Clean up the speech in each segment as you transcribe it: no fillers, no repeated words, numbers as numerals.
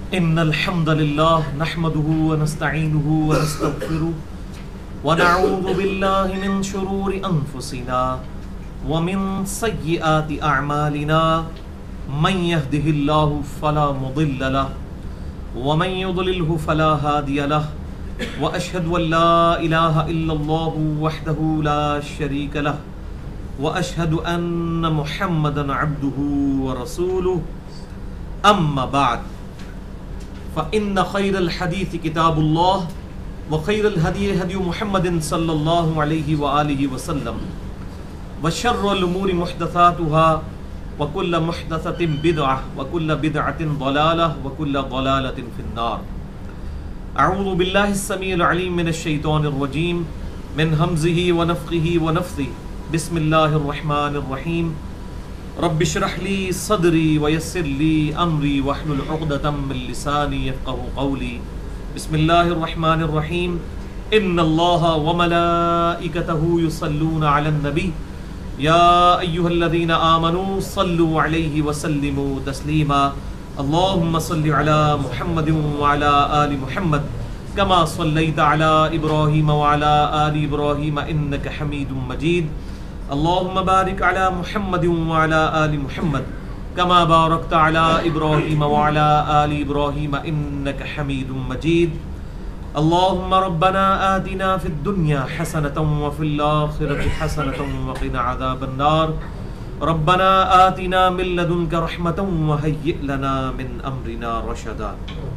إن الحمد لله نحمده ونستعينه ونستغفره ونعوذ بالله من شرور أنفسنا ومن سيئات أعمالنا من يهده الله فلا مضل له ومن يضلله فلا هادي له وأشهد أن لا إله إلا الله وحده لا شريك له وأشهد أن محمدا عبده ورسوله أما بعد فإن خير الحديث كتاب الله وخير الهدي هدي محمد صلى الله عليه وآله وسلم وشر الأمور محدثاتها وكل محدثة بدعة وكل بدعة ضلالة وكل ضلالة في النار. أعوذ بالله السميع العليم من الشيطان الرجيم من همزه ونفخه ونفثه. بسم الله الرحمن الرحيم. رب اشرح لي صدري ويسر لي امري واحلل عقدة من لساني يفقهوا قولي. بسم الله الرحمن الرحيم. ان الله وملائكته يصلون على النبي يا ايها الذين آمنوا صلوا عليه وسلموا تسليما. اللهم صل على محمد وعلى آل محمد كما صليت على ابراهيم وعلى آل ابراهيم انك حميد مجيد. اللهم بارك على محمد وعلى آل محمد كما باركت على إبراهيم وعلى آل إبراهيم إنك حميد مجيد. اللهم ربنا آتنا في الدنيا حسنة وفي الآخرة حسنة وقنا عذاب النار. ربنا آتنا من لدنك رحمة وهيئ لنا من أمرنا رشدا.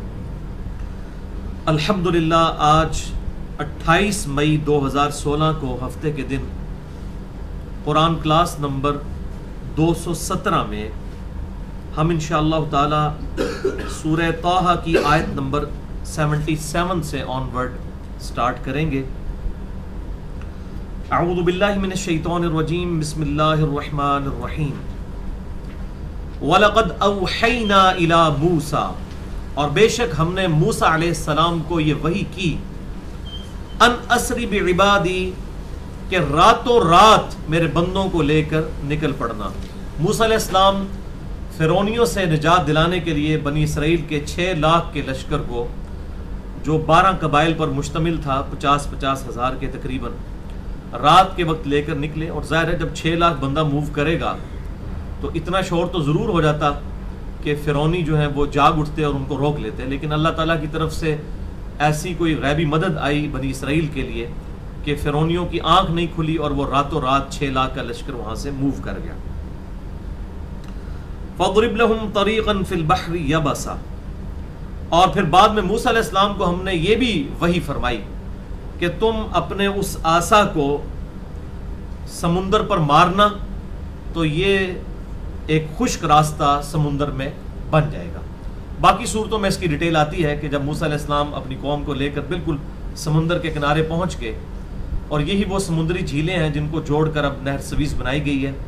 الحمدللہ آج 28 مئی 2016 کو ہفتے کے دن قرآن کلاس نمبر 217 میں ہم انشاءاللہ تعالی سورہ طٰہٰ کی آیت نمبر 77 سے آنورڈ سٹارٹ کریں گے. اعوذ باللہ من الشیطان الرجیم. بسم اللہ الرحمن الرحیم. وَلَقَدْ أَوْحَيْنَا إِلَى مُوسَى، اور بے شک ہم نے موسیٰ علیہ السلام کو یہ وحی کی، ان اسری بعبادی، کہ راتوں رات میرے بندوں کو لے کر نکل پڑنا. موسیٰ علیہ السلام فرعونیوں سے نجات دلانے کے لیے بنی اسرائیل کے 6 لاکھ کے لشکر کو، جو 12 قبائل پر مشتمل تھا، 50 ہزار کے تقریباً، رات کے وقت لے کر نکلے. اور ظاہر ہے جب 6 لاکھ بندہ موو کرے گا تو اتنا شور تو ضرور ہو جاتا کہ فرعونی جو ہیں وہ جاگ اٹھتے اور ان کو روک لیتے. لیکن اللہ تعالیٰ کی طرف سے ایسی کوئی غیبی مدد آئی بنی اسرائیل کے لیے کہ فرعونیوں کی آنکھ نہیں کھلی اور وہ راتوں رات 6 لاکھ کا لشکر وہاں سے موو کر گیا. فَضْرِبْ لَهُمْ طَرِيقًا فِي الْبَحْرِ يَبَسًا، اور پھر بعد میں موسیٰ علیہ السلام کو ہم نے یہ بھی وحی فرمائی کہ تم اپنے اس عصا کو سمندر پر مارنا تو یہ ایک خشک راستہ سمندر میں بن جائے گا. باقی صورتوں میں اس کی ڈیٹیل آتی ہے کہ جب موسیٰ علیہ السلام اپنی قوم کو لے کر بالکل سمندر کے کنارے پہنچ گئے، اور یہی وہ سمندری جھیلیں ہیں جن کو جوڑ کر اب نہر سویز بنائی گئی ہے.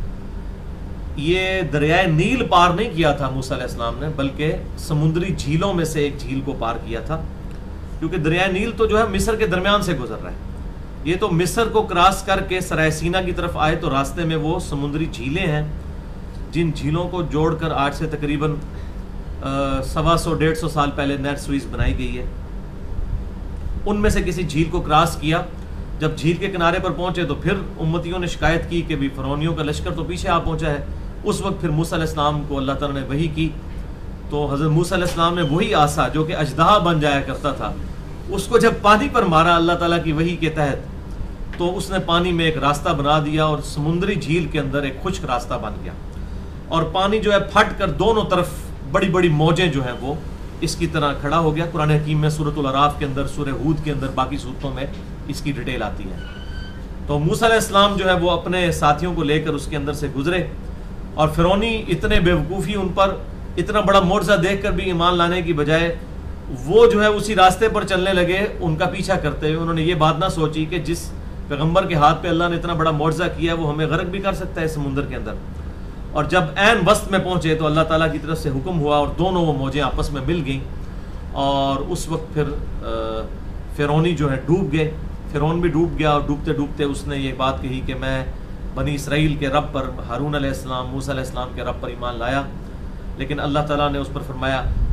یہ دریائے نیل پار نہیں کیا تھا موسیٰ علیہ السلام نے، بلکہ سمندری جھیلوں میں سے ایک جھیل کو پار کیا تھا، کیونکہ دریائے نیل تو جو ہے مصر کے درمیان سے گزر رہا ہے. یہ تو مصر کو کراس کر کے سرائے سینا کی طرف آئے تو راستے میں وہ سمندری جھیلیں ہیں جن جھیلوں کو جوڑ کر آج سے تقریباً 100-150 سال پہلے نہر سویز بنائی گئی ہے. ان میں سے کسی جھیل کو کراس کیا. جب جھیل کے کنارے پر پہنچے تو پھر امتیوں نے شکایت کی کہ بھی فرعونیوں کا لشکر تو پیچھے آ پہنچا ہے. اس وقت پھر موسیٰ علیہ السلام کو اللہ تعالیٰ نے وحی کی، تو حضرت موسیٰ علیہ السلام نے وہی عصا جو کہ اژدہا بن جایا کرتا تھا، اس کو جب پانی پر مارا اللہ تعالیٰ کی وحی کے تحت، تو اس نے پانی میں ایک راستہ بنا دیا اور سمندری جھیل کے اندر ایک خشک راستہ بن گیا. اور پانی جو ہے پھٹ کر دونوں طرف بڑی بڑی موجیں جو ہیں وہ اس کی طرح کھڑا ہو گیا. قرآن حکیم میں سورۃ الاعراف کے اندر، سورہ ہود کے اندر، باقی صورتوں میں اس کی ڈیٹیل آتی ہے. تو موسیٰ علیہ السلام جو ہے وہ اپنے ساتھیوں کو لے کر اس کے اندر سے گزرے، اور فرعونی اتنے بیوقوفی ان پر، اتنا بڑا معجزہ دیکھ کر بھی ایمان لانے کی بجائے وہ جو ہے اسی راستے پر چلنے لگے ان کا پیچھا کرتے ہوئے. انہوں نے یہ بات نہ سوچی کہ جس پیغمبر کے ہاتھ پہ اللہ نے اتنا بڑا معجزہ کیا ہے وہ ہمیں غرق بھی کر سکتا ہے سمندر کے اندر. اور جب عین وسط میں پہنچے تو اللہ تعالیٰ کی طرف سے حکم ہوا اور دونوں وہ موجیں آپس میں مل گئیں، اور اس وقت پھر فرعونی جو ہے ڈوب گئے. فرعون بھی ڈوب گیا، اور ڈوبتے ڈوبتے اس نے یہ بات کہی کہ میں بنی اسرائیل کے رب پر، ہارون علیہ السلام، موسیٰ علیہ السلام کے رب پر ایمان لایا. لیکن اللہ تعالیٰ نے اس پر فرمایا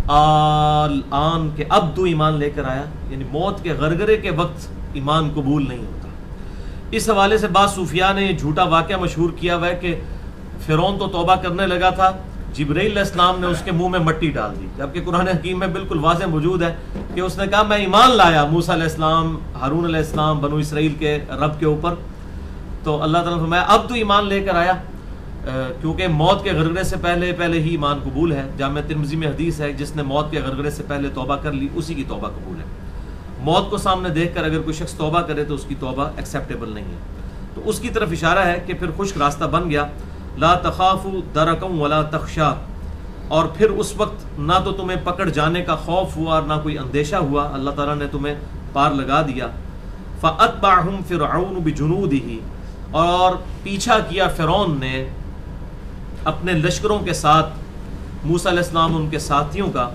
آن کہ اب تو ایمان لے کر آیا، یعنی موت کے غرغرے کے وقت ایمان قبول نہیں ہوتا۔ اس حوالے سے بعض صوفیاء نے یہ جھوٹا واقعہ مشہور کیا ہوا ہے کہ فرعون تو توبہ کرنے لگا تھا، جبرائیل علیہ السلام نے اس کے منہ میں مٹی ڈال دی، جبکہ قرآن حکیم میں بالکل واضح موجود ہے کہ اس نے کہا میں ایمان لایا موسیٰ علیہ السلام، ہارون علیہ السلام، بنو اسرائیل کے رب کے اوپر۔ تو اللہ تعالیٰ نے فرمایا اب تو ایمان لے کر آیا، کیونکہ موت کے غرغرے سے پہلے ہی ایمان قبول ہے۔ جامع ترمذی میں حدیث ہے جس نے موت کے غرغرے سے پہلے توبہ کر لی اسی کی توبہ قبول ہے۔ موت کو سامنے دیکھ کر اگر کوئی شخص توبہ کرے تو اس کی توبہ ایکسیپٹیبل نہیں ہے، تو اس کی طرف اشارہ ہے کہ پھر خشک راستہ بن گیا۔ لا تخافوا درکا ولا تخشا، اور پھر اس وقت نہ تو تمہیں پکڑ جانے کا خوف ہوا اور نہ کوئی اندیشہ ہوا، اللہ تعالیٰ نے تمہیں پار لگا دیا۔ فَأَتْبَعَهُمْ فِرْعَوْنُ بِجُنُودِهِ، اور پیچھا کیا فرعون نے اپنے لشکروں کے ساتھ موسیٰ علیہ السلام ان کے ساتھیوں کا،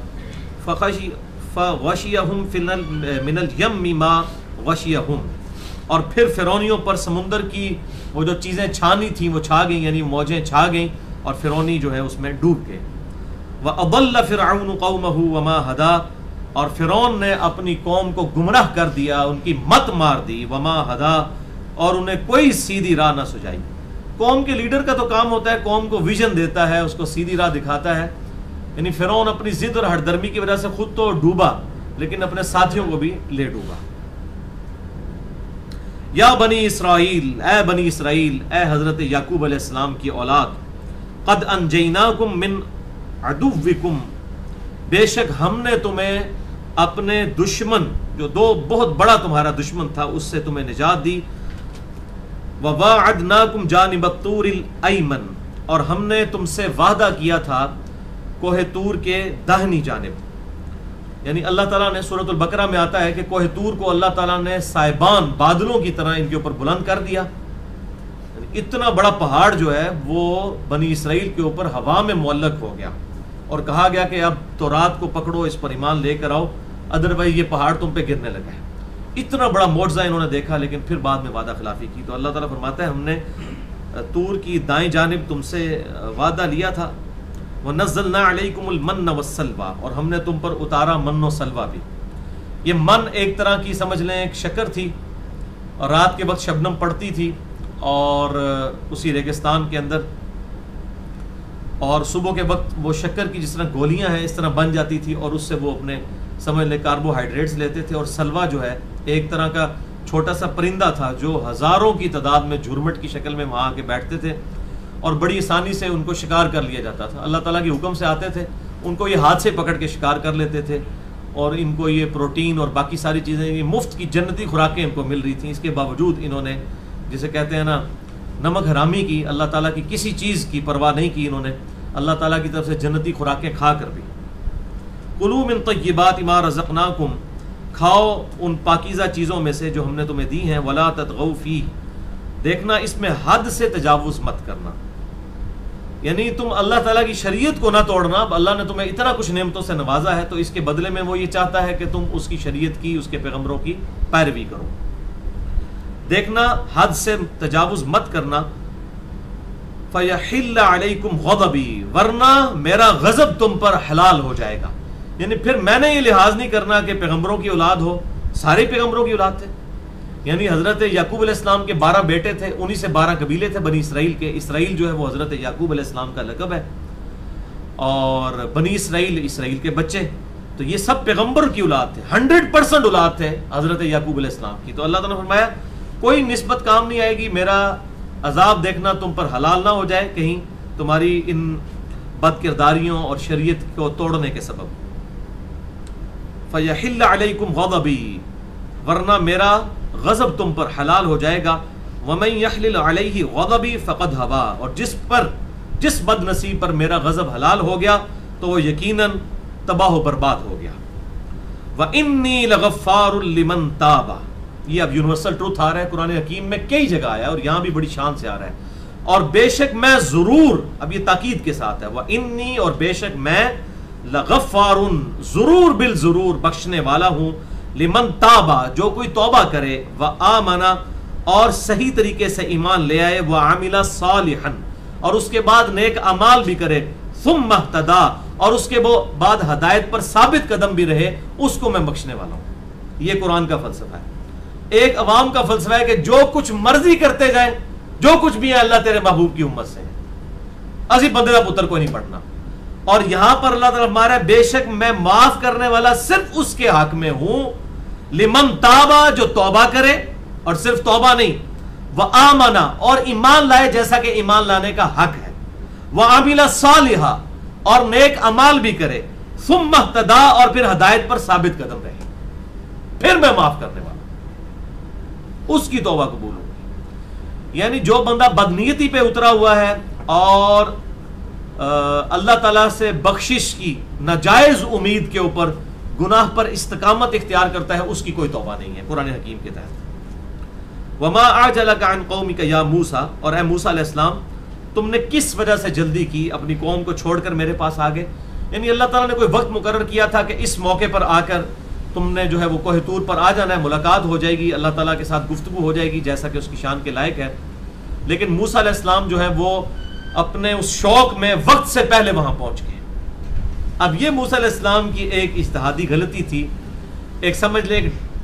فَغَشِيَهُمْ مِنَ الْيَمِّ مَا غَشِيَهُمْ، اور پھر فرعونیوں پر سمندر کی وہ جو چیزیں چھانی تھیں وہ چھا گئیں، یعنی موجیں چھا گئیں اور فرعونی جو ہے اس میں ڈوب گئے۔ وَأَضَلَّ فِرْعَوْنُ قَوْمَهُ وَمَا هَدَىٰ، اور فرعون نے اپنی قوم کو گمراہ کر دیا، ان کی مت مار دی، وَمَا هَدَىٰ، اور انہیں کوئی سیدھی راہ نہ سجائی۔ قوم کے لیڈر کا تو کام ہوتا ہے قوم کو ویژن دیتا ہے، اس کو سیدھی راہ دکھاتا ہے، یعنی فرعون اپنی ضد اور ہٹ درمی کی وجہ سے خود تو ڈوبا لیکن اپنے ساتھیوں کو بھی لے ڈوبا۔ یا بنی اسرائیل، اے بنی اسرائیل، اے حضرت یعقوب علیہ السلام کی اولاد، قد انجیناکم من عدوکم، بے شک ہم نے تمہیں اپنے دشمن جو بہت بڑا تمہارا دشمن تھا اس سے تمہیں نجات دی۔ وواعدناکم جانب الطور الایمن، اور ہم نے تم سے وعدہ کیا تھا کوہ طور کے داہنی جانب، یعنی اللہ تعالیٰ نے سورۃ البقرہ میں آتا ہے کہ کوہ طور کو اللہ تعالیٰ نے سائبان بادلوں کی طرح ان کے اوپر بلند کر دیا، اتنا بڑا پہاڑ جو ہے وہ بنی اسرائیل کے اوپر ہوا میں معلق ہو گیا، اور کہا گیا کہ اب تورات کو پکڑو، اس پر ایمان لے کر آؤ، ادروائز یہ پہاڑ تم پہ گرنے لگا ہے۔ اتنا بڑا معجزہ انہوں نے دیکھا لیکن پھر بعد میں وعدہ خلافی کی، تو اللہ تعالیٰ فرماتا ہے ہم نے طور کی دائیں جانب تم سے وعدہ لیا تھا، وَنَزَّلْنَا عَلَيْكُمُ الْمَنَّ وَالسَّلْوَىٰ، اور ہم نے تم پر اتارا من و سلوہ بھی۔ یہ من ایک طرح کی سمجھ لیں ایک شکر تھی، اور رات کے وقت شبنم پڑتی تھی اور اسی ریگستان کے اندر، اور صبح کے وقت وہ شکر کی جس طرح گولیاں ہیں اس طرح بن جاتی تھی، اور اس سے وہ اپنے سمجھ لیں کاربوہائیڈریٹس لیتے تھے۔ اور سلوہ جو ہے ایک طرح کا چھوٹا سا پرندہ تھا جو ہزاروں کی تعداد میں جھرمٹ کی شکل میں وہاں آ کے بیٹھتے تھے، اور بڑی آسانی سے ان کو شکار کر لیا جاتا تھا۔ اللہ تعالیٰ کے حکم سے آتے تھے، ان کو یہ ہاتھ سے پکڑ کے شکار کر لیتے تھے، اور ان کو یہ پروٹین اور باقی ساری چیزیں، یہ مفت کی جنتی خوراکیں ان کو مل رہی تھیں۔ اس کے باوجود انہوں نے جسے کہتے ہیں نا نمک حرامی کی، اللہ تعالیٰ کی کسی چیز کی پرواہ نہیں کی انہوں نے، اللہ تعالیٰ کی طرف سے جنتی خوراکیں کھا کر بھی۔ کلوا من طیبات ما رزقناکم، کھاؤ ان پاکیزہ چیزوں میں سے جو ہم نے تمہیں دی ہیں، ولا تطغوا فیہ، دیکھنا اس میں حد سے تجاوز مت کرنا، یعنی تم اللہ تعالیٰ کی شریعت کو نہ توڑنا۔ اب اللہ نے تمہیں اتنا کچھ نعمتوں سے نوازا ہے تو اس کے بدلے میں وہ یہ چاہتا ہے کہ تم اس کی شریعت کی، اس کے پیغمبروں کی پیروی کرو، دیکھنا حد سے تجاوز مت کرنا۔ فَيَحِلَّ عَلَيْكُمْ غَضَبِي، ورنہ میرا غضب تم پر حلال ہو جائے گا، یعنی پھر میں نے یہ لحاظ نہیں کرنا کہ پیغمبروں کی اولاد ہو، سارے پیغمبروں کی اولاد تھے، یعنی حضرت یعقوب علیہ السلام کے 12 بیٹے تھے، انہی سے 12 قبیلے تھے بنی اسرائیل کے۔ اسرائیل جو ہے وہ حضرت یعقوب علیہ السلام کا لقب ہے، اور بنی اسرائیل اسرائیل کے بچے، تو یہ سب پیغمبر کی اولاد تھے، 100% اولاد تھے حضرت یعقوب علیہ السلام کی۔ تو اللہ تعالیٰ نے فرمایا کوئی نسبت کام نہیں آئے گی، میرا عذاب دیکھنا تم پر حلال نہ ہو جائے کہیں تمہاری ان بد کرداریوں اور شریعت کو توڑنے کے سبب۔ فَيَحِلَّ عَلَيْكُمْ غَضَبِي، ورنہ میرا غضب تم پر حلال ہو جائے گا۔ وَمَن يَحْلِلْ عَلَيْهِ غَضَبِي فَقَدْ هَوَىٰ، اور جس بد نصیب پر میرا غضب حلال ہو گیا تو وہ یقیناً تباہ و برباد ہو گیا۔ وَإِنِّي لَغَفَّارٌ لِمَن تَابَ، یہ اب یونیورسل ٹروتھ آ رہا ہے قرآن حکیم میں کئی جگہ آیا ہے، اور یہاں بھی بڑی شان سے آ رہا ہے۔ اور بے شک میں ضرور، اب یہ تاکید کے ساتھ ہے، وَإِنِّي، اور بے شک میں، لَغَفَّارٌ، ضرور بالضرور بخشنے والا ہوں، لمن تابا، جو کوئی توبہ کرے، وآمنا، اور صحیح طریقے سے ایمان لے آئے، وعمل صالحا، اور اس کے بعد نیک اعمال بھی کرے، ثم اہتدی، اور اس کے بعد ہدایت پر ثابت قدم بھی رہے، اس کو میں بخشنے والا ہوں۔ یہ قرآن کا فلسفہ ہے۔ ایک عوام کا فلسفہ ہے کہ جو کچھ مرضی کرتے جائیں، جو کچھ بھی ہے اللہ تیرے محبوب کی امت سے ہے، اسی بندے کا پتر کوئی نہیں پڑھنا۔ اور یہاں پر اللہ تعالیٰ فرما رہا ہے بے شک میں معاف کرنے والا صرف اس کے حق میں ہوں، لمن تابا، جو توبہ کرے، اور صرف توبہ نہیں، وآمنا، اور ایمان لائے جیسا کہ ایمان لانے کا حق ہے، وعمل صالحا، اور نیک اعمال بھی کرے، ثم اہتدی، اور پھر ہدایت پر ثابت قدم رہے، پھر میں معاف کرنے والا ہوں، اس کی توبہ قبول ہوگی۔ یعنی جو بندہ بدنیتی پہ اترا ہوا ہے اور اللہ تعالیٰ سے بخشش کی ناجائز امید کے اوپر گناہ پر استقامت اختیار کرتا ہے، اس کی کوئی توبہ نہیں ہے قرآن حکیم کے تحت۔ وما اعجلک عن قومک یا موسیٰ، اور اے موسیٰ علیہ السلام تم نے کس وجہ سے جلدی کی اپنی قوم کو چھوڑ کر میرے پاس آگے؟ یعنی اللہ تعالیٰ نے کوئی وقت مقرر کیا تھا کہ اس موقع پر آ کر تم نے جو ہے وہ کوہ طور پر آ جانا ہے، ملاقات ہو جائے گی، اللہ تعالیٰ کے ساتھ گفتگو ہو جائے گی جیسا کہ اس کی شان کے لائق ہے۔ لیکن موسیٰ علیہ السلام جو ہے وہ اپنے اس شوق میں وقت سے پہلے وہاں پہنچ گئے۔ اب یہ موسیٰ علیہ السلام کی ایک اجتہادی غلطی تھی، ایک سمجھ لے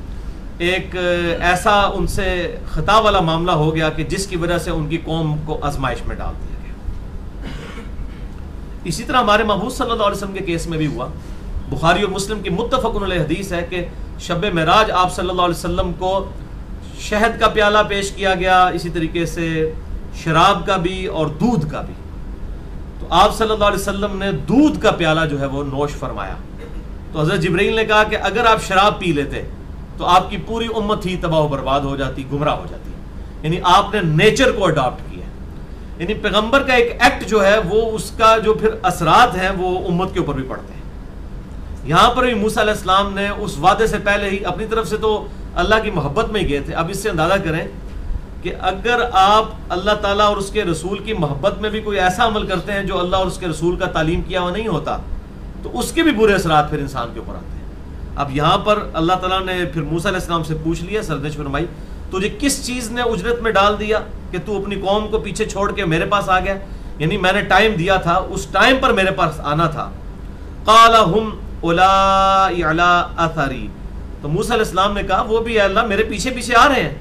ایک ایسا ان سے خطا والا معاملہ ہو گیا کہ جس کی وجہ سے ان کی قوم کو آزمائش میں ڈال دیا گیا۔ اسی طرح ہمارے محبوب صلی اللہ علیہ وسلم کے کیس میں بھی ہوا۔ بخاری اور مسلم کی متفق علیہ حدیث ہے کہ شب معراج آپ صلی اللہ علیہ وسلم کو شہد کا پیالہ پیش کیا گیا، اسی طریقے سے شراب کا بھی اور دودھ کا بھی۔ تو آپ صلی اللہ علیہ وسلم نے دودھ کا پیالہ جو ہے وہ نوش فرمایا، تو حضرت جبرائیل نے کہا کہ اگر آپ شراب پی لیتے تو آپ کی پوری امت ہی تباہ و برباد ہو جاتی، گمراہ ہو جاتی۔ یعنی آپ نے نیچر کو اڈاپٹ کیا، یعنی پیغمبر کا ایک ایکٹ جو ہے وہ اس کا جو پھر اثرات ہیں وہ امت کے اوپر بھی پڑتے ہیں۔ یہاں پر بھی موسیٰ علیہ السلام نے اس وعدے سے پہلے ہی اپنی طرف سے تو اللہ کی محبت میں گئے تھے۔ اب اس سے اندازہ کریں کہ اگر آپ اللہ تعالیٰ اور اس کے رسول کی محبت میں بھی کوئی ایسا عمل کرتے ہیں جو اللہ اور اس کے رسول کا تعلیم کیا ہوا نہیں ہوتا، تو اس کے بھی برے اثرات پھر انسان کے اوپر آتے ہیں۔ اب یہاں پر اللہ تعالیٰ نے پھر موسیٰ علیہ السلام سے پوچھ لیا، سرزنش فرمائی تجھے کس چیز نے اجرت میں ڈال دیا کہ تو اپنی قوم کو پیچھے چھوڑ کے میرے پاس آ گیا؟ یعنی میں نے ٹائم دیا تھا، اس ٹائم پر میرے پاس آنا تھا۔ قال ہم اولائی علی اثری، تو موسیٰ علیہ السلام نے کہا وہ بھی اے اللہ میرے پیچھے پیچھے آ رہے ہیں۔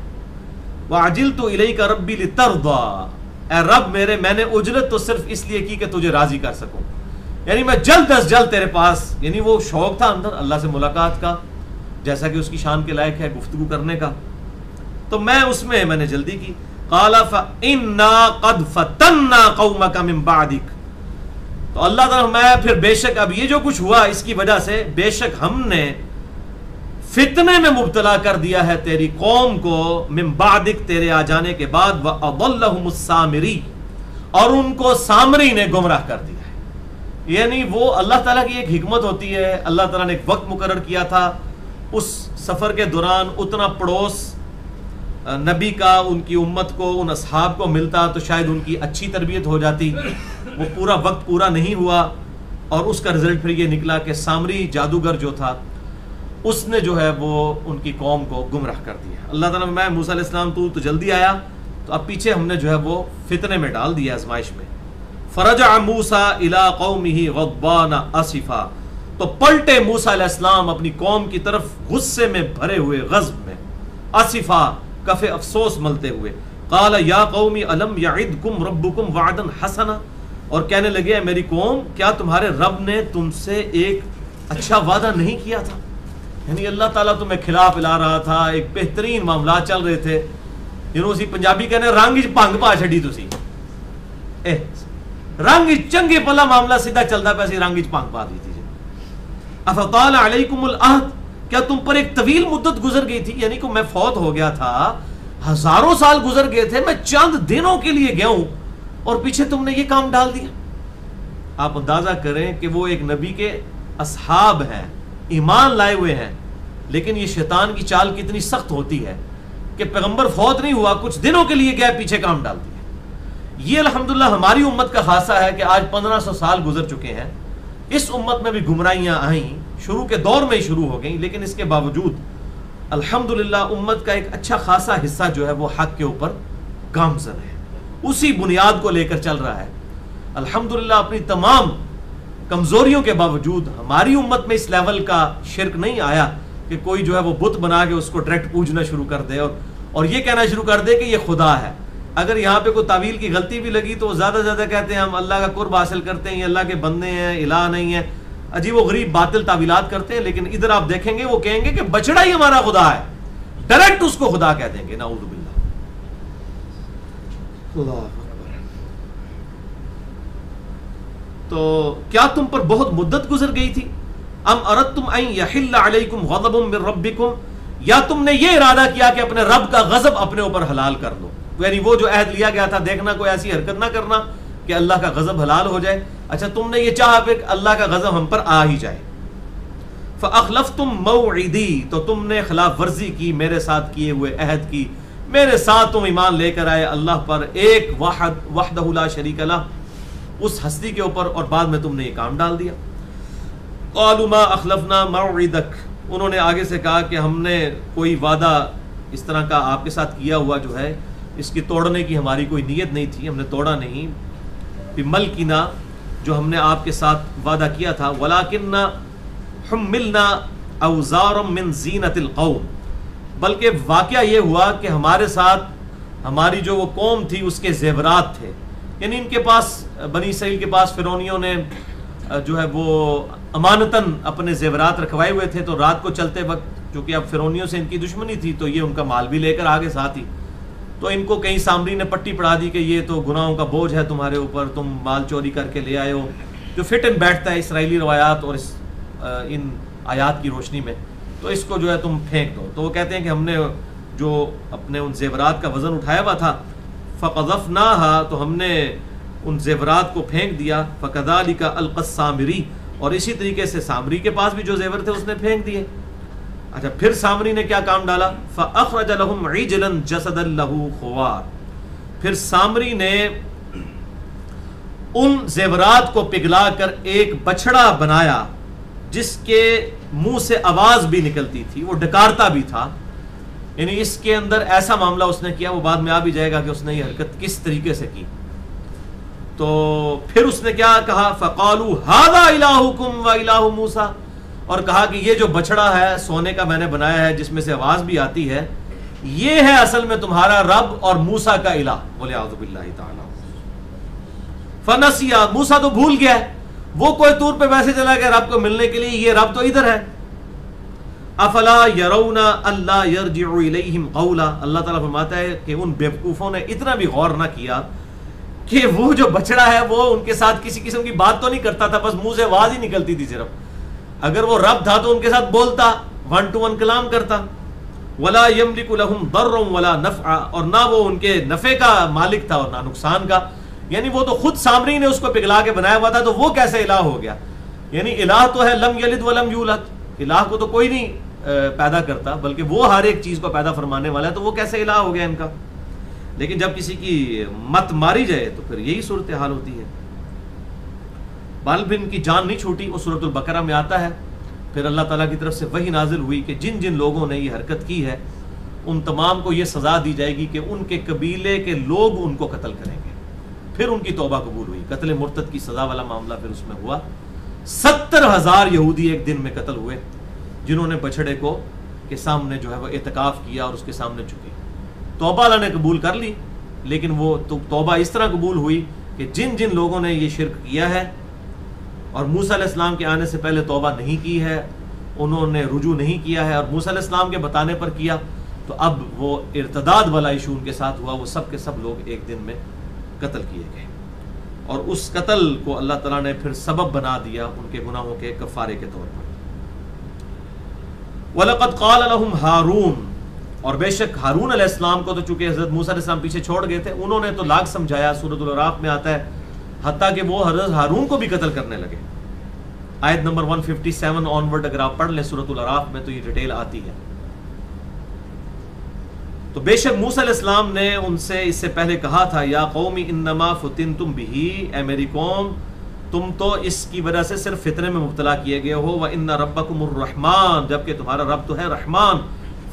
وعجلت الیک ربی لترضی، اے رب میرے میں نے اجرت تو صرف اس لیے کی کہ تجھے راضی کر سکوں، یعنی میں جلد از جلد تیرے پاس، یعنی وہ شوق تھا اندر اللہ سے ملاقات کا جیسا کہ اس کی شان کے لائق ہے، گفتگو کرنے کا، تو میں اس میں نے جلدی کی۔ قال فإنا قد فتنا قومك من بعدك، تو اللہ تعالیٰ میں پھر بے شک اب یہ جو کچھ ہوا اس کی وجہ سے بے شک ہم نے فتنے میں مبتلا کر دیا ہے تیری قوم کو، من بعدک تیرے آ جانے کے بعد، وَأَضَلَّهُمُ السَّامِرِي، اور ان کو سامری نے گمراہ کر دیا ہے۔ یعنی وہ اللہ تعالیٰ کی ایک حکمت ہوتی ہے، اللہ تعالیٰ نے ایک وقت مقرر کیا تھا، اس سفر کے دوران اتنا پڑوس نبی کا ان کی امت کو ان اصحاب کو ملتا تو شاید ان کی اچھی تربیت ہو جاتی، وہ پورا وقت پورا نہیں ہوا، اور اس کا رزلٹ پھر یہ نکلا کہ سامری جادوگر جو تھا اس نے جو ہے وہ ان کی قوم کو گمراہ کر دیا۔ اللہ تعالیٰ میں موسیٰ علیہ السلام تو جلدی آیا، تو اب پیچھے ہم نے جو ہے وہ فتنے میں ڈال دیا، آزمائش میں۔ فرجع موسیٰ الی قومہ غضبان اسفا، تو پلٹے موسیٰ علیہ السلام اپنی قوم کی طرف غصے میں بھرے ہوئے، غضب میں، اسفا کف افسوس ملتے ہوئے۔ قال یا قوم الم یعدکم ربکم وعدا حسنا، اور کہنے لگے میری قوم کیا تمہارے رب نے تم سے ایک اچھا وعدہ نہیں کیا تھا؟ یعنی اللہ تعالیٰ تمہیں کھلا پلا رہا تھا، ایک بہترین معاملات چل رہے تھے، جنہوں اسی پنجابی کہنے رنگ پنگ پا چھڑی تسی، رنگ چنگے پلا معاملہ سیدھا چلتا پہ سی رنگ پنگ پا دی تھی۔ افطال علیکم العہد، کیا تم پر ایک طویل مدت گزر گئی تھی؟ یعنی کہ میں فوت ہو گیا تھا، ہزاروں سال گزر گئے تھے، میں چند دنوں کے لیے گیا ہوں اور پیچھے تم نے یہ کام ڈال دیا۔ آپ اندازہ کریں کہ وہ ایک نبی کے اصحاب ہیں، ایمان لائے ہوئے ہیں، لیکن یہ شیطان کی چال کتنی سخت ہوتی ہے کہ پیغمبر فوت نہیں ہوا، کچھ دنوں کے لیے گیا، پیچھے کام ڈال دیا۔ یہ الحمدللہ ہماری امت کا خاصہ ہے کہ آج 1500 سال گزر چکے ہیں، اس امت میں بھی گمراہیاں آئیں، شروع کے دور میں ہی شروع ہو گئیں، لیکن اس کے باوجود الحمدللہ امت کا ایک اچھا خاصا حصہ جو ہے وہ حق کے اوپر گامزن ہے، اسی بنیاد کو لے کر چل رہا ہے۔ الحمدللہ اپنی تمام کمزوریوں کے باوجود ہماری امت میں اس لیول کا شرک نہیں آیا کہ کوئی جو ہے وہ بت بنا کے اس کو ڈائریکٹ پوجنا شروع کر دے اور یہ کہنا شروع کر دے کہ یہ خدا ہے. اگر یہاں پہ کوئی تعویل کی غلطی بھی لگی تو زیادہ زیادہ کہتے ہیں ہم اللہ کا قرب حاصل کرتے ہیں, یہ اللہ کے بندے ہیں, الہ نہیں ہے. عجیب و غریب باطل تعویلات کرتے ہیں. لیکن ادھر آپ دیکھیں گے وہ کہیں گے کہ بچڑا ہی ہمارا خدا ہے, ڈائریکٹ اس کو خدا کہہ دیں گے. نعوذ باللہ. تو کیا تم پر بہت مدت گزر گئی تھی؟ ام اردتم ان یحل علیکم غضب من ربکم, یا تم نے یہ ارادہ کیا کہ اپنے رب کا غضب اپنے اوپر حلال کر دو. یعنی وہ جو عہد لیا گیا تھا, دیکھنا کوئی ایسی حرکت نہ کرنا کہ اللہ کا غضب حلال ہو جائے. اچھا تم نے یہ چاہا کہ اللہ کا غضب ہم پر آ ہی جائے. فاخلفتم موعدی, تو تم نے خلاف ورزی کی میرے ساتھ کیے ہوئے عہد کی. میرے ساتھ تم ایمان لے کر آئے اللہ پر, ایک واحد وحدہ لا شریک لہ, اس ہستی کے اوپر, اور بعد میں تم نے یہ کام ڈال دیا. قالوا ما اخلفنا موعدک, انہوں نے آگے سے کہا کہ ہم نے کوئی وعدہ اس طرح کا آپ کے ساتھ کیا ہوا جو ہے, اس کی توڑنے کی ہماری کوئی نیت نہیں تھی, ہم نے توڑا نہیں. بملکنا, جو ہم نے آپ کے ساتھ وعدہ کیا تھا. ولکننا حملنا اوزارا من زینت القوم, بلکہ واقعہ یہ ہوا کہ ہمارے ساتھ ہماری جو وہ قوم تھی اس کے زیورات تھے. یعنی ان کے پاس, بنی اسرائیل کے پاس فرعونیوں نے جو ہے وہ امانتاً اپنے زیورات رکھوائے ہوئے تھے. تو رات کو چلتے وقت چونکہ اب فرعونیوں سے ان کی دشمنی تھی تو یہ ان کا مال بھی لے کر آگے ساتھ ہی, تو ان کو کہیں سامری نے پٹی پڑھا دی کہ یہ تو گناہوں کا بوجھ ہے تمہارے اوپر, تم مال چوری کر کے لے آئے ہو, جو فٹ ان بیٹھتا ہے اسرائیلی روایات اور ان آیات کی روشنی میں, تو اس کو جو ہے تم پھینک دو. تو وہ کہتے ہیں کہ ہم نے جو اپنے ان زیورات کا وزن اٹھایا ہوا تھا, فقذفناها, تو ہم نے ان زیورات کو پھینک دیا. فکذالک القی السامری, اور اسی طریقے سے سامری کے پاس بھی جو زیور تھے اس نے پھینک دیے. اچھا پھر سامری نے کیا کام ڈالا؟ فاخرج لهم عجلا جسدا له خوار, پھر سامری نے ان زیورات کو پگھلا کر ایک بچڑا بنایا جس کے منہ سے آواز بھی نکلتی تھی, وہ ڈکارتا بھی تھا. یعنی اس کے اندر ایسا معاملہ اس نے کیا, وہ بعد میں آ بھی جائے گا کہ اس نے یہ حرکت کس طریقے سے کی. تو پھر اس نے کیا کہا؟ فقالوا ھذا الہکم و الہ موسیٰ, اور کہا کہ یہ جو بچڑا ہے سونے کا میں نے بنایا ہے جس میں سے آواز بھی آتی ہے, یہ ہے اصل میں تمہارا رب اور موسیٰ کا الہ. بولے اعوذ باللہ تعالی. فنسیا, موسیٰ تو بھول گیا ہے, وہ کوئی طور پہ ویسے چلا گیا رب کو ملنے کے لیے, یہ رب تو ادھر ہے. افلا یرون الا یرجع الیہم قولا, اللہ تعالیٰ فرماتا ہے کہ ان بیوقوفوں نے اتنا بھی غور نہ کیا کہ وہ جو بچڑا ہے وہ ان کے ساتھ کسی قسم کی بات تو نہیں کرتا تھا, بس منہ سے آواز ہی نکلتی تھی صرف. اگر وہ رب تھا تو ان کے ساتھ بولتا, 1 to 1 کلام کرتا. ولا یملک لهم ضرا ولا نفعا, اور نہ وہ ان کے نفع کا مالک تھا اور نہ نقصان کا. یعنی وہ تو خود سامری نے اس کو پگھلا کے بنایا ہوا تھا, تو وہ کیسے الہ ہو گیا؟ یعنی الہ تو ہے لم یلد ولم یولد, الہ کو تو کوئی نہیں پیدا کرتا بلکہ وہ ہر ایک چیز کو پیدا فرمانے والا ہے, تو وہ کیسے الہ ہو گیا ان کا؟ لیکن جب کسی کی مت ماری جائے تو پھر یہی صورتحال ہوتی ہے. بال بھی ان کی جان نہیں چھوٹی, وہ سورۃ البقرہ میں آتا ہے. پھر اللہ تعالیٰ کی طرف سے وحی نازل ہوئی کہ جن جن لوگوں نے یہ حرکت کی ہے ان تمام کو یہ سزا دی جائے گی کہ ان کے قبیلے کے لوگ ان کو قتل کریں گے. پھر ان کی توبہ قبول ہوئی, قتل مرتد کی سزا والا معاملہ پھر اس میں ہوا. 70,000 یہودی ایک دن میں قتل ہوئے جنہوں نے بچڑے کو کے سامنے جو ہے وہ اعتکاف کیا اور اس کے سامنے جھکے. توبہ اللہ نے قبول کر لی, لیکن وہ توبہ اس طرح قبول ہوئی کہ جن جن لوگوں نے یہ شرک کیا ہے اور موسیٰ علیہ السلام کے آنے سے پہلے توبہ نہیں کی ہے, انہوں نے رجوع نہیں کیا ہے اور موسیٰ علیہ السلام کے بتانے پر کیا, تو اب وہ ارتداد والا ایشو ان کے ساتھ ہوا, وہ سب کے سب لوگ ایک دن میں قتل کیے گئے. اور اس قتل کو اللہ تعالیٰ نے پھر سبب بنا دیا ان کے گناہوں کے کفارے کے طور پر. وَلَقَدْ قَالَ لَهُمْ هَارُونَ, اور بے شک ہارون علیہ السلام کو تو چونکہ حضرت موسیٰ علیہ السلام پیچھے چھوڑ گئے تھے, انہوں نے تو لاگ سمجھایا. سورۃ الاعراف میں آتا ہے حتیٰ کہ وہ حضرت ہارون کو بھی قتل کرنے لگے. آیت نمبر 157 آنورڈ اگر آپ پڑھ لیں سورۃ الاعراف میں تو یہ ڈیٹیل آتی ہے. تو بے شک موسیٰ علیہ السلام نے ان سے اس سے پہلے کہا تھا, یا قوم انما فتنتم بہ, اے میری قوم تم تو اس کی وجہ سے صرف فتنے میں مبتلا کیے گئے ہو. وان ربکم الرحمن, جبکہ تمہارا رب تو ہے رحمان.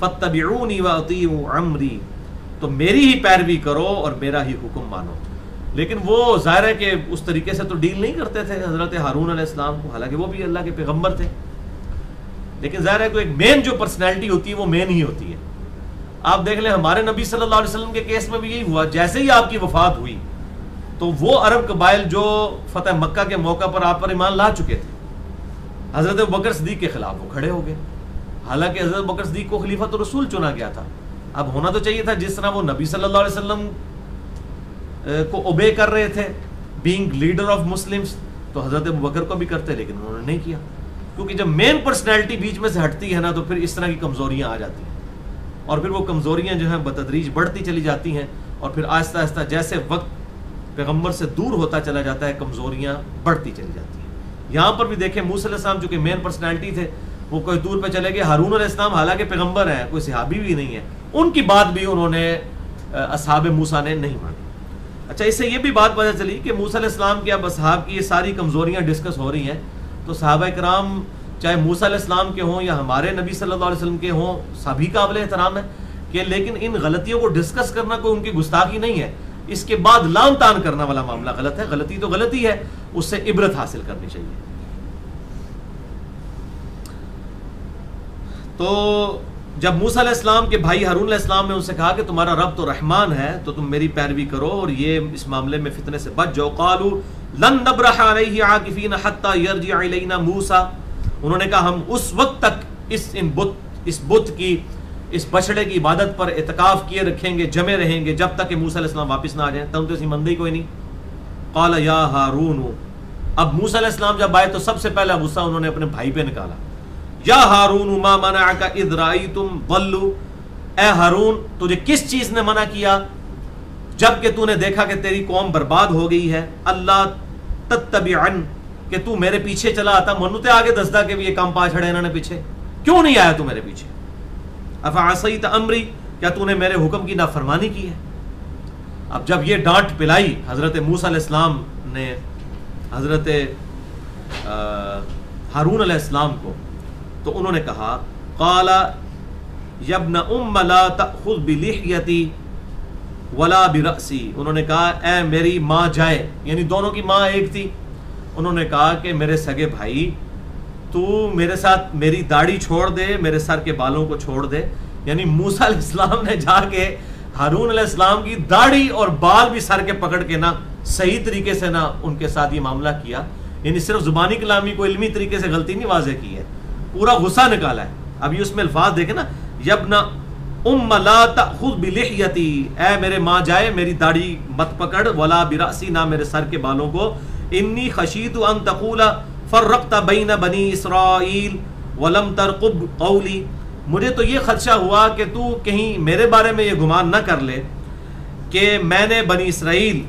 فاتبعونی واطیعوا امری, تو میری ہی پیروی کرو اور میرا ہی حکم مانو. لیکن وہ ظاہر ہے کہ اس طریقے سے تو ڈیل نہیں کرتے تھے حضرت ہارون علیہ السلام کو، حالانکہ وہ بھی اللہ کے پیغمبر تھے، لیکن ظاہر ہے کہ ایک مین جو پرسنالٹی ہوتی ہے وہ مین ہی ہوتی ہے۔ آپ دیکھ لیں ہمارے نبی صلی اللہ علیہ وسلم کے کیس میں بھی یہی ہوا، جیسے ہی آپ کی وفات ہوئی تو وہ عرب قبائل جو فتح مکہ کے موقع پر آپ پر ایمان لا چکے تھے، حضرت ابوبکر صدیق کے خلاف وہ کھڑے ہو گئے، حالانکہ حضرت ابوبکر صدیق کو خلیفۃ الرسول چنا گیا تھا۔ اب ہونا تو چاہیے تھا جس طرح وہ نبی صلی اللہ علیہ وسلم کو اوبے کر رہے تھے بینگ لیڈر آف مسلمز، تو حضرت ابوبکر کو بھی کرتے، لیکن انہوں نے نہیں کیا، کیونکہ جب مین پرسنالٹی بیچ میں سے ہٹتی ہے نا تو پھر اس طرح کی کمزوریاں آ جاتی ہیں، اور پھر وہ کمزوریاں جو ہیں بتدریج بڑھتی چلی جاتی ہیں، اور پھر آہستہ آہستہ جیسے وقت پیغمبر سے دور ہوتا چلا جاتا ہے کمزوریاں بڑھتی چلی جاتی ہیں۔ یہاں پر بھی دیکھیں موسیٰ علیہ السلام جو کہ مین پرسنالٹی تھے وہ کوئی دور پہ چلے گئے، ہارون علیہ السلام حالانکہ پیغمبر ہیں، کوئی صحابی بھی نہیں ہے، ان کی بات بھی انہوں نے اصحاب موسیٰ نے نہیں مانی۔ اچھا، اس سے یہ بھی بات پتہ چلی کہ موسیٰ علیہ السلام کے اب اصحاب کی یہ ساری کمزوریاں ڈسکس ہو رہی ہیں، تو صحابہ کرام چاہے موسیٰ علیہ السلام کے ہوں یا ہمارے نبی صلی اللہ علیہ وسلم کے ہوں، سبھی قابل احترام ہے کہ لیکن ان غلطیوں کو ڈسکس کرنا کوئی ان کی گستاخی نہیں ہے، اس کے بعد لام تان کرنا والا معاملہ غلط ہے، غلطی تو غلطی ہے، اس سے عبرت حاصل کرنی چاہیے۔ تو جب موسیٰ علیہ السلام کے بھائی ہارون علیہ السلام نے ان سے کہا کہ تمہارا رب تو رحمان ہے تو تم میری پیروی کرو اور یہ اس معاملے میں فتنے سے بچ جاؤ، قالوا لن نبرح علیہ عاکفین حتی یرجع الینا موسیٰ، انہوں نے کہا ہم اس وقت تک اس بت کی، اس بچڑے کی عبادت پر اعتکاف کیے رکھیں گے، جمے رہیں گے جب تک کہ موسیٰ علیہ السلام واپس نہ آ جائیں، تم تو اسی مندی کوئی نہیں۔ قال یا ہارون، اب موسیٰ علیہ السلام جب آئے تو سب سے پہلا غصہ انہوں نے اپنے بھائی پہ نکالا، یا ہارون ما منعک اذ رأیتم ضلوا، اے ہارون تجھے کس چیز نے منع کیا جب کہ تو نے دیکھا کہ تیری قوم برباد ہو گئی ہے، اللہ تتبعن، کہ تو میرے پیچھے چلا آتا، منو تے آگے دسدا کہ یہ کام پا چھڑے انہوں نے پیچھے، کیوں نہیں آیا تو میرے پیچھے، افعصیت امری، کیا تو نے میرے حکم کی نافرمانی کی ہے۔ اب جب یہ ڈانٹ پلائی حضرت موسیٰ علیہ السلام نے حضرت ہارون علیہ السلام کو، تو انہوں نے کہا قال یا ابن ام لا تأخذ بلحیتی ولا برأسی، انہوں نے کہا اے میری ماں جائے، یعنی دونوں کی ماں ایک تھی، انہوں نے کہا کہ میرے سگے بھائی تو میرے ساتھ میری داڑھی چھوڑ دے، میرے سر کے بالوں کو چھوڑ دے، یعنی موسیٰ علیہ السلام نے جا کے ہارون علیہ السلام کی داڑھی اور بال بھی سر کے پکڑ کے نا صحیح طریقے سے نا ان کے ساتھ یہ معاملہ کیا، یعنی صرف زبانی کلامی کو علمی طریقے سے غلطی نہیں واضح کی ہے، پورا غصہ نکالا ہے۔ اب یہ اس میں الفاظ دیکھیں نا، یبن ام لا تأخذ بلحیتی، اے میرے ماں جائے میری داڑھی مت پکڑ، ولا برأسی، نہ میرے سر کے بالوں کو، انی خشیت ان تقول فرقت بین بنی اسرائیل ولم ترقب قولی، مجھے تو یہ خدشہ ہوا کہ تو کہیں میرے بارے میں یہ گمان نہ کر لے کہ میں نے بنی اسرائیل،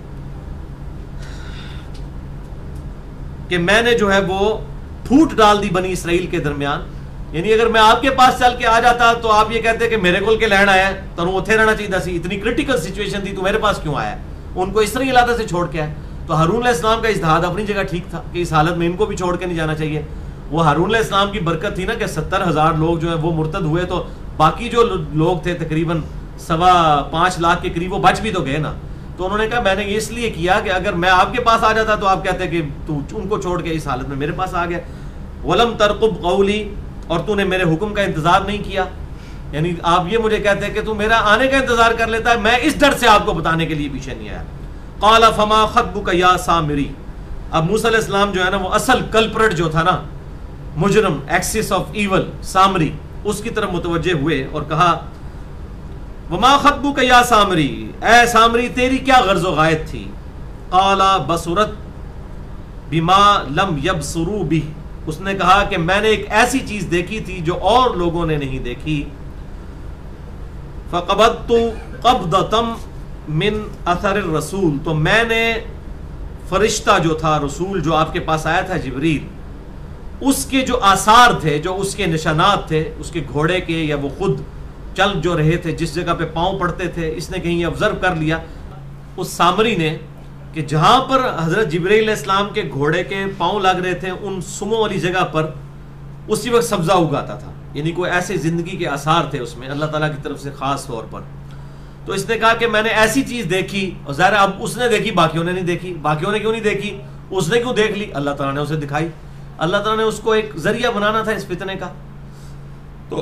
کہ میں نے جو ہے وہ پھوٹ ڈال دی بنی اسرائیل کے درمیان، یعنی اگر میں آپ کے پاس چل کے آ جاتا تو آپ یہ کہتے کہ میرے کول کے لین آیا ہے تو اتنے رہنا چاہیے سی، اتنی کرٹیکل سچویشن تھی تو میرے پاس کیوں آیا، ان کو اس طرح علاقے سے چھوڑ کے آئے۔ تو ہارون علیہ السلام کا اجتہاد اپنی جگہ ٹھیک تھا کہ اس حالت میں ان کو بھی چھوڑ کے نہیں جانا چاہیے، وہ ہارون علیہ السلام کی برکت تھی نا کہ 70,000 لوگ جو ہیں وہ مرتد ہوئے، تو باقی جو لوگ تھے تقریباً 5.25 لاکھ کے قریب وہ بچ بھی تو گئے نا، تو انہوں نے کہا میں نے یہ اس لیے کیا کہ اگر میں آپ کے پاس آ جاتا تو آپ کہتے کہ تو ان کو چھوڑ کے اس حالت میں میرے پاس آ گیا، ولم ترقب قولی، اور تو نے میرے حکم کا انتظار نہیں کیا، یعنی آپ یہ مجھے کہتے ہیں کہ تو میرا آنے کا انتظار کر لیتا ہے، میں اس ڈر سے آپ کو بتانے کے لیے پیچھے نہیں آیا۔ قال فما خطبک یا سامری، اب موسیٰ علیہ السلام جو ہے نا وہ اصل کلپریٹ جو تھا نا، مجرم، ایکسس آف ایول، سامری، اس کی طرف متوجہ ہوئے اور کہا وما خطبک یا سامری، اے سامری تیری کیا غرض و غایت تھی؟ قال بصرت بما لم یبصروا بہ، اس نے کہا کہ میں نے ایک ایسی چیز دیکھی تھی جو اور لوگوں نے نہیں دیکھی، فقبضت قبضۃ من اثر الرسول، تو میں نے فرشتہ جو تھا، رسول جو آپ کے پاس آیا تھا جبریل، اس کے جو آثار تھے، جو اس کے نشانات تھے، اس کے گھوڑے کے یا وہ خود چل جو رہے تھے، جس جگہ پہ پاؤں پڑتے تھے، اس نے کہیں آبزرو کر لیا اس سامری نے کہ جہاں پر حضرت جبریل علیہ السلام کے گھوڑے کے پاؤں لگ رہے تھے ان سموں والی جگہ پر اسی وقت سبزہ اگاتا تھا، یعنی کوئی ایسے زندگی کے آثار تھے اس میں اللہ تعالیٰ کی طرف سے خاص طور پر۔ تو اس نے کہا کہ میں نے ایسی چیز دیکھی، اور ظاہر اب اس نے دیکھی باقیوں نے نہیں دیکھی. باقیوں نے کیوں نہیں دیکھی؟ اس نے کیوں دیکھ لی؟ اللہ تعالیٰ نے اسے دکھائی. اللہ تعالیٰ نے اس کو ایک ذریعہ بنانا تھا اس فتنے کا. تو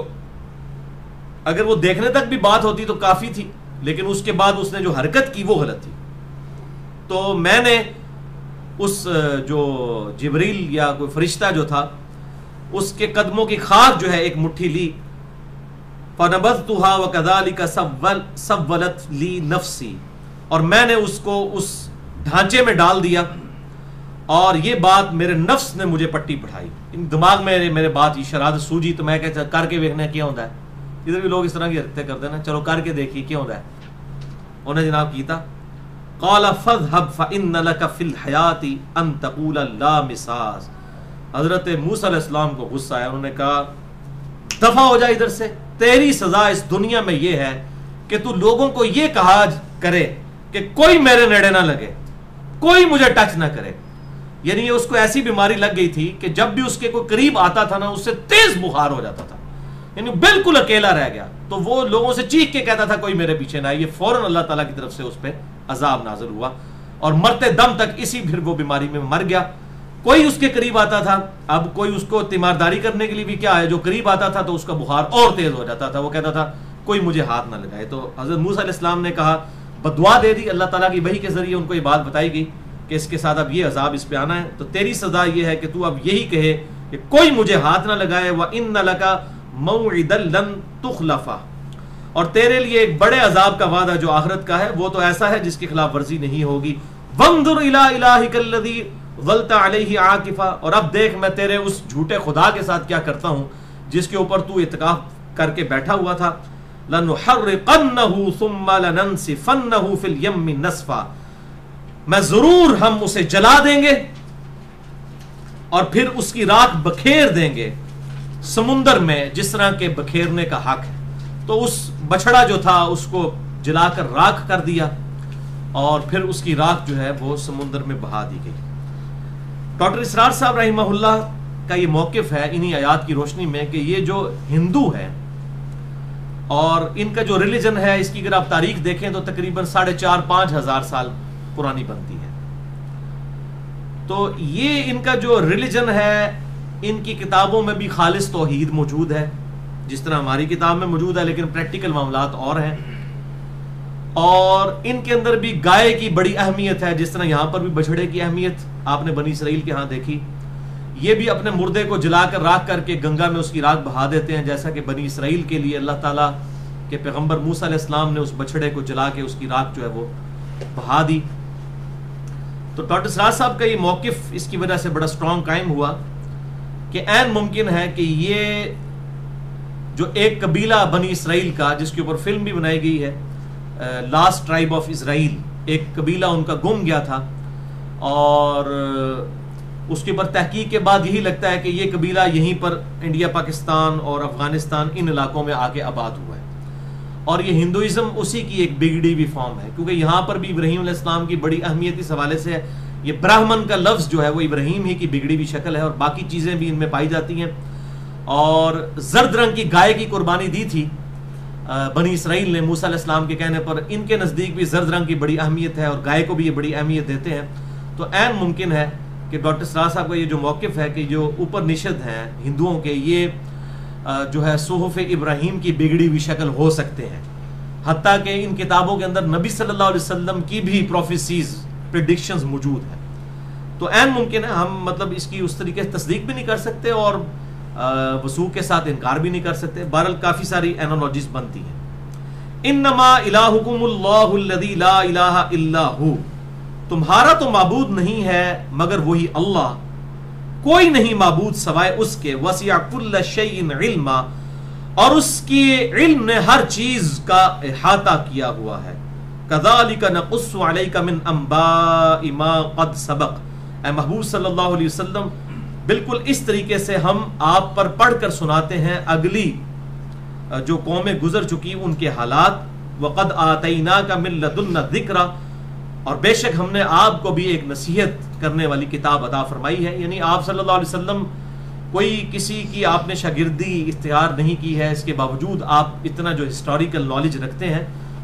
اگر وہ دیکھنے تک بھی بات ہوتی تو کافی تھی، لیکن اس کے بعد اس نے جو حرکت کی وہ غلط تھی. تو میں نے اس جو جبریل یا کوئی فرشتہ جو تھا اس کے قدموں کی خاک جو ہے ایک مٹھی لی، فَنَبَذْتُهَا وَكَذَلِكَ سَوَّلَتْ لِي نَفْسِي، اور میں نے اس کو اس ڈھانچے میں ڈال دیا، اور یہ بات میرے نفس نے مجھے پٹی پڑھائی. دماغ میں میرے بات یہ شرارت سوجی تو میں کہتا کر کے دیکھنا کیا ہوتا ہے. ادھر بھی لوگ اس طرح کی حرکتیں کرتے ہیں نا، چلو کر کے دیکھیے کیا ہوتا ہے. انہوں نے جناب کیتا، قال فاذهب فإن لك في الحياة ان تقول لا مساس. حضرت موسیٰ علیہ السلام کو غصہ آیا، انہوں نے کہا دفع ہو جا ادھر سے، تیری سزا اس دنیا میں یہ ہے کہ تو لوگوں کو یہ کہا کرے کہ کوئی میرے نیڑے نہ لگے، کوئی مجھے ٹچ نہ کرے. یعنی یہ اس کو ایسی بیماری لگ گئی تھی کہ جب بھی اس کے کوئی قریب آتا تھا نا اس سے تیز بخار ہو جاتا تھا، یعنی بالکل اکیلا رہ گیا. تو وہ لوگوں سے چیخ کے کہتا تھا کوئی میرے پیچھے نہ آئے. یہ فوراً اللہ تعالیٰ کی طرف سے اس پہ عذاب نازل ہوا، اور مرتے دم تک اسی پھر وہ بیماری میں مر گیا. کوئی اس کے قریب آتا تھا، اب کوئی اس کو تیمارداری کرنے کے لیے بھی کیا ہے، جو قریب آتا تھا تو اس کا بخار اور تیز ہو جاتا تھا. وہ کہتا تھا کوئی مجھے ہاتھ نہ لگائے. تو حضرت موسیٰ علیہ السلام نے کہا، بدعا دے دی. اللہ تعالیٰ کی وحی کے ذریعے ان کو یہ بات بتائی گئی کہ اس کے ساتھ اب یہ عذاب اس پہ آنا ہے. تو تیری سزا یہ ہے کہ تو اب یہی کہے کہ کوئی مجھے ہاتھ نہ لگائے. وَإِنَّ لَكَ مَوْعِدًا لَن تُخْلَفَ، اور تیرے لیے ایک بڑے عذاب کا وعدہ جو آخرت کا ہے وہ تو ایسا ہے جس کی خلاف ورزی نہیں ہوگی. وَانظُرْ إِلَىٰ إِلَٰهِكَ الَّذِي ظَلْتَ عَلَيْهِ عَاكِفًا، اور اب دیکھ میں تیرے اس جھوٹے خدا کے ساتھ کیا کرتا ہوں جس کے اوپر تو اعتکاف کر کے بیٹھا ہوا تھا. لَنُحَرِّقَنَّهُ ثُمَّ لَنَنْسِفَنَّهُ فِي الْيَمِّ نَسْفًا، میں ضرور ہم اسے جلا دیں گے اور پھر اس کی راکھ بکھیر دیں گے سمندر میں جس طرح کے بکھیرنے کا حق ہے. تو اس بچڑا جو تھا اس کو جلا کر راکھ کر دیا، اور پھر اس کی راکھ جو ہے وہ سمندر میں بہا دی گئی. ڈاکٹر اسرار صاحب رحمہ اللہ کا یہ موقف ہے انہی آیات کی روشنی میں کہ یہ جو ہندو ہے اور ان کا جو ریلیجن ہے، اس کی اگر آپ تاریخ دیکھیں تو تقریباً 4,500-5 ہزار سال پرانی بنتی ہے. تو یہ ان کا جو ریلیجن ہے، ان کی کتابوں میں بھی خالص توحید موجود ہے جس طرح ہماری کتاب میں موجود ہے، لیکن پریکٹیکل معاملات اور ہیں. اور ان کے اندر بھی گائے کی بڑی اہمیت ہے، جس طرح یہاں پر بھی بچھڑے کی اہمیت آپ نے بنی اسرائیل کے ہاں دیکھی. یہ بھی اپنے مردے کو جلا کر راکھ کر کے گنگا میں اس کی راکھ بہا دیتے ہیں، جیسا کہ بنی اسرائیل کے لیے اللہ تعالیٰ کے پیغمبر موسیٰ علیہ السلام نے اس بچھڑے کو جلا کے اس کی راکھ جو ہے وہ بہا دی. تو ڈاکٹر سراج صاحب کا یہ موقف اس کی وجہ سے بڑا سٹرونگ قائم ہوا کہ عین ممکن ہے کہ یہ جو ایک قبیلہ بنی اسرائیل کا، جس کے اوپر فلم بھی بنائی گئی ہے، لاسٹ ٹرائب آف اسرائیل، ایک قبیلہ ان کا گم گیا تھا، اور اس کے اوپر تحقیق کے بعد یہی لگتا ہے کہ یہ قبیلہ یہیں پر انڈیا، پاکستان اور افغانستان ان علاقوں میں آ کے آباد ہوا ہے. اور یہ ہندوازم اسی کی ایک بگڑی ہوئی فارم ہے، کیونکہ یہاں پر بھی ابراہیم علیہ السلام کی بڑی اہمیت اس حوالے سے ہے. یہ براہمن کا لفظ جو ہے وہ ابراہیم ہی کی بگڑی ہوئی شکل ہے، اور باقی چیزیں بھی ان میں پائی جاتی ہیں. اور زرد رنگ کی گائے کی قربانی دی تھی بنی اسرائیل نے موسیٰ علیہ السلام کے کہنے پر. ان کے نزدیک بھی زرد رنگ کی بڑی اہمیت ہے، اور گائے کو بھی یہ بڑی اہمیت دیتے ہیں. تو عین ممکن ہے کہ ڈاکٹر سراج صاحب کا یہ جو موقف ہے کہ جو اوپر نشد ہیں ہندوؤں کے، یہ جو ہے صحف ابراہیم کی بگڑی ہوئی شکل ہو سکتے ہیں. حتیٰ کہ ان کتابوں کے اندر نبی صلی اللہ علیہ وسلم کی بھی پروفیسیز، پریڈکشنز موجود ہیں. تو عین ممکن ہے، ہم مطلب اس کی اس طریقے سے تصدیق بھی نہیں کر سکتے اور وثوق کے ساتھ انکار بھی نہیں کر سکتے. بہرحال کافی ساری اینالوجیز بنتی ہیں. انما الہکم اللہ الذی لا الہ الا ہو، تمہارا تو معبود نہیں ہے مگر وہی اللہ، کوئی نہیں معبود سوائے اس کے. وسع کل شیء علما، اور اس کی علم نے ہر چیز کا احاطہ کیا ہوا ہے. کذالک نقص علیک من انباء ما قد سبق، اے محبوب صلی اللہ علیہ وسلم بالکل اس طریقے سے ہم آپ پر پڑھ کر سناتے ہیں اگلی جو قومیں گزر چکی ان کے حالات. وقد آتیناک من لدنا ذکرا، اور بے شک ہم نے آپ کو بھی ایک نصیحت کرنے والی کتاب عطا فرمائی ہے. یعنی آپ صلی اللہ علیہ وسلم کوئی کسی کی آپ نے شاگردی اختیار نہیں کی ہے، اس کے باوجود آپ اتنا جو ہسٹوریکل نالج رکھتے ہیں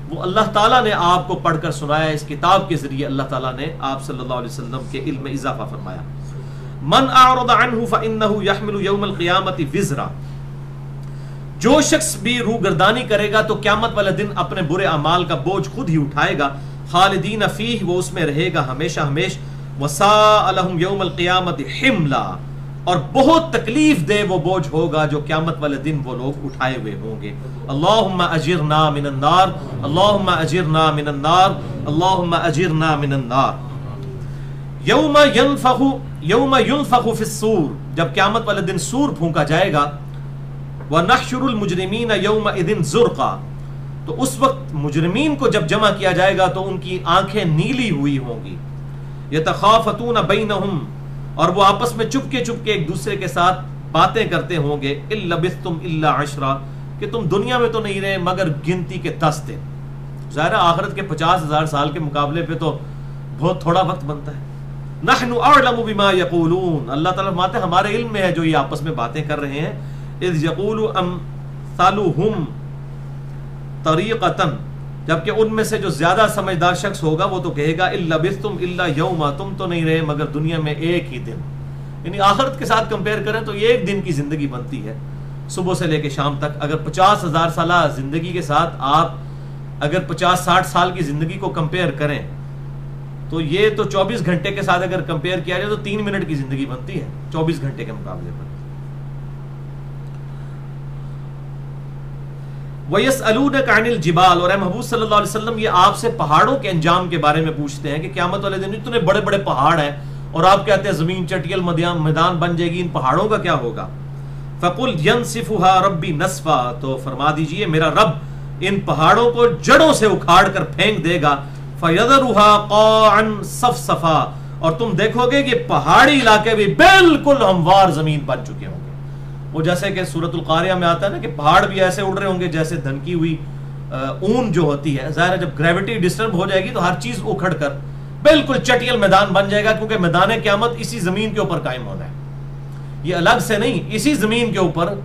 وہ اللہ تعالیٰ نے آپ کو پڑھ کر سنایا. اس کتاب کے ذریعے اللہ تعالیٰ نے آپ صلی اللہ علیہ وسلم کے علم میں اضافہ فرمایا. من اعرض عنہ فإنہ یحمل یوم القیامت وزرا. جو شخص بھی روگردانی کرے گا تو قیامت والے دن اپنے برے اعمال کا بوجھ خود ہی اٹھائے گا. خالدین فیہ، وہ اس میں رہے گا ہمیشہ ہمیش. وساء لہم یوم القیامت حملا، اور بہت تکلیف دہ وہ بوجھ ہوگا جو قیامت والے دن وہ لوگ اٹھائے ہوئے ہوں گے. اللہم اجرنا من النار، اللہم اجرنا من النار، اللہم اجرنا من النار. یوم ینفخ فی الصور، جب قیامت والے دن سور پھونکا جائے گا. وَنَحْشُرُ الْمُجْرِمِينَ يَوْمَئِذٍ زُرْقًا، تو اس وقت مجرمین کو جب جمع کیا جائے گا تو ان کی آنکھیں نیلی ہوئی ہوں گی. يَتَخَافَتُونَ بَيْنَهُمْ، اور وہ آپس میں چپکے چپکے ایک دوسرے کے ساتھ باتیں کرتے ہوں گے. إِن لَبِثْتُمْ إِلَّا عَشْرًا، کہ تم دنیا میں تو نہیں رہے مگر گنتی کے 10 دن. ظاہر آخرت کے 50,000 سال کے مقابلے پہ تو بہت تھوڑا وقت بنتا ہے. نحن اعلم بما یقولون، اللہ تعالیٰ فرماتے ہیں ہمارے علم میں ہے جو یہ آپس میں باتیں کر رہے ہیں. اذ یقول امثالهم طریقۃ، جبکہ ان میں سے جو زیادہ سمجھدار شخص ہوگا وہ تو کہے گا ان لبثتم الا یوما، تم تو نہیں رہے مگر دنیا میں ایک ہی دن. یعنی آخرت کے ساتھ کمپیئر کریں تو یہ ایک دن کی زندگی بنتی ہے صبح سے لے کے شام تک. اگر 50,000 سالہ زندگی کے ساتھ آپ اگر 50-60 سال کی زندگی کو کمپیئر کریں تو یہ تو 24 گھنٹے کے ساتھ اگر کمپیئر کیا جائے تو 3 منٹ کی زندگی بنتی ہے 24 گھنٹے کے مقابلے پر. وَيَسْأَلُونَكَ عَنِ الْجِبَالِ، اور اے محبوب صلی اللہ علیہ وسلم یہ آپ سے پہاڑوں کے انجام کے بارے میں پوچھتے ہیں کہ قیامت والے دن اتنے بڑے بڑے پہاڑ ہیں اور آپ کہتے ہیں زمین چٹیل میدان بن جائے گی، ان پہاڑوں کا کیا ہوگا؟ فَقُلْ يَنْسِفُهَا رَبِّي نَسْفًا، تو فرما دیجئے میرا رب ان پہاڑوں کو جڑوں سے اکھاڑ کر پھینک دے گا. فَيَذَرُهَا قَاعًا صَفْصَفًا، اور تم دیکھو گے کہ پہاڑی علاقے بھی بالکل ہموار زمین بن چکے ہوں گے. وہ جیسے کہ سورۃ القاریہ میں آتا ہے نا کہ پہاڑ بھی ایسے اڑ رہے ہوں گے جیسے دھنکی ہوئی اون جو ہوتی ہے. ظاہر ہے جب گریوٹی ڈسٹرب ہو جائے گی تو ہر چیز اکھڑ کر بالکل چٹیل میدان بن جائے گا، کیونکہ میدان قیامت اسی زمین کے اوپر قائم ہونا ہے، یہ الگ سے نہیں، اسی زمین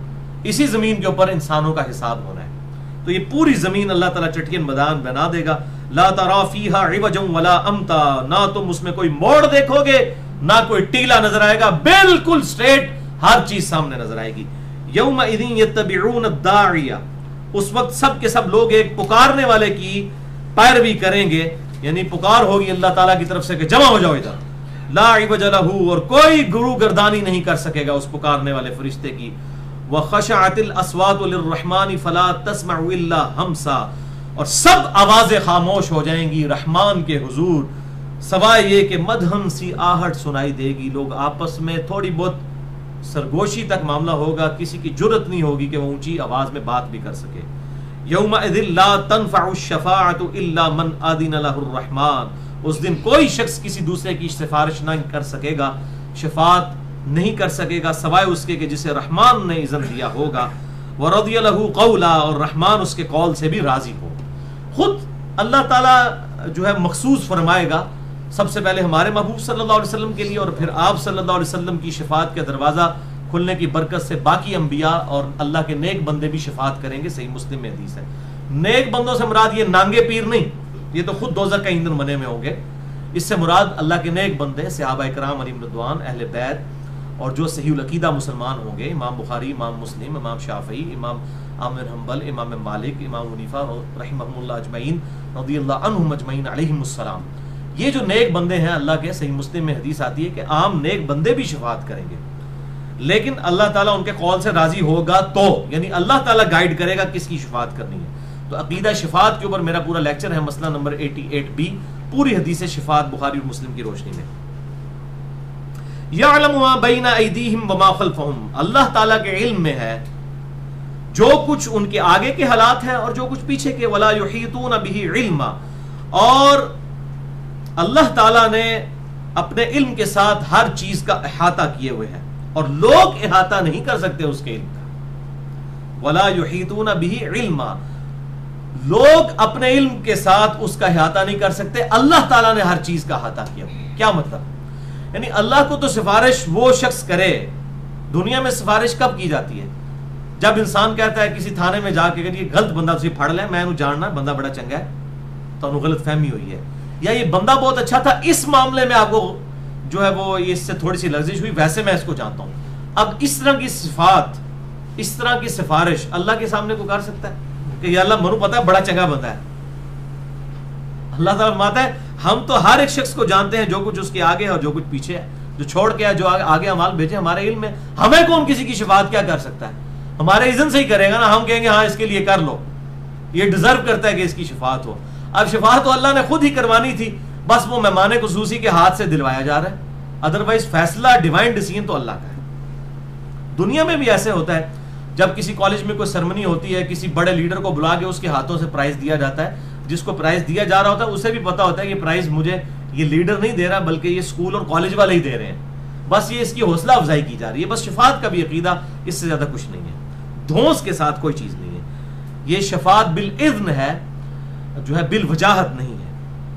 کے اوپر انسانوں کا حساب ہونا ہے. تو یہ پوری زمین اللہ تعالیٰ چٹیل میدان بنا دے گا. لا ترى فيها عوجا ولا امتا، نہ تم اس میں کوئی موڑ دیکھو گے نہ کوئی ٹیلا نظر آئے گا، بالکل سٹریٹ ہر چیز سامنے نظر آئے گی. یومئذ یتبعون الداعی، اس وقت سب کے سب لوگ ایک پکارنے والے کی پیروی کریں گے، یعنی پکار ہوگی اللہ تعالیٰ کی طرف سے کہ جمع ہو جاؤ ادھر. لا عوج لہ، اور کوئی گرو گردانی نہیں کر سکے گا اس پکارنے والے فرشتے کی. وخشعت الاصوات للرحمن فلا تسمع الا ہمسا، اور سب آوازیں خاموش ہو جائیں گی رحمان کے حضور سوائے یہ کہ مدھم سی آہٹ سنائی دے گی. لوگ آپس میں تھوڑی بہت سرگوشی تک معاملہ ہوگا، کسی کی جرت نہیں ہوگی کہ وہ اونچی آواز میں بات بھی کر سکے. یومئذ لا تنفع الشفاعۃ الا من اذن لہ الرحمن، اس دن کوئی شخص کسی دوسرے کی سفارش نہ کر سکے گا، شفاعت نہیں کر سکے گا سوائے اس کے کہ جسے رحمان نے اذن دیا ہوگا. ورضی لہ قولا، اور رحمان اس کے قول سے بھی راضی ہو. خود اللہ تعالیٰ جو ہے مخصوص فرمائے گا سب سے پہلے ہمارے محبوب صلی اللہ علیہ وسلم کے لیے، اور پھر آپ صلی اللہ علیہ وسلم کی شفاعت کا دروازہ کھلنے کی برکت سے باقی انبیاء اور اللہ کے نیک بندے بھی شفاعت کریں گے. صحیح مسلم میں حدیث ہے. نیک بندوں سے مراد یہ نانگے پیر نہیں، یہ تو خود دوزخ کا ایندھن بنے میں ہوں گے. اس سے مراد اللہ کے نیک بندے، صحابہ کرام علیہم رضوان، اہل بیت، اور جو صحیح العقیدہ مسلمان ہوں گے، امام بخاری، امام مسلم، امام شافعی، امام احمد بن حنبل، امام مالک، امام حنیفہ رحمہم اللہ اجمعین رضی اللہ عنہم اجمعین علیہم السلام. یہ جو نیک بندے ہیں اللہ کے، صحیح مسلم میں حدیث آتی ہے کہ عام نیک بندے بھی شفاعت کریں گے، لیکن اللہ تعالیٰ ان کے قول سے راضی ہوگا تو، یعنی اللہ تعالیٰ گائیڈ کرے گا کس کی شفاعت کرنی ہے. تو عقیدہ شفاعت کے اوپر میرا پورا لیکچر ہے، مسئلہ نمبر 88B، پوری حدیث شفاعت بخاری اور مسلم کی روشنی میں. یعلم ما بین ایدیہم وما خلفہم، اللہ تعالیٰ کے علم میں ہے جو کچھ ان کے آگے کے حالات ہیں اور جو کچھ پیچھے کے. ولا یحیطون بہ علما، اور اللہ تعالیٰ نے اپنے علم کے ساتھ ہر چیز کا احاطہ کیے ہوئے ہیں اور لوگ احاطہ نہیں کر سکتے اس کے علم کا. ولا یحیطون بہ علما، لوگ اپنے علم کے ساتھ اس کا احاطہ نہیں کر سکتے، اللہ تعالیٰ نے ہر چیز کا احاطہ کیا ہوا. کیا مطلب؟ یعنی اللہ کو تو سفارش وہ شخص کرے، دنیا میں سفارش کب کی جاتی ہے؟ جب انسان کہتا ہے کسی تھانے میں جا کے کہ یہ غلط بندہ تسی پھڑ لے، میں انہوں جاننا بندہ بڑا چنگا ہے، تو انہوں غلط فہمی ہوئی ہے، یا یہ بندہ بہت اچھا تھا اس معاملے میں آپ کو جو ہے وہ اس سے تھوڑی سی لغزش ہوئی، ویسے میں اس کو جانتا ہوں. اب اس طرح کی صفات، اس طرح کی سفارش اللہ کے سامنے کو کر سکتا ہے کہ یا اللہ منو پتا ہے بڑا چنگا بندہ ہے؟ اللہ تعالیٰ فرماتا ہے ہم تو ہر ایک شخص کو جانتے ہیں، جو کچھ اس کے آگے ہے اور جو کچھ پیچھے ہے، جو چھوڑ کے ہے، جو آگے اعمال بھیجے، ہمارے علم میں. ہمیں کون کسی کی شفاعت کیا کر سکتا ہے؟ ہمارے اذن سے ہی کرے گا نا. ہم کہیں گے ہاں اس کے لیے کر لو، یہ ڈیزرو کرتا ہے کہ اس کی شفاعت ہو. اب شفاعت تو اللہ نے خود ہی کروانی تھی، بس وہ مہمان خصوصی کے ہاتھ سے دلوایا جا رہا ہے. ادروائز فیصلہ ڈیوائن ڈیسیژن تو اللہ کا ہے. دنیا میں بھی ایسے ہوتا ہے، جب کسی کالج میں کوئی سرمنی ہوتی ہے، کسی بڑے لیڈر کو بلا کے اس کے ہاتھوں سے پرائز دیا جاتا ہے. جس کو پرائز دیا جا رہا ہوتا ہے اسے بھی پتا ہوتا ہے کہ پرائز مجھے یہ لیڈر نہیں دے رہا بلکہ یہ اسکول اور کالج والے ہی دے رہے ہیں، بس یہ اس کی حوصلہ افزائی کی جا رہی ہے. بس شفاعت کا بھی عقیدہ اس سے زیادہ کچھ نہیں ہے، دھونس کے ساتھ کوئی چیز نہیں ہے. یہ شفاعت بالاذن ہے، جو ہے بالوجاہت نہیں ہے.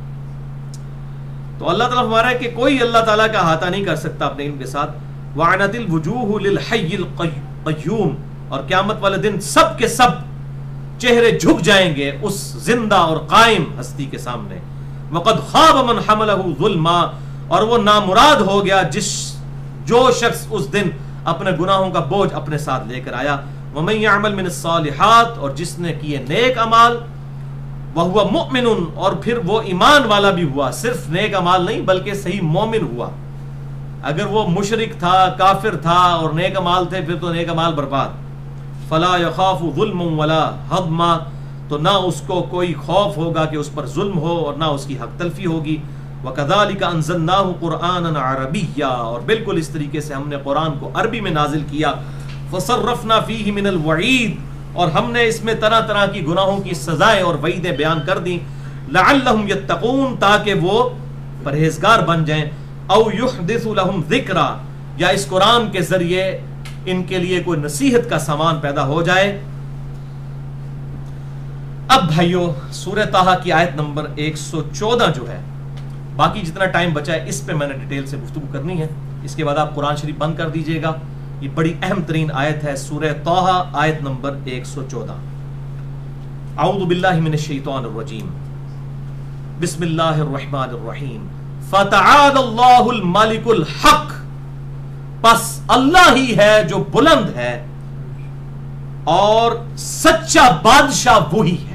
تو اللہ تعالیٰ فرما رہا ہے کہ کوئی اللہ تعالیٰ کا احاطہ نہیں کر سکتا اپنے علم کے ساتھ. وعنت الوجوہ للحی القیوم، اور قیامت والے دن سب کے سب چہرے جھک جائیں گے اس زندہ اور قائم ہستی کے سامنے. وقد خاب من حملہ ظلما، اور وہ نامراد ہو گیا جو شخص اس دن اپنے گناہوں کا بوجھ اپنے ساتھ لے کر آیا. ومن يعمل من الصالحات، اور جس نے کیے نیک اعمال، وہو مؤمن، اور پھر وہ ایمان والا بھی ہوا. صرف نیک اعمال نہیں بلکہ صحیح مومن ہوا. اگر وہ مشرک تھا، کافر تھا اور نیک اعمال تھے، پھر تو نیک اعمال برباد. فلا يخاف ظلم ولا ہضما، تو نہ اس کو کوئی خوف ہوگا کہ اس پر ظلم ہو اور نہ اس کی حق تلفی ہوگی. وَكَذَلِكَ أَنزَلْنَاهُ قُرْآنًا عَرَبِيًّا، اور بالکل اس طریقے سے ہم نے قرآن کو عربی میں نازل کیا. فَصَرَّفْنَا فِيهِ مِنَ الْوَعِيدِ، اور ہم نے اس میں طرح طرح کی گناہوں کی سزائیں اور وعیدیں بیان کر دیں. لَعَلَّهُمْ يَتَّقُونَ، تاکہ وہ پرہیزگار بن جائیں. او يُحْدِثُ لَهُمْ ذِكْرًا، یا اس قرآن کے ذریعے ان کے لیے کوئی نصیحت کا سامان پیدا ہو جائے. اب بھائیو سورہ طٰہٰ کی آیت نمبر 114 جو ہے، باقی جتنا ٹائم بچا ہے اس پہ میں نے ڈیٹیل سے گفتگو کرنی ہے. اس کے بعد آپ قرآن شریف بند کر دیجئے گا. یہ بڑی اہم ترین آیت ہے، سورہ طٰہٰ آیت نمبر 114. اعوذ باللہ من الشیطان الرجیم، بسم اللہ الرحمن الرحیم. فتعالى اللہ الملک الحق، پس اللہ ہی ہے جو بلند ہے اور سچا بادشاہ وہی ہے.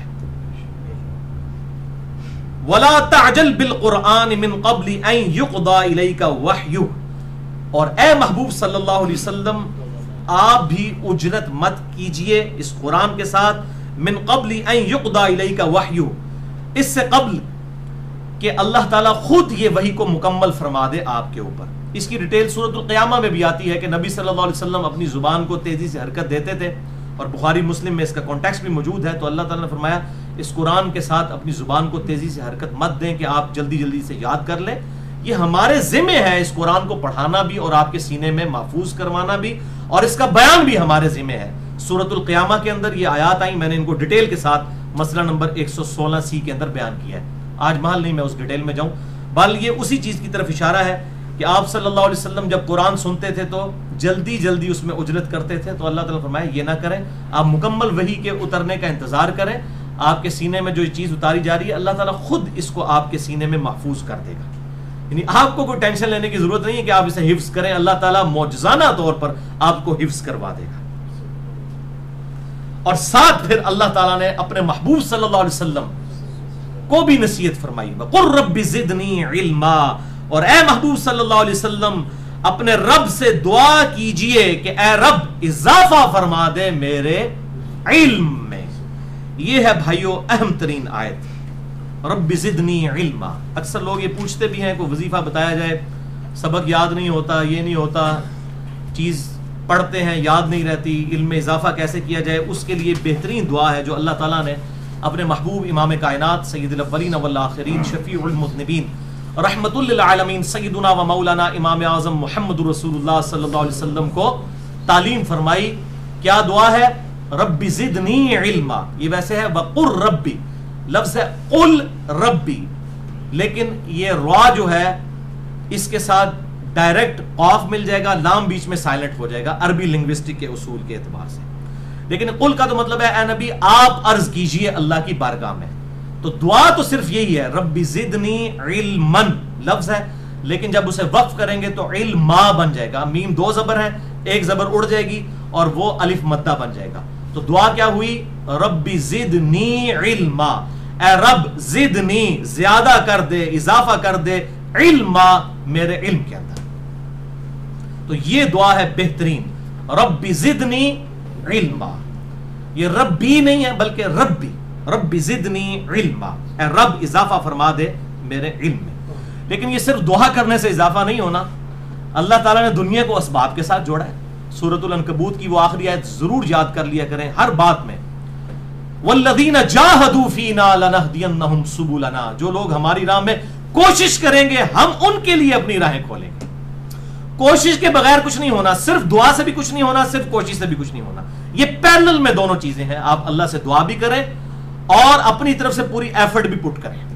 وَلَا تَعْجَلْ بِالْقُرْآنِ مِنْ قَبْلِ أَنْ يُقْضَى إِلَيْكَ وَحْيُهُ، اور اے محبوب صلی اللہ علیہ وسلم آپ بھی اجرت مت کیجئے اس قرآن کے ساتھ. من قبل ان يقضى إليك وحيه، اس سے قبل کہ اللہ تعالیٰ خود یہ وحی کو مکمل فرما دے آپ کے اوپر. اس کی ڈیٹیل سورۃ القیامہ میں بھی آتی ہے کہ نبی صلی اللہ علیہ وسلم اپنی زبان کو تیزی سے حرکت دیتے تھے، اور بخاری مسلم میں اس کا کانٹیکسٹ بھی موجود ہے. تو اللہ تعالیٰ نے فرمایا اس قرآن کے ساتھ اپنی زبان کو تیزی سے حرکت مت دیں کہ آپ جلدی جلدی سے یاد کر لیں. یہ ہمارے ذمہ ہے اس قرآن کو پڑھانا بھی اور آپ کے سینے میں محفوظ کروانا بھی، اور اس کا بیان بھی ہمارے ذمہ ہے. سورۃ القیامہ کے اندر یہ آیات آئیں، میں نے ان کو ڈیٹیل کے ساتھ مسئلہ نمبر 116C کے اندر بیان کیا ہے. آج محل نہیں میں اس ڈیٹیل میں جاؤں، بل یہ اسی چیز کی طرف اشارہ ہے کہ آپ صلی اللہ علیہ وسلم جب قرآن سنتے تھے تو جلدی جلدی اس میں اجرت کرتے تھے. تو اللہ تعالیٰ فرمایا یہ نہ کریں، آپ مکمل وحی کے اترنے کا انتظار کریں. آپ کے سینے میں جو چیز اتاری جا رہی ہے اللہ تعالیٰ خود اس کو آپ کے سینے میں محفوظ کر دے گا. یعنی آپ کو کوئی ٹینشن لینے کی ضرورت نہیں ہے کہ آپ اسے حفظ کریں، اللہ تعالیٰ معجزانہ طور پر آپ کو حفظ کروا دے گا. اور ساتھ پھر اللہ تعالیٰ نے اپنے محبوب صلی اللہ علیہ وسلم کو بھی نصیحت فرمائی، وَقُلْ رَبِّ زِدْنِي عِلْمًا، اور اے محبوب صلی اللہ علیہ وسلم اپنے رب سے دعا کیجئے کہ اے رب اضافہ فرما دے میرے علم میں. یہ ہے بھائیو اہم ترین آیت، رب زدنی علما. اکثر لوگ یہ پوچھتے بھی ہیں کوئی وظیفہ بتایا جائے، سبق یاد نہیں ہوتا، یہ نہیں ہوتا، چیز پڑھتے ہیں یاد نہیں رہتی، علم میں اضافہ کیسے کیا جائے. اس کے لیے بہترین دعا ہے جو اللہ تعالیٰ نے اپنے محبوب امام کائنات سید الاولین والآخرین شفیع المذنبین رحمت للعالمین سیدنا و مولانا امام اعظم محمد رسول اللہ صلی اللہ علیہ وسلم کو تعلیم فرمائی. کیا دعا ہے؟ رب زدنی علما. یہ ویسے ہے وقل ربی، لفظ ہے قل ربی، لیکن یہ را جو ہے اس کے ساتھ ڈائریکٹ قاف مل جائے گا، لام بیچ میں سائلنٹ ہو جائے گا عربی لنگوسٹک کے اصول کے اعتبار سے. لیکن قل کا تو مطلب ہے اے نبی آپ عرض کیجئے اللہ کی بارگاہ میں. تو دعا تو صرف یہی ہے رب زدنی علما لفظ ہے، لیکن جب اسے وقف کریں گے تو علما بن جائے گا. میم دو زبر ہے، ایک زبر اڑ جائے گی اور وہ الف مدہ بن جائے گا. تو دعا کیا ہوئی؟ رب زدنی علما، اے رب زدنی زیادہ کر دے، اضافہ کر دے، علما میرے علم کے اندر. تو یہ دعا ہے بہترین، رب زدنی علما. یہ ربی نہیں ہے بلکہ ربی، رب زدنی علما، اے رب اضافہ فرما دے میرے علم میں. لیکن یہ صرف دعا کرنے سے اضافہ نہیں ہونا، اللہ تعالیٰ نے دنیا کو اسباب کے ساتھ جوڑا ہے. سورۃ العنکبوت کی وہ آخری آیت ضرور یاد کر لیا کریں ہر بات میں، والذین جاہدوا فینا لنہدینہم سبلنا، جو لوگ ہماری راہ میں کوشش کریں گے ہم ان کے لیے اپنی راہیں کھولیں گے. کوشش کے بغیر کچھ نہیں ہونا، صرف دعا سے بھی کچھ نہیں ہونا، صرف کوشش سے بھی کچھ نہیں ہونا. یہ پیرلل میں دونوں چیزیں ہیں. آپ اللہ سے دعا بھی کریں اور اپنی طرف سے پوری ایفرٹ بھی پٹ کریں.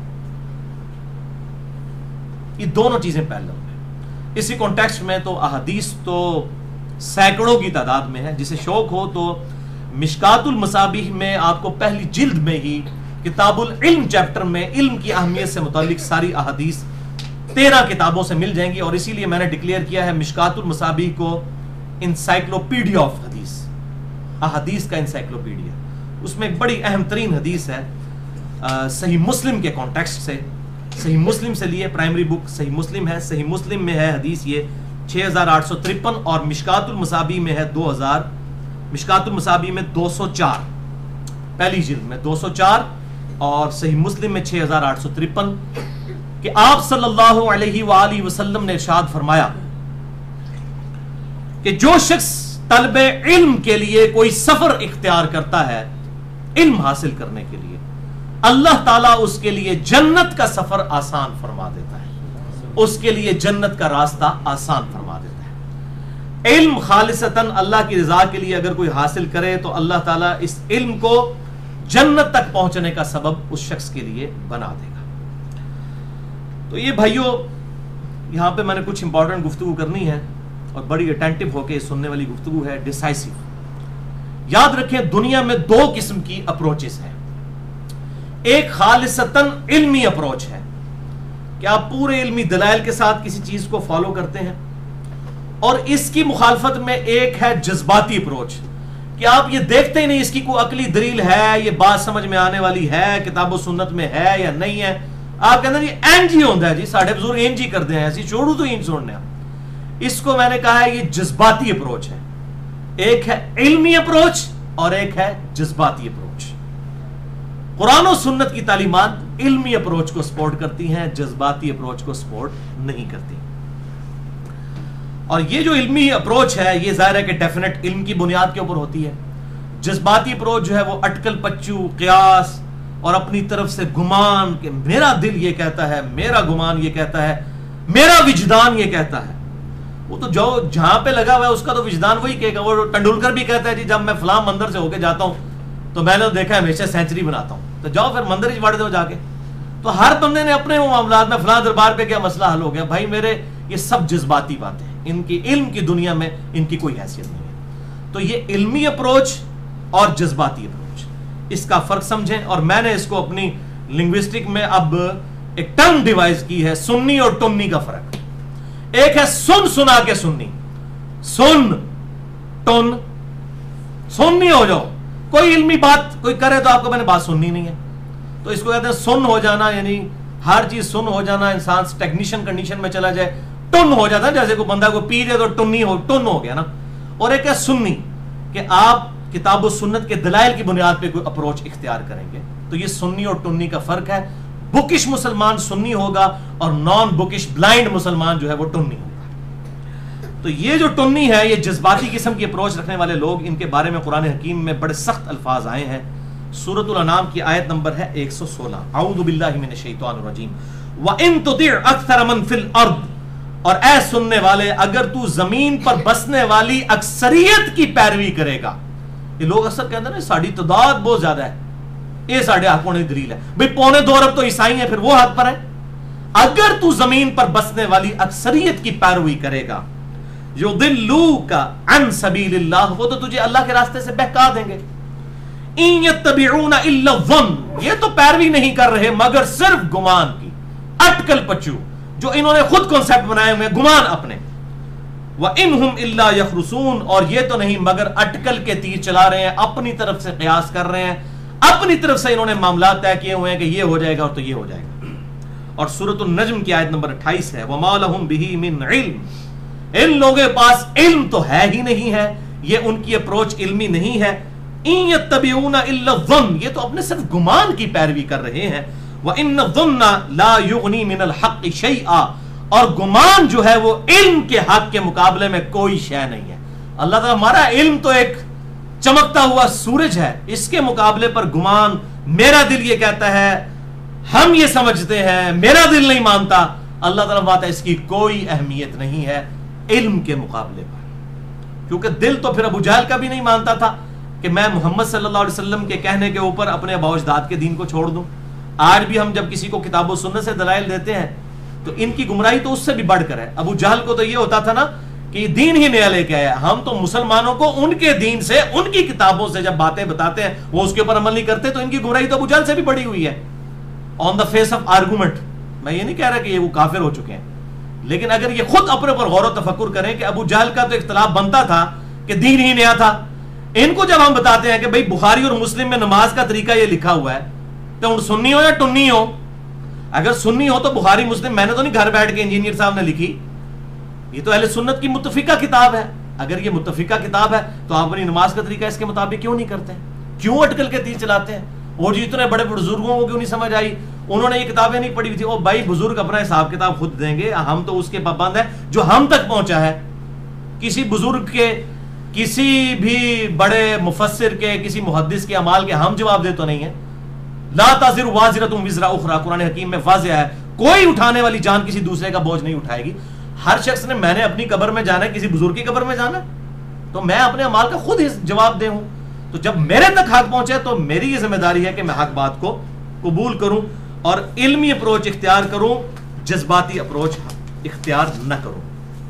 یہ دونوں چیزیں پیرلل میں. اسی کانٹیکسٹ میں تو احادیث تو سینکڑوں کی تعداد میں ہے. جسے شوق ہو تو مشکات المصابیح میں آپ کو پہلی جلد میں ہی کتاب العلم چیپٹر میں علم کی اہمیت سے متعلق ساری احادیث 13 کتابوں سے مل جائیں گی. اور اسی لیے میں نے ڈکلیئر کیا ہے مشکات المصابیح کو انسائکلوپیڈیا آف حدیث، احادیث کا انسائکلوپیڈیا. اس میں ایک بڑی اہم ترین حدیث ہے صحیح مسلم کے کانٹیکسٹ سے. صحیح مسلم سے لیے پرائمری بک صحیح مسلم ہے، صحیح مسلم میں ہے حدیث یہ 6853 اور مشکات المصابیح میں ہے 2000، مشکات المصابیح میں 204، پہلی جلد میں 204 اور صحیح مسلم میں 6853 کہ آپ صلی اللہ علیہ وآلہ وسلم نے ارشاد فرمایا کہ جو شخص طلب علم کے لیے کوئی سفر اختیار کرتا ہے علم حاصل کرنے کے لیے، اللہ تعالیٰ اس کے لیے جنت کا سفر آسان فرما دیتا ہے، اس کے لیے جنت کا راستہ آسان فرما دیتا ہے. علم خالصتاً اللہ کی رضا کے لیے اگر کوئی حاصل کرے تو اللہ تعالیٰ اس علم کو جنت تک پہنچنے کا سبب اس شخص کے لیے بنا دے گا. تو یہ بھائیوں یہاں پہ میں نے کچھ امپورٹنٹ گفتگو کرنی ہے اور بڑی اٹینٹو ہو کے سننے والی گفتگو ہے، ڈیسائسو. یاد رکھیں دنیا میں دو قسم کی اپروچز ہیں. ایک خالصتاً علمی اپروچ ہے کہ آپ پورے علمی دلائل کے ساتھ کسی چیز کو فالو کرتے ہیں، اور اس کی مخالفت میں ایک ہے جذباتی اپروچ کہ آپ یہ دیکھتے ہی نہیں اس کی کوئی عقلی دلیل ہے، یہ بات سمجھ میں آنے والی ہے، کتاب و سنت میں ہے یا نہیں ہے. آپ کہتے ہیں جی اینج ہی ہوتا ہے، جی ساڑھے بزرگ اینج ہی کرتے ہیں، ایسی چھوڑو تو اینج چھوڑنے. اس کو میں نے کہا ہے یہ جذباتی اپروچ ہے. ایک ہے علمی اپروچ اور ایک ہے جذباتی اپروچ. قرآن و سنت کی تعلیمات علمی اپروچ کو سپورٹ کرتی ہیں، جذباتی اپروچ کو سپورٹ نہیں کرتی. اور یہ جو علمی اپروچ ہے یہ ظاہر ہے کہ ڈیفینیٹ علم کی بنیاد کے اوپر ہوتی ہے. جذباتی اپروچ جو ہے وہ اٹکل پچو، قیاس اور اپنی طرف سے گمان کہ میرا دل یہ کہتا ہے، میرا گمان یہ کہتا ہے، میرا وجدان یہ کہتا ہے. وہ تو جو جہاں پہ لگا ہوا ہے اس کا تو وجدان وہی کہے گا. وہ ٹنڈولکر بھی کہتا ہے جی جب میں فلاں مندر سے ہو کے جاتا ہوں تو میں نے دیکھا ہے ہمیشہ سینچری بناتا ہوں. تو جاؤ پھر مندر ہی وڑ دو جا کے. تو ہر بندے نے اپنے وہ معاملات میں فلاں دربار پہ کیا مسئلہ حل ہو گیا. بھائی میرے یہ سب جذباتی باتیں ہیں، ان کی علم کی دنیا میں ان کی کوئی حیثیت نہیں ہے. تو یہ علمی اپروچ اور جذباتی اپروچ، اس کا فرق سمجھیں. اور میں نے اس کو اپنی لنگوسٹک میں اب ایک ٹرم ڈیوائز کی ہے، سنی اور ٹنی کا فرق. ایک ہے سن سنا کے سنی، سن ٹن، سننی ہو جاؤ. کوئی علمی بات کوئی کرے تو آپ کو میں نے بات سننی نہیں ہے، تو اس کو کہتے ہیں سن ہو جانا، یعنی ہر چیز سن ہو جانا. انسان ٹیکنیشین کنڈیشن میں چلا جائے ٹن ہو جاتا ہے، جیسے کوئی بندہ کو پی جائے تو ٹن ہو گیا نا. اور ایک ہے سنی کہ آپ کتاب و سنت کے دلائل کی بنیاد پہ کوئی اپروچ اختیار کریں گے. تو یہ سنی اور ٹنی کا فرق ہے. بکش مسلمان سنی ہوگا اور نان بکش بلائنڈ مسلمان جو ہے وہ ٹنی ہوگا. تو یہ جو ٹنی ہے یہ جذباتی قسم کی اپروچ رکھنے والے لوگ، ان کے بارے میں قرآن حکیم میں بڑے سخت الفاظ آئے ہیں. سورۃ الانعام کی آیت نمبر ہے 116، اعوذ باللہ من الشیطان الرجیم، وَإِن تُطِعْ أَكْثَرَ مَن فِي الْأَرْضِ، اور اے سننے والے اگر تو زمین پر بسنے والی اکثریت کی پیروی کرے گا. یہ لوگ اکثر کہتے ہیں نا ساڑی تعداد بہت زیادہ ہے، یہ ساڑھے حق ہونے دلیل ہے. بھئی 2.25 ارب تو عیسائی ہیں، پھر وہ حق پر ہے. اگر تو زمین پر بسنے والی اکثریت کی پیروی کرے گا یضلوک عن سبیل اللہ، وہ تو تجھے اللہ کے راستے سے بہکا دیں گے. ان یتبعون الا الظن، یہ تو پیروی نہیں کر رہے مگر صرف گمان کی، اٹکل پچو جو انہوں نے خود کنسپٹ بنائے ہوئے، گمان اپنے. وَإِنْهُمْ إِلَّا يَخْرُصُونَ، اور یہ تو نہیں مگر اٹکل کے تیر چلا رہے ہیں، اپنی طرف سے قیاس کر رہے ہیں، اپنی طرف سے انہوں نے معاملات طے کیے ہوئے ہیں کہ یہ ہو جائے گا اور تو یہ ہو جائے گا. اور سورۃ النجم کی آیت نمبر 28 ہے وَمَا لَهُمْ بِهِ مِنْ عِلْمٍ، ان لوگوں کے پاس علم تو ہے ہی نہیں ہے، یہ ان کی اپروچ علمی نہیں ہے. إِن يَتَّبِعُونَ إِلَّا الظَّنَّ، یہ تو اپنے صرف گمان کی پیروی کر رہے ہیں. وَإِنَّ الظَّنَّ لَا يُغْنِي مِنَ الْحَقِّ شَيْئًا، اور گمان جو ہے وہ علم کے حق کے مقابلے میں کوئی شے نہیں ہے. اللہ تعالیٰ ہمارا علم تو ایک چمکتا ہوا سورج ہے، اس کے مقابلے پر گمان، میرا دل یہ کہتا ہے، ہم یہ سمجھتے ہیں، میرا دل نہیں مانتا. اللہ تعالیٰ بات ہے اس کی کوئی اہمیت نہیں ہے علم کے مقابلے پر. کیونکہ دل تو پھر ابو جہل کا بھی نہیں مانتا تھا کہ میں محمد صلی اللہ علیہ وسلم کے کہنے کے اوپر اپنے آباء و اجداد کے دین کو چھوڑ دوں. آج بھی ہم جب کسی کو کتاب و سنت سے دلائل دیتے ہیں تو ان کی گمراہی تو اس سے بھی بڑھ کر ہے. ابو جہل کو تو یہ ہوتا تھا نا کہ دین ہی نیا لے کے آیا، ہم تو مسلمانوں کو ان کے دین سے، ان کی کتابوں سے جب باتیں بتاتے ہیں وہ اس کے اوپر عمل نہیں کرتے، تو ان کی گمراہی تو ابو جہل سے بھی بڑی ہوئی ہے on the face of argument. میں یہ نہیں کہہ رہا کہ یہ وہ کافر ہو چکے ہیں، لیکن اگر یہ خود اپنے پر غور و تفکر کریں کہ ابو جہل کا تو اختلاف بنتا تھا کہ دین ہی نیا تھا. ان کو جب ہم بتاتے ہیں کہ بھئی بخاری اور مسلم میں نماز کا طریقہ یہ لکھا ہوا ہے، تو ان سنی ہو یا ٹنی ہو، اگر سنی ہو تو بخاری مسلم میں نے تو نہیں گھر بیٹھ کے انجینئر صاحب نے لکھی، یہ تو اہل سنت کی متفقہ کتاب ہے. اگر یہ متفقہ کتاب ہے تو آپ اپنی نماز کا طریقہ اس کے مطابق کیوں نہیں کرتے ہیں؟ کیوں اٹکل کے تیر چلاتے ہیں؟ اور جو اتنے بڑے بزرگوں کو کیوں نہیں سمجھ آئی؟ انہوں نے یہ کتابیں نہیں پڑھی تھی. او بھائی بزرگ اپنا حساب کتاب خود دیں گے، ہم تو اس کے پابند ہیں جو ہم تک پہنچا ہے. کسی بزرگ کے، کسی بھی بڑے مفسر کے، کسی محدث کے اعمال کے ہم جواب دے تو نہیں ہیں. لا تزر وازرۃ وزر اخرى، قرآن حکیم میں واضح ہے، کوئی اٹھانے والی جان کسی دوسرے کا بوجھ نہیں اٹھائے گی. ہر شخص نے میں نے اپنی قبر میں جانا ہے، کسی بزرگ کی قبر میں جانا ہے، تو میں اپنے اعمال کا خود ہی جواب دے ہوں. تو جب میرے تک حق پہنچے تو میری یہ ذمہ داری ہے کہ میں حق بات کو قبول کروں اور علمی اپروچ اختیار کروں، جذباتی اپروچ اختیار نہ کروں.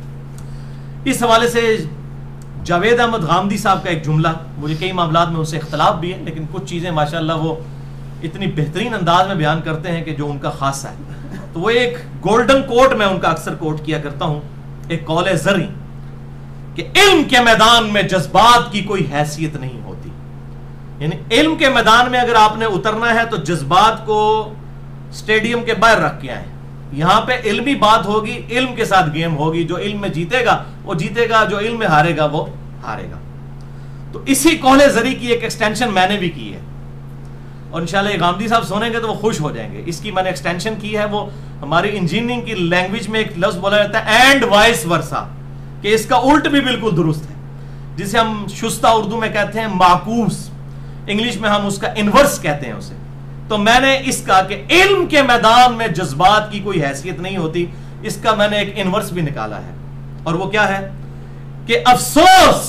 اس حوالے سے جاوید احمد غامدی صاحب کا ایک جملہ، مجھے کئی معاملات میں ان سے اختلاف بھی ہے، لیکن کچھ چیزیں ماشاءاللہ وہ اتنی بہترین انداز میں بیان کرتے ہیں کہ جو ان کا خاصہ ہے. تو وہ ایک گولڈن کوٹ میں ان کا اکثر کوٹ کیا کرتا ہوں، ایک قول زرعی کہ علم کے میدان میں جذبات کی کوئی حیثیت نہیں ہوتی. یعنی علم کے میدان میں اگر آپ نے اترنا ہے تو جذبات کو اسٹیڈیم کے باہر رکھ کے آئیں. یہاں پہ علمی بات ہوگی، علم کے ساتھ گیم ہوگی. جو علم میں جیتے گا وہ جیتے گا، جو علم میں ہارے گا وہ ہارے گا. تو اسی قول زرعی کی ایک ایکسٹینشن میں نے بھی کی ہے، اور انشاءاللہ یہ غامدی صاحب سنیں گے تو وہ خوش ہو جائیں گے. اس کی میں نے ایکسٹینشن کی ہے، وہ ہماری انجینئرنگ کی لینگویج میں ایک لفظ بولا جاتا ہے اینڈ وائس ورسا، کہ اس کا الٹ بھی بالکل درست ہے، جسے ہم شستہ اردو میں کہتے ہیں معکوس، انگلش میں ہم اس کا انورس کہتے ہیں اسے. تو میں نے اس کا کہ علم کے میدان میں جذبات کی کوئی حیثیت نہیں ہوتی، اس کا میں نے ایک انورس بھی نکالا ہے، اور وہ کیا ہے کہ افسوس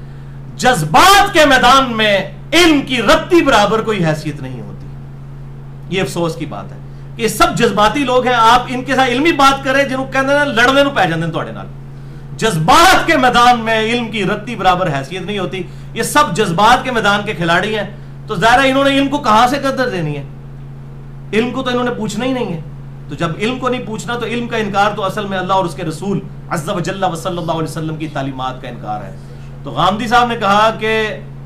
جذبات کے میدان میں علم کی رتی برابر کوئی حیثیت نہیں ہوتی. یہ افسوس کی بات ہے کہ سب جذباتی لوگ ہیں، آپ ان کے ساتھ علمی بات کریں جنہوں کہتے ہیں لڑنے نو پی جاندے تواڈے نال. جذبات کے میدان میں علم کی رتی برابر حیثیت نہیں ہوتی. یہ سب جذبات کے میدان کے کھلاڑی ہیں، تو ظاہر ہے انہوں نے علم کو کہاں سے قدر دینی ہے؟ علم کو تو انہوں نے پوچھنا ہی نہیں ہے. تو جب علم کو نہیں پوچھنا تو علم کا انکار تو اصل میں اللہ اور اس کے رسول عز و جل و صلی اللہ علیہ وسلم کی تعلیمات کا انکار ہے. تو غامدی صاحب نے کہا کہ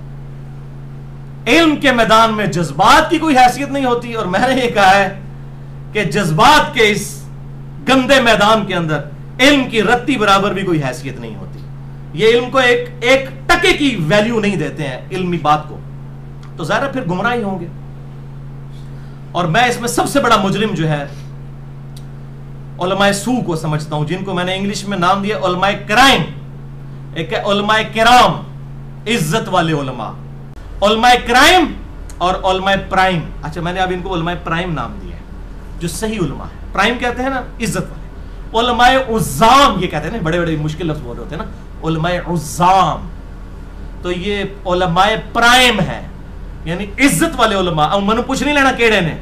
علم کے میدان میں جذبات کی کوئی حیثیت نہیں ہوتی، اور میں نے یہ کہا ہے کہ جذبات کے اس گندے میدان کے اندر علم کی رتی برابر بھی کوئی حیثیت نہیں ہوتی. یہ علم کو ایک ٹکے کی ویلیو نہیں دیتے ہیں علمی بات کو، تو ظاہر پھر گمراہی ہوں گے. اور میں اس میں سب سے بڑا مجرم جو ہے علماء سو کو سمجھتا ہوں، جن کو میں نے انگلش میں نام دیا علماء کرائم. ایک ہے علماء کرام، عزت والے علماء، علماء کرائم اور علماء پرائم. اچھا میں نے اب ان کو علماء پرائم نام دیا ہے، جو صحیح علماء ہے. پرائم کہتے ہیں نا عزت والے. علماء عظام یہ کہتے ہیں نا، بڑے بڑے مشکل لفظ بول رہے ہوتے ہیں نا، علماء عظام. تو یہ علماء پرائم ہے، یعنی عزت والے علماء. اب میں پوچھ نہیں لینا کیڑے نے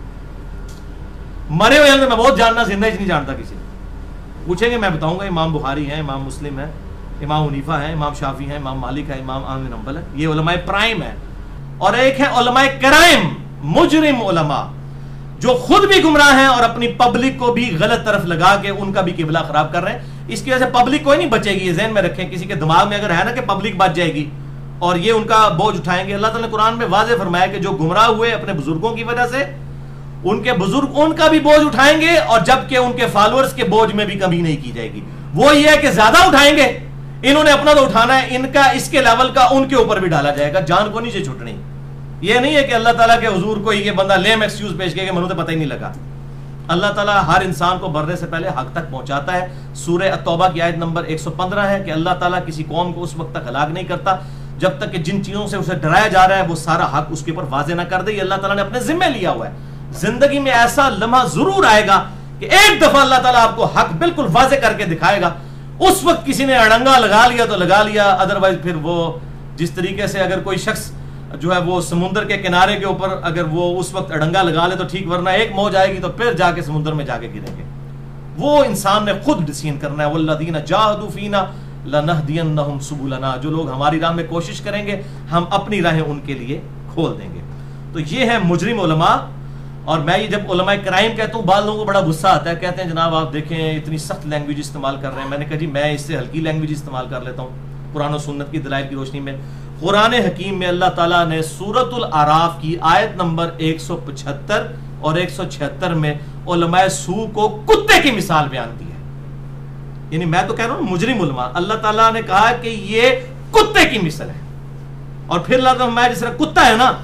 مرے ہوئے، میں بہت جاننا، زندہ نہیں جانتا کسی. پوچھیں گے میں بتاؤں گا، امام بخاری ہیں، امام مسلم ہے، امام حنیفہ ہیں، امام شافعی ہیں، امام مالک ہے، امام احمد بن حنبل ہے، یہ علماء پرائم ہے. اور ایک ہے علماء کرائم، مجرم علماء، جو خود بھی گمراہ ہیں اور اپنی پبلک کو بھی غلط طرف لگا کے ان کا بھی قبلہ خراب کر رہے ہیں. اس کی وجہ سے پبلک کوئی نہیں بچے گی. یہ ذہن میں رکھیں، کسی کے دماغ میں اگر ہے نا کہ پبلک بچ جائے گی اور یہ ان کا بوجھ اٹھائیں گے. اللہ تعالیٰ نے قرآن میں واضح فرمایا کہ جو گمراہ ہوئے اپنے بزرگوں کی وجہ سے، ان کے بزرگ ان کا بھی بوجھ اٹھائیں گے، اور جبکہ ان کے فالوورز کے بوجھ میں بھی کمی نہیں کی جائے گی. وہ یہ ہے کہ زیادہ اٹھائیں گے، انہوں نے اپنا تو اٹھانا ہے، ان کا اس کے لیول کا ان کے اوپر بھی ڈالا جائے گا. جان کو نیچے چھٹنی. یہ نہیں ہے کہ اللہ تعالیٰ کے حضور کو یہ بندہ لیم ایکسکیوز پیش کیا کہ منو تو پتہ ہی نہیں لگا. اللہ تعالیٰ ہر انسان کو مرنے سے پہلے حق تک پہنچاتا ہے. سورہ التوبہ کی آیت نمبر 115 ہے کہ اللہ تعالیٰ کسی قوم کو اس وقت تک ہلاک نہیں کرتا جب تک کہ جن چیزوں سے اسے ڈرایا جا رہا ہے وہ سارا حق اس کے اوپر واضح نہ کر دے. یہ اللہ تعالیٰ نے اپنے ذمہ لیا ہوا ہے. زندگی میں ایسا لمحہ ضرور آئے گا کہ ایک دفعہ اللہ تعالیٰ آپ کو حق بالکل واضح کر کے دکھائے گا. اس وقت کسی نے اڑنگا لگا لیا تو لگا لیا، ادروائز پھر وہ جس طریقے سے اگر کوئی شخص جو ہے وہ سمندر کے کنارے کے اوپر اگر وہ اس وقت اڑنگا لگا لے تو ٹھیک، ورنہ ایک موج آئے گی تو پھر جا کے سمندر میں جا کے گریں گے. وہ انسان نے خود ڈسین کرنا ہے. والذین جاہدوا فینا لنہدینہم سبلنا. جو لوگ ہماری راہ میں کوشش کریں گے ہم اپنی راہیں ان کے لیے کھول دیں گے. تو یہ ہے مجرم علماء. اور میں یہ جب علماء کرائم کہتا ہوں بعض لوگوں کو بڑا غصہ آتا ہے، کہتے ہیں جناب آپ دیکھیں اتنی سخت لینگویج استعمال کر رہے ہیں. میں نے کہا جی میں اس سے ہلکی لینگویج استعمال کر لیتا ہوں قرآن و سنت کی دلائل کی روشنی میں. قرآن حکیم میں اللہ تعالیٰ نے سورۃ الاعراف کی آیت نمبر 175 اور 176 میں علماء سو کو کتے کی مثال بیان کی ہے. یعنی میں تو کہہ رہا ہوں مجرم علماء، اللہ تعالیٰ نے کہا کہ یہ کتے کی مثل ہے. اور پھر اللہ تعالیٰ جس طرح کتا ہے نا،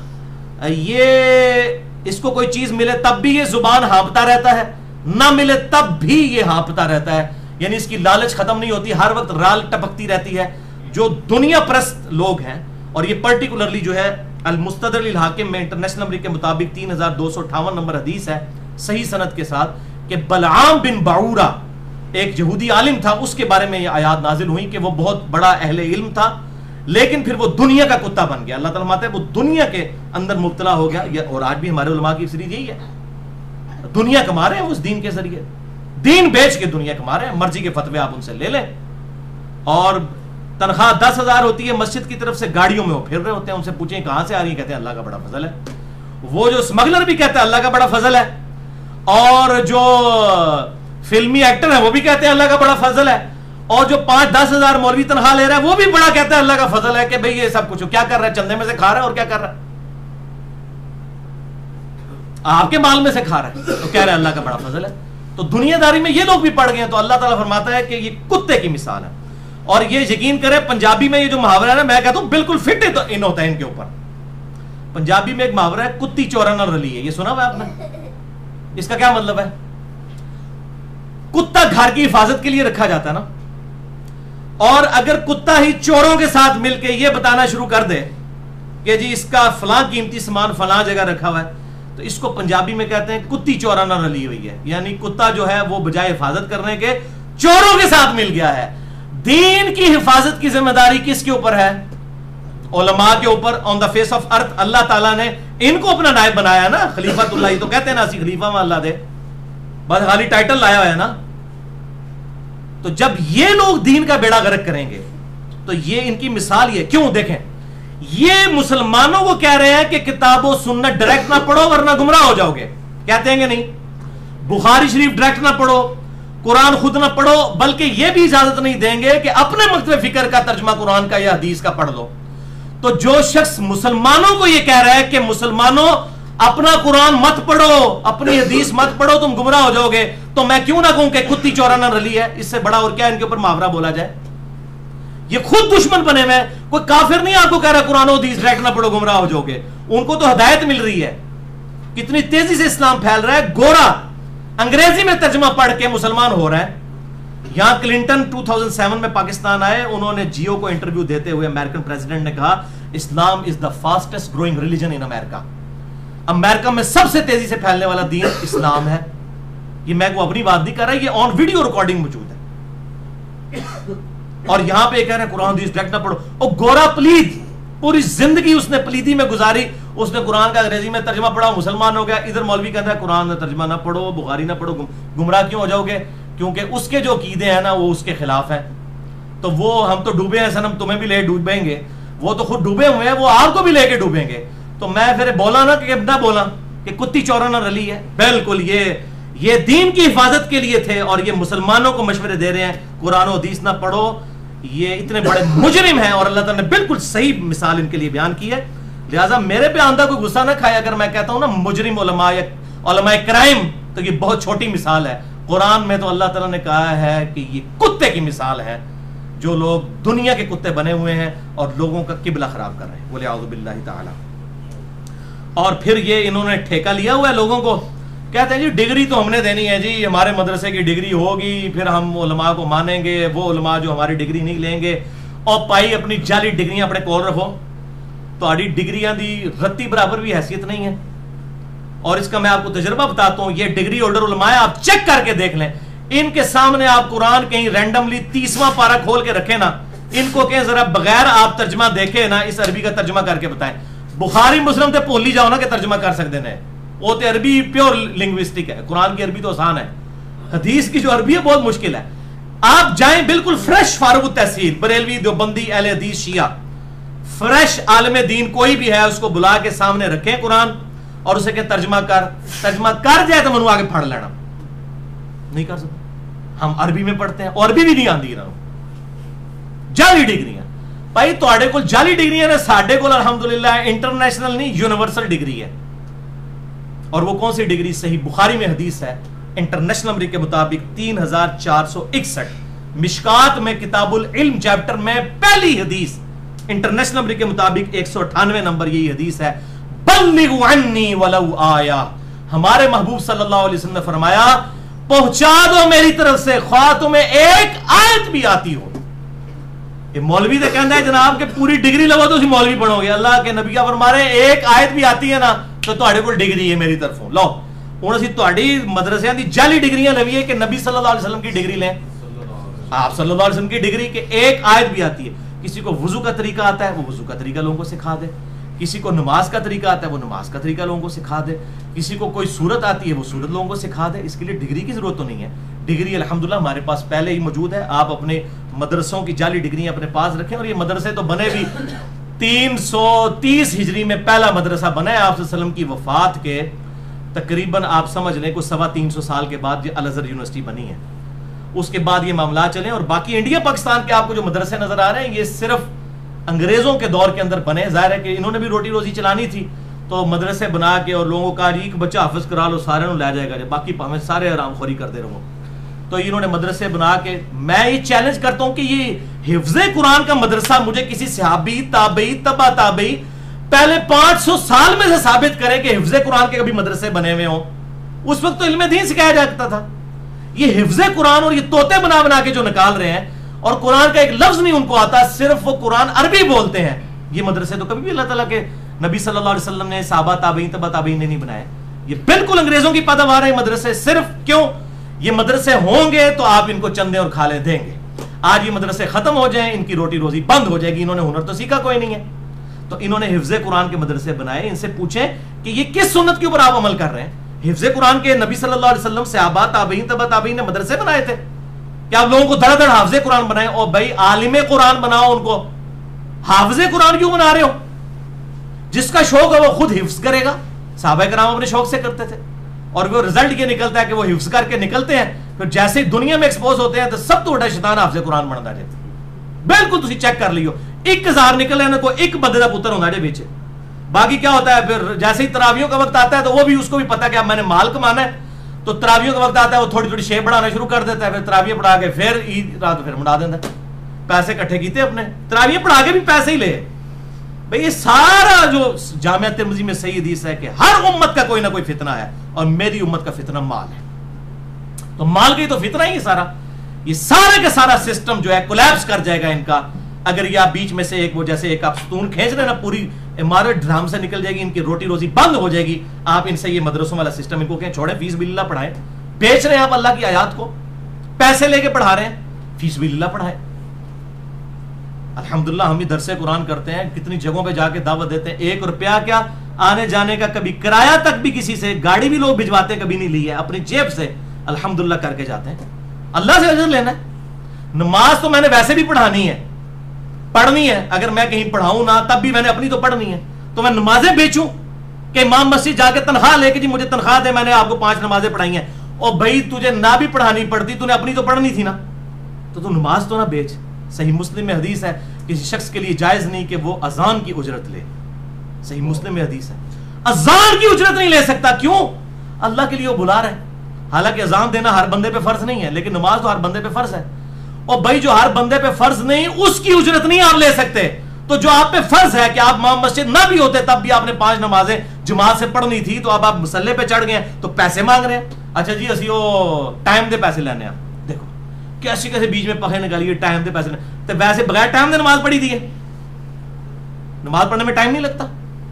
یہ اس کو کوئی چیز ملے تب بھی یہ زبان ہانپتا رہتا ہے، نہ ملے تب بھی یہ ہانپتا رہتا ہے. یعنی اس کی لالچ ختم نہیں ہوتی، ہر وقت رال ٹپکتی رہتی ہے. جو دنیا پرست لوگ ہیں، اور یہ پرٹیکولرلی جو ہے المستدرک للحاکم میں انٹرنیشنل نمبر کے مطابق 3258 نمبر حدیث ہے صحیح سند کے ساتھ کہ بلعام بن بعورہ ایک یہودی عالم تھا، اس کے بارے میں یہ آیات نازل ہوئی کہ وہ بہت بڑا اہل علم تھا لیکن پھر وہ دنیا کا کتا بن گیا. اللہ تعالیٰ ماتا ہے وہ دنیا کے اندر مبتلا ہو گیا. اور آج بھی ہمارے علماء کی سیریز یہی ہے، دنیا کما رہے ہیں اس دین کے ذریعے، دین بیچ کے دنیا کما رہے ہیں. مرضی کے فتوے آپ ان سے لے لیں، اور تنخواہ 10,000 ہوتی ہے، مسجد کی طرف سے گاڑیوں میں وہ پھر رہے ہوتے ہیں. ان سے پوچھیں کہاں سے آ رہی ہیں، کہتے ہیں اللہ کا بڑا فضل ہے. وہ جو اسمگلر بھی کہتے ہیں اللہ کا بڑا فضل ہے، اور جو فلمی ایکٹر ہے وہ بھی کہتے ہیں اللہ کا بڑا فضل ہے، اور جو 5-10 ہزار مولوی تنخواہ لے رہا ہے وہ بھی بڑا کہتا ہے اللہ کا فضل ہے کہ بھئی یہ سب کچھ کیا کر رہا ہے، چندے میں سے کھا رہا ہے اور کیا کر رہا ہے، آپ کے مال میں سے کھا رہا ہے تو کہہ رہا ہے اللہ کا بڑا فضل ہے. تو دنیا داری میں یہ لوگ بھی پڑ گئے ہیں. تو اللہ تعالیٰ فرماتا ہے کہ یہ کتے کی مثال ہے. اور یہ یقین کرے پنجابی میں یہ جو محاورہ ہے نا، میں کہتا ہوں بالکل فٹ ان ہوتا ہے ان کے اوپر. پنجابی میں ایک محاورہ ہے کتی چورا نہ رلی ہے، یہ سنا ہوا آپ نے؟ اس کا کیا مطلب ہے؟ کتا گھر کی حفاظت کے لیے رکھا جاتا ہے نا، اور اگر کتا ہی چوروں کے ساتھ مل کے یہ بتانا شروع کر دے کہ جی اس کا فلاں قیمتی سامان فلاں جگہ رکھا ہوا ہے، تو اس کو پنجابی میں کہتے ہیں کتی چورا نہ رلی ہوئی ہے. یعنی کتا جو ہے وہ بجائے حفاظت کرنے کے چوروں کے ساتھ مل گیا ہے. دین کی حفاظت کی ذمہ داری کس کے اوپر ہے؟ علماء کے اوپر. آن دا فیس آف ارتھ اللہ تعالیٰ نے ان کو اپنا نائب بنایا نا، خلیفۃ اللہ. ہی تو کہتے ہیں نا اسی خلیفہ میں اللہ دے، بس خالی ٹائٹل لایا ہوا ہے نا. تو جب یہ لوگ دین کا بیڑا غرق کریں گے تو یہ ان کی مثال یہ. کیوں؟ دیکھیں یہ مسلمانوں کو کہہ رہے ہیں کہ کتاب و سنت ڈائریکٹ نہ پڑھو ورنہ گمراہ ہو جاؤ گے. کہتے ہیں کہ نہیں؟ بخاری شریف ڈائریکٹ نہ پڑھو، قرآن خود نہ پڑھو، بلکہ یہ بھی اجازت نہیں دیں گے کہ اپنے مکتب فکر کا ترجمہ قرآن کا یا حدیث کا پڑھ لو. تو جو شخص مسلمانوں کو یہ کہہ رہا ہے کہ مسلمانوں اپنا قرآن مت پڑھو، اپنی حدیث مت پڑھو، تم گمراہ ہو جاؤ گے، تو میں کیوں نہ کہوں کہ کتی چورا نہ رلی ہے. اس سے بڑا اور کیا ان کے اوپر محاورہ بولا جائے؟ یہ خود دشمن بنے ہوئے ہیں. کوئی کافر نہیں آپ کو کہہ رہا قرآن و حدیث ڈائریکٹ نہ پڑھو گمراہ ہو جاؤ گے. ان کو تو ہدایت مل رہی ہے. کتنی تیزی سے اسلام پھیل رہا ہے. گورا انگریزی میں ترجمہ پڑھ کے مسلمان ہو رہا ہے. یہاں کلنٹن 2007 میں پاکستان آئے، انہوں نے جیو کو انٹرویو دیتے ہوئے امریکن پریزیڈنٹ نے کہا اسلام is the fastest growing religion in America. امریکہ میں سب سے تیزی سے پھیلنے والا دین اسلام ہے. یہ میں کو اپنی بات نہیں کر رہا، یہ آن ویڈیو ریکارڈنگ موجود ہے. اور یہاں پہ کہہ رہے ہیں قرآن حدیث ڈائریکٹ نہ پڑھو. اور گورا پلید، پوری زندگی اس نے پلیدی میں گزاری. اس نے قرآن کا انگریزی میں ترجمہ پڑھا، مسلمان ہو گیا. ادھر مولوی کہتا ہے قرآن کا ترجمہ نہ پڑھو، بخاری نہ پڑھو. گمراہ کیوں ہو جاؤ گے؟ کیونکہ اس کے جو عقیدے ہیں نا وہ اس کے خلاف ہے. تو وہ ہم تو ڈوبے ہیں صنم تمہیں بھی لے ڈوبیں گے، وہ تو خود ڈوبے ہوئے ہیں، وہ آپ کو بھی لے کے ڈوبیں گے. تو میں پھر بولا نا کہ نہ بولا کہ کتی چورا نہ رلی ہے. بالکل یہ دین کی حفاظت کے لیے تھے اور یہ مسلمانوں کو مشورے دے رہے ہیں قرآن و حدیث نہ پڑھو، یہ اتنے بڑے مجرم ہیں اور اللہ تعالیٰ نے بالکل صحیح مثال ان کے لیے بیان کی ہے. لہٰذا میرے پہ آندہ کوئی غصہ نہ کھائے اگر میں کہتا ہوں نا مجرم علماء یا علماء کرائم، تو یہ بہت چھوٹی مثال ہے. قرآن میں تو اللہ تعالیٰ نے کہا ہے کہ یہ کتے کی مثال ہے جو لوگ دنیا کے کتے بنے ہوئے ہیں اور لوگوں کا قبلہ خراب کر رہے ہیں. بولے اعوذ باللہ تعالی. اور پھر یہ انہوں نے ٹھیکہ لیا ہوا ہے لوگوں کو، کہتے ہیں جی ڈگری تو ہم نے دینی ہے، جی ہمارے مدرسے کی ڈگری ہوگی پھر ہم علماء کو مانیں گے، وہ علماء جو ہماری ڈگری نہیں لیں گے. اور پائی اپنی جعلی ڈگریاں اپنے کول رکھو، تو آڑی ڈگریاں دی رتی برابر بھی حیثیت نہیں ہے. اور اس کا میں آپ کو تجربہ بتاتا ہوں، یہ ڈگری ہولڈر علماء آپ چیک کر کے دیکھ لیں، ان کے سامنے آپ قرآن کہیں رینڈملی 30واں پارہ کھول کے رکھیں نا، ان کو کہیں ذرا بغیر آپ ترجمہ دیکھیں نا اس عربی کا ترجمہ کر کے بتائیں. بخاری مسلم تے بھول ہی جاؤ نا کہ ترجمہ کر سکتے ہیں، وہ تے عربی پیور لنگوسٹک ہے. قرآن کی عربی تو آسان ہے، حدیث کی جو عربی ہے بہت مشکل ہے. آپ جائیں بالکل فریش فارغ التحصیل بریلوی دیوبندی اہل حدیث شیعہ فریش عالم دین کوئی بھی ہے، اس کو بلا کے سامنے رکھیں قرآن اور اسے کہ ترجمہ کر جائے تو منو آگے پڑھ لینا. نہیں کر سکتے. ہم عربی میں پڑھتے ہیں اور عربی بھی نہیں آندی نا. جعلی ڈگریاں بھائی تواڈے کول جعلی ڈگریاں نے، ساڈے کول الحمدللہ انٹرنیشنل نہیں یونیورسل ڈگری ہے. اور وہ کون سی ڈگری؟ صحیح بخاری میں حدیث ہے انٹرنیشنل نمبر کے مطابق 3461، مشکات میں کتاب العلم چیپٹر میں پہلی حدیث انٹرنیشنل نمبر کے مطابق 198 نمبر یہی حدیث ہے، بلغوا عنی ولو آیا. ہمارے محبوب صلی اللہ علیہ وسلم نے فرمایا پہنچا دو میری طرف سے خواہ تمہیں ایک آیت بھی آتی ہو. یہ مولوی تو کہنا ہے جناب کہ پوری ڈگری لگو تو اسی مولوی پڑھو گے. اللہ کے نبی کا فرما رہے ایک آیت بھی آتی ہے نا تو تواڈے کول ڈگری ہے میری طرفوں. لو ہن اسی تواڈی مدرسیاں دی جعلی ڈگریاں لویے کہ نبی صلی اللہ علیہ وسلم کی ڈگری لیں، آپ صلی اللہ علیہ وسلم کی ڈگری کہ ایک آیت بھی آتی ہے. کسی کو وضو کا طریقہ آتا ہے وہ وضو کا طریقہ لوگوں کو سکھا دے، کسی کو نماز کا طریقہ آتا ہے وہ نماز کا طریقہ لوگوں کو سکھا دے، کسی کو کوئی صورت آتی ہے وہ صورت لوگوں کو سکھا دے. اس کے لیے ڈگری کی ضرورت تو نہیں ہے. ڈگری الحمدللہ ہمارے پاس پہلے ہی موجود ہے. آپ اپنے مدرسوں کی جعلی ڈگریاں اپنے پاس رکھیں. اور یہ مدرسے تو بنے بھی 330 ہجری میں پہلا مدرسہ بنا ہے آپ صلی اللہ علیہ وسلم کی وفات کے تقریباً آپ سمجھ لیں کوئی 350 سال کے بعد یہ الازہر یونیورسٹی بنی ہے. اس کے بعد یہ معاملات چلیں. اور باقی انڈیا پاکستان کے آپ کو جو مدرسے نظر آ رہے ہیں یہ صرف انگریزوں کے دور کے اندر بنے. ظاہر ہے کہ انہوں نے بھی روٹی روزی چلانی تھی تو مدرسے بنا کے اور لوگوں کا ایک بچہ حافظ کرا لو سارے لے جائے گا، باقی ہمیں سارے آرام خوری کرتے رہو. تو انہوں نے مدرسے بنا کے، میں یہ چیلنج کرتا ہوں کہ یہ حفظ قرآن کا مدرسہ مجھے کسی صحابی تابعی تبع تابعی پہلے 500 سال میں سے ثابت کرے کہ حفظ قرآن کے کبھی مدرسے بنے ہوئے ہوں. اس وقت تو علم دین سکھایا جاتا تھا. یہ حفظ قرآن اور یہ طوطے بنا بنا کے جو نکال رہے ہیں اور قرآن کا ایک لفظ نہیں ان کو آتا، صرف وہ قرآن عربی بولتے ہیں. یہ مدرسے تو کبھی بھی اللہ تعالیٰ کے نبی صلی اللہ علیہ وسلم نے صحابہ تابعین تبع تابعین نے نہیں بنائے. یہ بالکل انگریزوں کی پیداوار ہے مدرسے. صرف کیوں؟ یہ مدرسے ہوں گے تو آپ ان کو چندے اور کھالے دیں گے. آج یہ مدرسے ختم ہو جائیں ان کی روٹی روزی بند ہو جائے گی. انہوں نے ہنر تو سیکھا کوئی نہیں ہے. تو انہوں نے حفظ قرآن کے مدرسے بنائے. ان سے پوچھیں کہ یہ کس سنت کے اوپر آپ عمل کر رہے ہیں؟ حفظ قرآن کے نبی صلی اللہ علیہ وسلم صحابہ تابعین تبع تابعین نے مدرسے بنائے تھے. کہ آپ لوگوں کو دھڑ دھڑ حافظ قرآن بنائیں. اور بھائی عالم قرآن بناؤ ان کو، حافظ قرآن کیوں بنا رہے ہو؟ جس کا شوق ہے وہ خود حفظ کرے گا. صحابہ کرام اپنے شوق سے کرتے تھے اور وہ رزلٹ یہ نکلتا ہے کہ وہ حفظ کر کے نکلتے ہیں. پھر جیسے ہی دنیا میں ایکسپوز ہوتے ہیں تو سب تو بڑا شیطان حافظ قرآن بنتا جائے. بالکل تسی چیک کر لیو 1000 نکلے انہیں کوئی ایک بندے کا پتر ہوتا ہے پیچھے. باقی کیا ہوتا ہے پھر جیسے ہی تراویوں کا وقت آتا ہے تو وہ بھی اس کو بھی پتا کہ اب میں نے مال کمانا ہے تو تراویوں کا وقت آتا ہے وہ تھوڑی تھوڑی شیپ بڑھانا شروع کر دیتا ہے. پھر تراویہ پڑھا کے پھر عید رات پھر منا دیتا ہے. پیسے کٹھے کیتے اپنے تراویہ پڑھا کے بھی پیسے ہی لے. بھئی یہ سارا جو جامعہ ترمذی میں صحیح حدیث ہے کہ ہر امت کا کوئی نہ کوئی فتنہ ہے اور میری امت کا فتنہ مال ہے. تو مال کا ہی تو فتنہ ہی سارا. یہ سارے کا سارا سسٹم جو ہے کولیپس کر جائے گا ان کا اگر یہ آپ بیچ میں سے ایک وہ جیسے ایک آپ ستون کھینچ رہے ہیں نا پوری عمارت ڈرام سے نکل جائے گی. ان کی روٹی روزی بند ہو جائے گی. آپ ان سے یہ مدرسوں والا سسٹم ان کو کہیں چھوڑیں فیس باللہ پڑھائیں. بیچ رہے ہیں آپ اللہ کی آیات کو، پیسے لے کے پڑھا رہے ہیں، فیس باللہ پڑھائیں. الحمدللہ ہم بھی درس قرآن کرتے ہیں، کتنی جگہوں پہ جا کے دعوت دیتے ہیں. 1 روپیہ کیا آنے جانے کا کبھی کرایہ تک بھی کسی سے گاڑی بھی لوگ بھجواتے کبھی نہیں لی ہے، اپنی جیب سے الحمدللہ کر کے جاتے ہیں. اللہ سے اجر لینا ہے. نماز تو میں نے ویسے بھی پڑھانی ہے، پڑھنی ہے، اگر میں کہیں پڑھاؤں نہ تب بھی میں نے اپنی تو پڑھنی ہے، تو میں نمازیں بیچوں کہ امام مسجد جا کے تنخواہ لے کے جی مجھے تنخواہ دے، میں نے آپ کو 5 نمازیں پڑھائی ہیں، اور بھائی تجھے نہ بھی پڑھانی پڑتی، تو نے اپنی تو پڑھنی تھی نا، تو نماز تو نہ بیچ۔ صحیح مسلم میں حدیث ہے کسی شخص کے لیے جائز نہیں کہ وہ اذان کی اجرت لے، صحیح مسلم میں حدیث ہے اذان کی اجرت نہیں لے سکتا، کیوں؟ اللہ کے لیے وہ بلا رہا ہے، حالانکہ اذان دینا ہر بندے پہ فرض نہیں ہے، لیکن نماز تو ہر بندے پہ فرض ہے، اور بھائی جو ہر بندے پہ فرض نہیں اس کی اجرت نہیں آپ لے سکتے، تو جو آپ پہ فرض ہے کہ آپ امام مسجد نہ بھی ہوتے تب بھی آپ نے 5 نمازیں جماعت سے پڑھنی تھی، تو اب آپ مسلح پہ چڑھ گئے تو پیسے مانگ رہے ہیں، اچھا جی اسی وہ ٹائم دے پیسے لینے ہیں، دیکھو کیسے کیسے بیچ میں پخے نکالیے ٹائم دے پیسے لینے، تو ویسے بغیر ٹائم دے نماز پڑھی تھی، نماز پڑھنے میں ٹائم نہیں لگتا،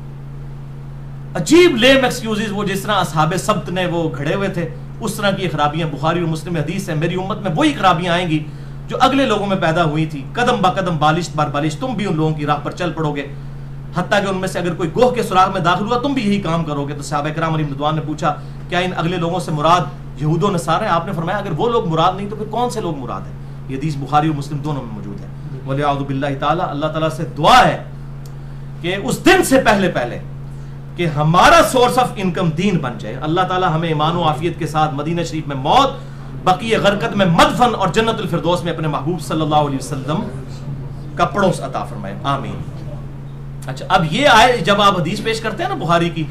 عجیب لیم ایکسکیوزز، وہ جس طرح اصحاب سبت نے وہ گھڑے ہوئے تھے اس طرح کی خرابیاں بخاری اور مسلم حدیث ہے، میری امت میں وہی خرابیاں آئیں گی جو اگلے لوگوں میں پیدا ہوئی تھی، قدم با قدم بالش بار بالش تم بھی ان لوگوں کی راہ پر چل پڑو گے، حتیٰ کہ ان میں سے اگر کوئی گوہ کے سراغ میں داخل ہوا تم بھی یہی کام کرو گے۔ تو صحابہ کرام علیہ رضوان نے پوچھا کیا ان اگلے لوگوں سے مراد یہود و نصارہ ہیں؟ آپ نے فرمایا اگر وہ لوگ مراد نہیں تو پھر کون سے لوگ مراد ہیں؟ یہ حدیث بخاری اور مسلم دونوں میں موجود ہے۔ وَلِعَوْذُ بِاللَّهِ تعالیٰ، اللہ تعالیٰ سے دعا ہے کہ اس دن سے پہلے کہ ہمارا سورس آف انکم دین بن جائے، اللہ تعالیٰ ہمیں ایمان و عافیت کے ساتھ مدینہ شریف میں موت، بقیہ غرقت میں مدفن اور جنت الفردوس میں اپنے محبوب صلی اللہ علیہ وسلم کا پڑوس عطا فرمائے، آمین۔ اچھا اب یہ آئے جب آپ حدیث پیش کرتے ہیں نا بخاری کی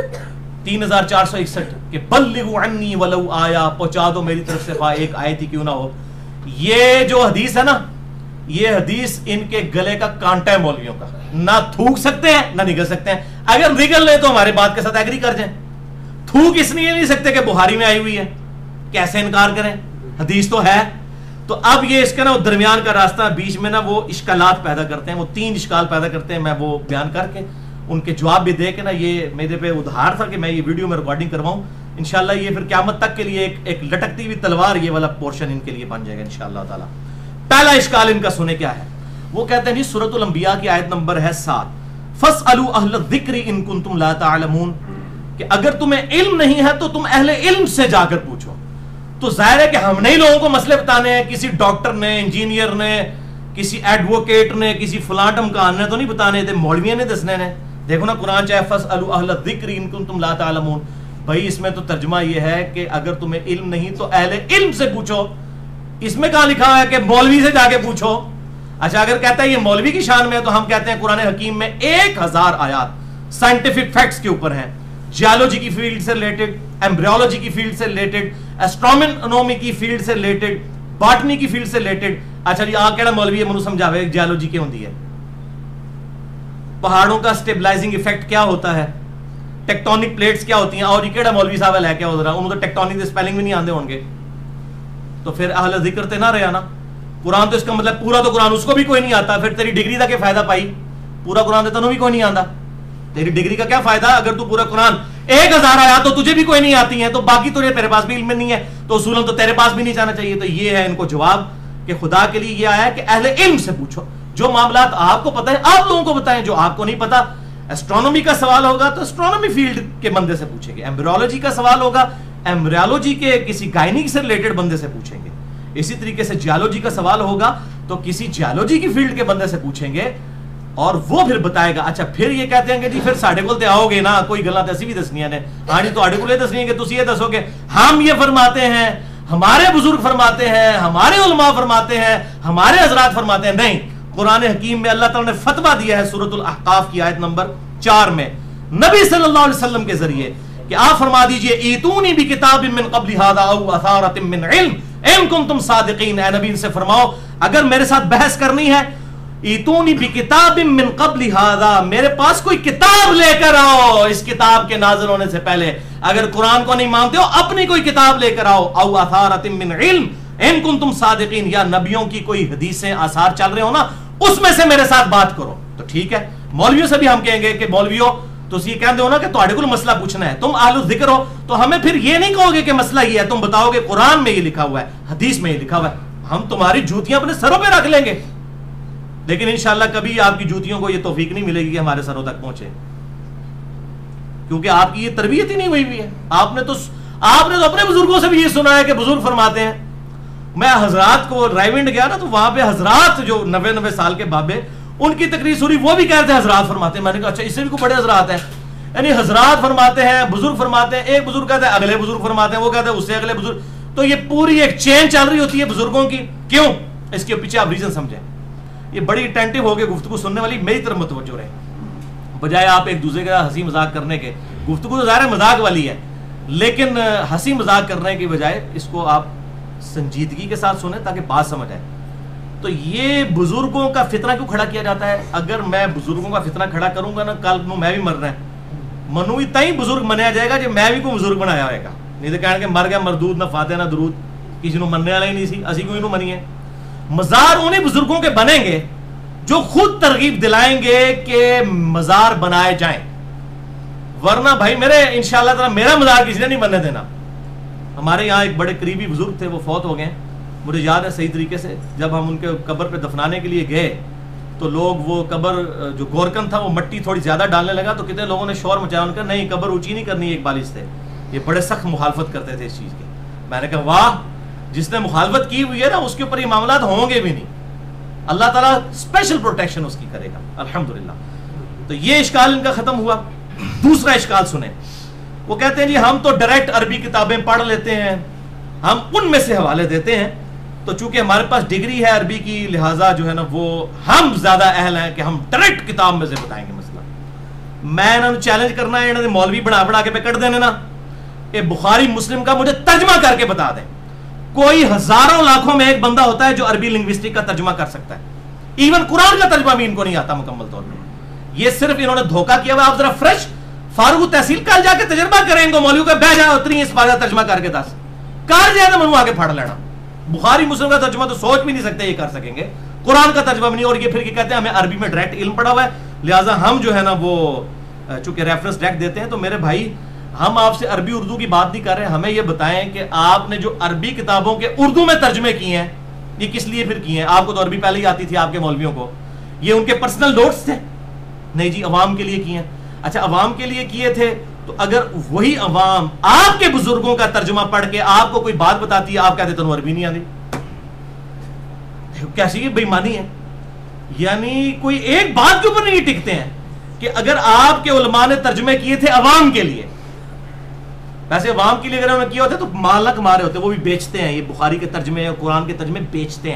3461 کہ بلغوا عنی ولو آیا، پہنچا دو میری طرف سے خواہ ایک آیت ہی کیوں نہ ہو، یہ جو حدیث ہے نا یہ حدیث ان کے گلے کا کانٹا ہے مولویوں کا، نہ تھوک سکتے ہیں نہ نگل سکتے ہیں، اگر نگل لیں تو ہمارے بات کے ساتھ ایگری کر جائیں، تھوک اس لیے نہیں سکتے کہ بخاری میں آئی ہوئی ہے، کیسے انکار کریں، حدیث تو ہے۔ تو اب یہ اس کا نا درمیان کا راستہ بیچ میں نا وہ اشکالات پیدا کرتے ہیں، وہ 3 اشکال پیدا کرتے ہیں، میں وہ بیان کر کے ان کے جواب بھی دے کے نا، یہ میرے پہ ادھار تھا کہ میں یہ ویڈیو میں ریکارڈنگ کرواؤں، انشاءاللہ یہ پھر قیامت تک کے لیے ایک لٹکتی ہوئی تلوار یہ والا پورشن ان کے لیے بن جائے گا انشاءاللہ تعالی۔ پہلا اشکال ان کا سنے کیا ہے، وہ کہتے ہیں جی سورۃ الانبیاء کی آیت نمبر ہے 7 فَاسْأَلُوا أَهْلَ الذِّكْرِ إِن كُنتُمْ لَا تَعْلَمُونَ، کہ اگر تمہیں علم نہیں ہے تو تم اہل علم سے جا کر پوچھو۔ تو ظاہر ہے کہ ہم نے لوگوں کو مسئلے بتانے ہیں، کسی ڈاکٹر نے، انجینئر نے، کسی ایڈوکیٹ نے، کسی فلاں ٹمکان نے تو نہیں بتانے تھے، مولویوں نے دسنے نے۔ دیکھو نا قرآن چاہے فَاسْأَلُوا أَهْلَ الذِّكْرِ إِن كُنتُمْ لَا تَعْلَمُونَ، بھائی اس میں تو ترجمہ یہ ہے کہ اگر تمہیں علم نہیں تو اہل علم سے پوچھو، اس میں کہاں لکھا ہے کہ مولوی سے جا کے پوچھو؟ اچھا اگر کہتا ہے یہ مولوی کی شان میں ہے تو ہم کہتے ہیں قرآن حکیم میں 1000 آیات سائنٹیفک فیکٹس کے اوپر ہیں، جیولوجی کی فیلڈ سے ریلیٹڈ، ایمبریولوجی کی فیلڈ سے ریلیٹڈ، ایسٹرونومی کی فیلڈ سے ریلیٹڈ، باٹنی کی فیلڈ سے ریلیٹڈ۔ اچھا جی آ کیڑا مولوی ہے منو سمجھاوے جیولوجی کی ہوندی ہے، پہاڑوں کا سٹیبلائزنگ ایفیکٹ کیا ہوتا ہے، ٹیکٹونک پلیٹس کیا ہوتی ہیں، اور یہ کیڑا مولوی صاحب ہے کیا ہو رہا، انہوں تو ٹیکٹونک دے سپیلنگ بھی نہیں آندے ہون گے، تو پھر اہل ذکر تے نہ رہا نا قرآن، تو اس کا مطلب پورا تو قرآن اس کو بھی کوئی نہیں آتا، پھر تیری ڈگری دا کیا فائدہ پائی، پورا قرآن تو تنوں بھی کوئی نہیں آتا، تیری ڈگری کا کیا فائدہ اگر تو پورا قرآن 1000 آیات تو تجھے بھی کوئی نہیں آتی ہیں، تو باقی تیرے پاس بھی علم نہیں ہے، تو اصولاً تو تیرے پاس بھی نہیں جانا چاہیے۔ تو یہ ہے ان کو جواب کہ خدا کے لیے یہ آیا ہے کہ اہل علم سے پوچھو، جو معاملات آپ کو پتہ ہے آپ لوگوں کو بتائیں، جو آپ کو نہیں پتا، ایسٹرونومی کا سوال ہوگا تو ایسٹرونومی فیلڈ کے بندے سے پوچھیں گے، ایمبریولوجی کا سوال ہوگا ایمبریولوجی کے کسی گائنی سے ریلیٹڈ بندے سے پوچھیں گے، اسی طریقے سے جیولوجی کا سوال ہوگا تو کسی جیولوجی کی فیلڈ کے بندے سے پوچھیں گے اور وہ پھر بتائے گا۔ اچھا پھر یہ کہتے ہیں کہ جی پھر ساڈے کول تے آؤ گے نا، کوئی گلاں تے اسی بھی دسنیاں نے، ہاں جی تواڈے کول دسنی ہے کہ تسی یہ دسو گے ہم یہ فرماتے ہیں، ہمارے بزرگ فرماتے ہیں، ہمارے علماء فرماتے ہیں، ہمارے حضرات فرماتے ہیں، نہیں، قرآن حکیم میں اللہ تعالیٰ نے فتویٰ دیا ہے سورۃ الاحقاف کی آیت نمبر 4 میں نبی صلی اللہ علیہ وسلم کے ذریعے کہ آپ فرما دیجئے ایتونی بکتاب من قبل ھذا او اثارۃ من علم ان کنتم صادقین، اے نبی ان سے فرماؤ اگر میرے ساتھ بحث کرنی ہے، ایتونی بکتاب من قبل ھذا، میرے پاس کوئی کتاب لے کر آؤ اس کتاب کے نازل ہونے سے پہلے، اگر قرآن کو نہیں مانتے ہو اپنی کوئی کتاب لے کر آؤ، او اثارۃ من علم ان کنتم صادقین، یا نبیوں کی کوئی حدیثیں آثار چل رہے ہو نا اس میں سے میرے ساتھ بات کرو۔ تو ٹھیک ہے، مولویوں سے بھی ہم کہیں گے کہ مولویوں تو یہ کہتے ہو نا کہ تواڈے کول مسئلہ پوچھنا ہے، تم اہل الذکر ہو تو ہمیں پھر یہ نہیں کہو گے کہ مسئلہ یہ ہے، تم بتاؤ گے قرآن میں یہ لکھا ہوا ہے، حدیث میں یہ لکھا ہوا ہے، ہم تمہاری جوتیاں اپنے سروں پہ رکھ لیں گے، لیکن انشاءاللہ کبھی آپ کی جوتیوں کو یہ توفیق نہیں ملے گی کہ ہمارے سروں تک پہنچے، کیونکہ آپ کی یہ تربیت ہی نہیں ہوئی ہے۔ آپ نے تو اپنے بزرگوں سے بھی یہ سنا ہے کہ بزرگ فرماتے ہیں میں حضرات کو رائیونڈ گیا نا تو وہاں پہ حضرات جو 90 سال کے بابے ان کی تقریر سنی, وہ بھی کہتے ہیں حضرات فرماتے ہیں. میں نے کہا اچھا اس سے بھی کوئی بڑے حضرات ہیں؟ یعنی حضرات فرماتے ہیں, بزرگ فرماتے ہیں, ایک بزرگ کہتے ہیں اگلے بزرگ فرماتے ہیں, وہ کہتے ہیں اس سے اگلے بزرگ. تو یہ پوری ایک چین چل رہی ہوتی ہے بزرگوں کی. کیوں؟ اس کے پیچھے آپ ریزن سمجھیں. یہ بڑی اٹینٹو ہو گئے گفتگو سننے والی, میری طرف متوجہ رہے, بجائے آپ ایک دوسرے کا ہنسی مذاق کرنے کے. گفتگو تو ظاہر مذاق والی ہے, لیکن ہنسی مذاق کرنے کی بجائے اس کو آپ سنجیدگی کے ساتھ سنیں تاکہ بات سمجھ آئے. تو یہ بزرگوں کا فتنہ کیوں کھڑا کیا جاتا ہے؟ اگر میں بزرگوں کا فتنہ کھڑا کروں گا نا, کل میں بھی مرنا ہے, منوی تائیں بزرگ منیا جائے گا جو میں بھی کو بزرگ بنایا ہوئے گا. نہیں تو کہنے کہ مر گیا مردود نہ فاتح نہ درود, کسی نے مننے والا ہی نہیں سی, اسی کو انہوں منی ہے. مزار انہیں بزرگوں کے بنیں گے جو خود ترغیب دلائیں گے کہ مزار بنائے جائیں, ورنہ بھائی میرے انشاءاللہ تعالی میرا مزار کسی نے نہیں بننے دینا. ہمارے یہاں ایک بڑے قریبی بزرگ تھے, وہ فوت ہو گئے. مجھے یاد ہے صحیح طریقے سے, جب ہم ان کے قبر پہ دفنانے کے لیے گئے تو لوگ وہ قبر جو گورکن تھا وہ مٹی تھوڑی زیادہ ڈالنے لگا, تو کتنے لوگوں نے شور مچایا, ان کا نہیں قبر اونچی نہیں کرنی, ایک بالش تھے, یہ بڑے سخت مخالفت کرتے تھے اس چیز کی. میں نے کہا واہ, جس نے مخالفت کی ہوئی ہے نا اس کے اوپر یہ معاملات ہوں گے بھی نہیں, اللہ تعالیٰ اسپیشل پروٹیکشن اس کی کرے گا الحمدللہ. تو یہ اشکال ان کا ختم ہوا. دوسرا اشکال سنیں, وہ کہتے ہیں جی ہم تو ڈائریکٹ عربی کتابیں پڑھ لیتے ہیں, ہم ان میں سے حوالے دیتے ہیں, تو چونکہ ہمارے پاس ڈگری ہے عربی کی لہٰذا جو ہے نا وہ ہم زیادہ اہل ہیں کہ ہم ڈائریکٹ کتاب میں سے بتائیں گے مسئلہ. میں انہوں نے چیلنج کرنا ہے, انہوں نے مولوی بنا کے پہ کٹ دینے نا, کہ بخاری مسلم کا مجھے ترجمہ کر کے بتا دیں. کوئی ہزاروں لاکھوں میں ایک بندہ ہوتا ہے جو عربی لنگوسٹک کا ترجمہ کر سکتا ہے, ایون قرآن کا ترجمہ بھی ان کو نہیں آتا مکمل طور پہ. یہ صرف انہوں نے دھوکہ کیا ہوا. آپ ذرا فریش فاروق تحصیل کل جا کے تجربہ کریں گے, مولوی کو بہ جائے اتنی اس بات کا ترجمہ کر کے دس کار جائے منہ آگے پھاڑ لینا. بخاری مسلم کا ترجمہ تو سوچ بھی نہیں سکتے یہ کر سکیں گے, قرآن کا ترجمہ بھی نہیں. اور یہ پھر کہتے ہیں ہمیں عربی میں ڈائریکٹ علم پڑا ہوا ہے, لہٰذا ہم جو ہے نا وہ چونکہ ریفرنس ڈائریکٹ دیتے ہیں. تو میرے بھائی ہم آپ سے عربی اردو کی بات نہیں کر رہے, ہمیں یہ بتائیں کہ آپ نے جو عربی کتابوں کے اردو میں ترجمے کیے ہیں یہ کس لیے پھر کیے ہیں؟ آپ کو تو عربی پہلے ہی آتی تھی آپ کے مولویوں کو, یہ ان کے پرسنل نوٹس تھے؟ نہیں جی, عوام کے لیے کیے ہیں. اچھا عوام کے لیے کیے تھے, تو اگر وہی عوام آپ کے بزرگوں کا ترجمہ پڑھ کے آپ کو کوئی بات بتاتی ہے, آپ کہتے تو عربی نہیں آتی, کیسی بے ایمانی ہے. یعنی کوئی ایک بات کے اوپر نہیں ٹکتے ہیں کہ اگر آپ کے علماء نے ترجمے کیے تھے عوام کے لیے, ویسے عوام کے لیے اگر انہوں نے کیا ہوتا تو مال نہ کما رہے ہوتے, وہ بھی بیچتے ہیں. یہ بخاری کے ترجمے اور قرآن کے ترجمے بیچتے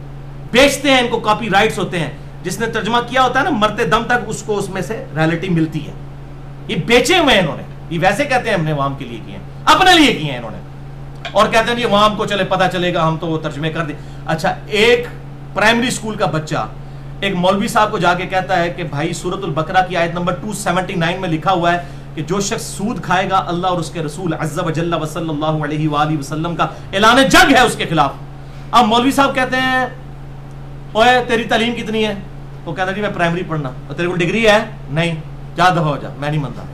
ہیں, ان کو کاپی رائٹس ہوتے ہیں. جس نے ترجمہ کیا ہوتا ہے نا مرتے دم تک اس کو اس میں سے رائلٹی ملتی ہے. یہ بیچے ہوئے ہیں انہوں نے, یہ ویسے کہتے ہیں ہم نے عوام کے لیے کیے ہیں, اپنے لیے کیے ہیں انہوں نے, اور کہتے ہیں عوام کو چلے پتہ چلے گا ہم تو وہ ترجمے کر دیں. اچھا ایک پرائمری اسکول کا بچہ ایک مولوی صاحب کو جا کے کہتا ہے کہ بھائی سورۃ البقرہ کی آیت نمبر 279 میں لکھا ہوا ہے کہ جو شخص سود کھائے گا اللہ اور اس کے رسول عز و جل صلی اللہ علیہ وآلہ وسلم کا اعلان جنگ ہے اس کے خلاف. اب مولوی صاحب کہتے ہیں اوے تیری تعلیم کتنی ہے؟ وہ کہتا ہے جی میں پرائمری پڑھنا. اور تیرے کو ڈگری ہے؟ نہیں. جا دفعہ ہو جا, میں نہیں مانتا.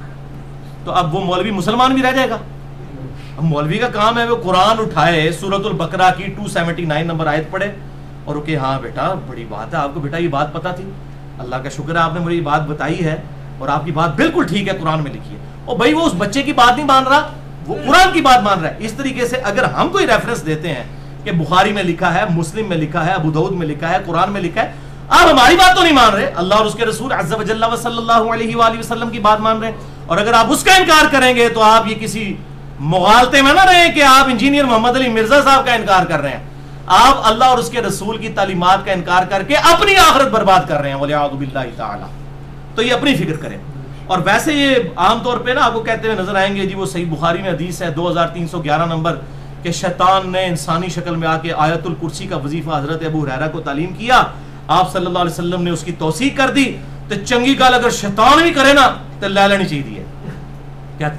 تو اب وہ مولوی مسلمان بھی رہ جائے گا؟ اب مولوی کا کام ہے وہ قرآن اٹھائے, سورۃ البقرہ کی 279 نمبر آیت پڑھے اور کہ ہاں بیٹا بڑی بات ہے, آپ کو بیٹا یہ بات پتا تھی, اللہ کا شکر ہے آپ نے مجھے یہ بات بتائی ہے اور آپ کی بات بالکل ٹھیک ہے, قرآن میں لکھی ہے. اور بھائی وہ اس بچے کی بات نہیں مان رہا, وہ قرآن کی بات مان رہا ہے. اس طریقے سے اگر ہم کوئی ریفرنس دیتے ہیں کہ بخاری میں لکھا ہے, مسلم میں لکھا ہے, ابو داؤد میں لکھا ہے, قرآن میں لکھا ہے, آپ ہماری بات تو نہیں مان رہے, اللہ اور اس کے رسول عز و جل صلی اللہ علیہ وآلہ وسلم کی بات مان رہے ہیں. اور اگر آپ اس کا انکار کریں گے تو آپ یہ کسی مغالطے میں نہ رہیں کہ آپ انجینئر محمد علی مرزا صاحب کا انکار کر رہے ہیں, آپ اللہ اور اس کے رسول کی تعلیمات کا انکار کر کے اپنی آخرت برباد کر رہے ہیں, وَلِعَاذُ بِاللَّهِ تَعَالَى. تو یہ اپنی فکر کریں. اور ویسے یہ عام طور پہ نا آپ کو کہتے ہوئے نظر آئیں گے جی وہ صحیح بخاری میں حدیث ہے 2311 نمبر کہ شیطان نے انسانی شکل میں آ کے آیت الکرسی کا وظیفہ حضرت ابو ہریرہ کو تعلیم کیا, آپ صلی اللہ علیہ وسلم نے اس کی توثیق کر دی. تو چنگی گل اگر شیطان بھی کرے نا تو لے لینی چاہیے. کہتے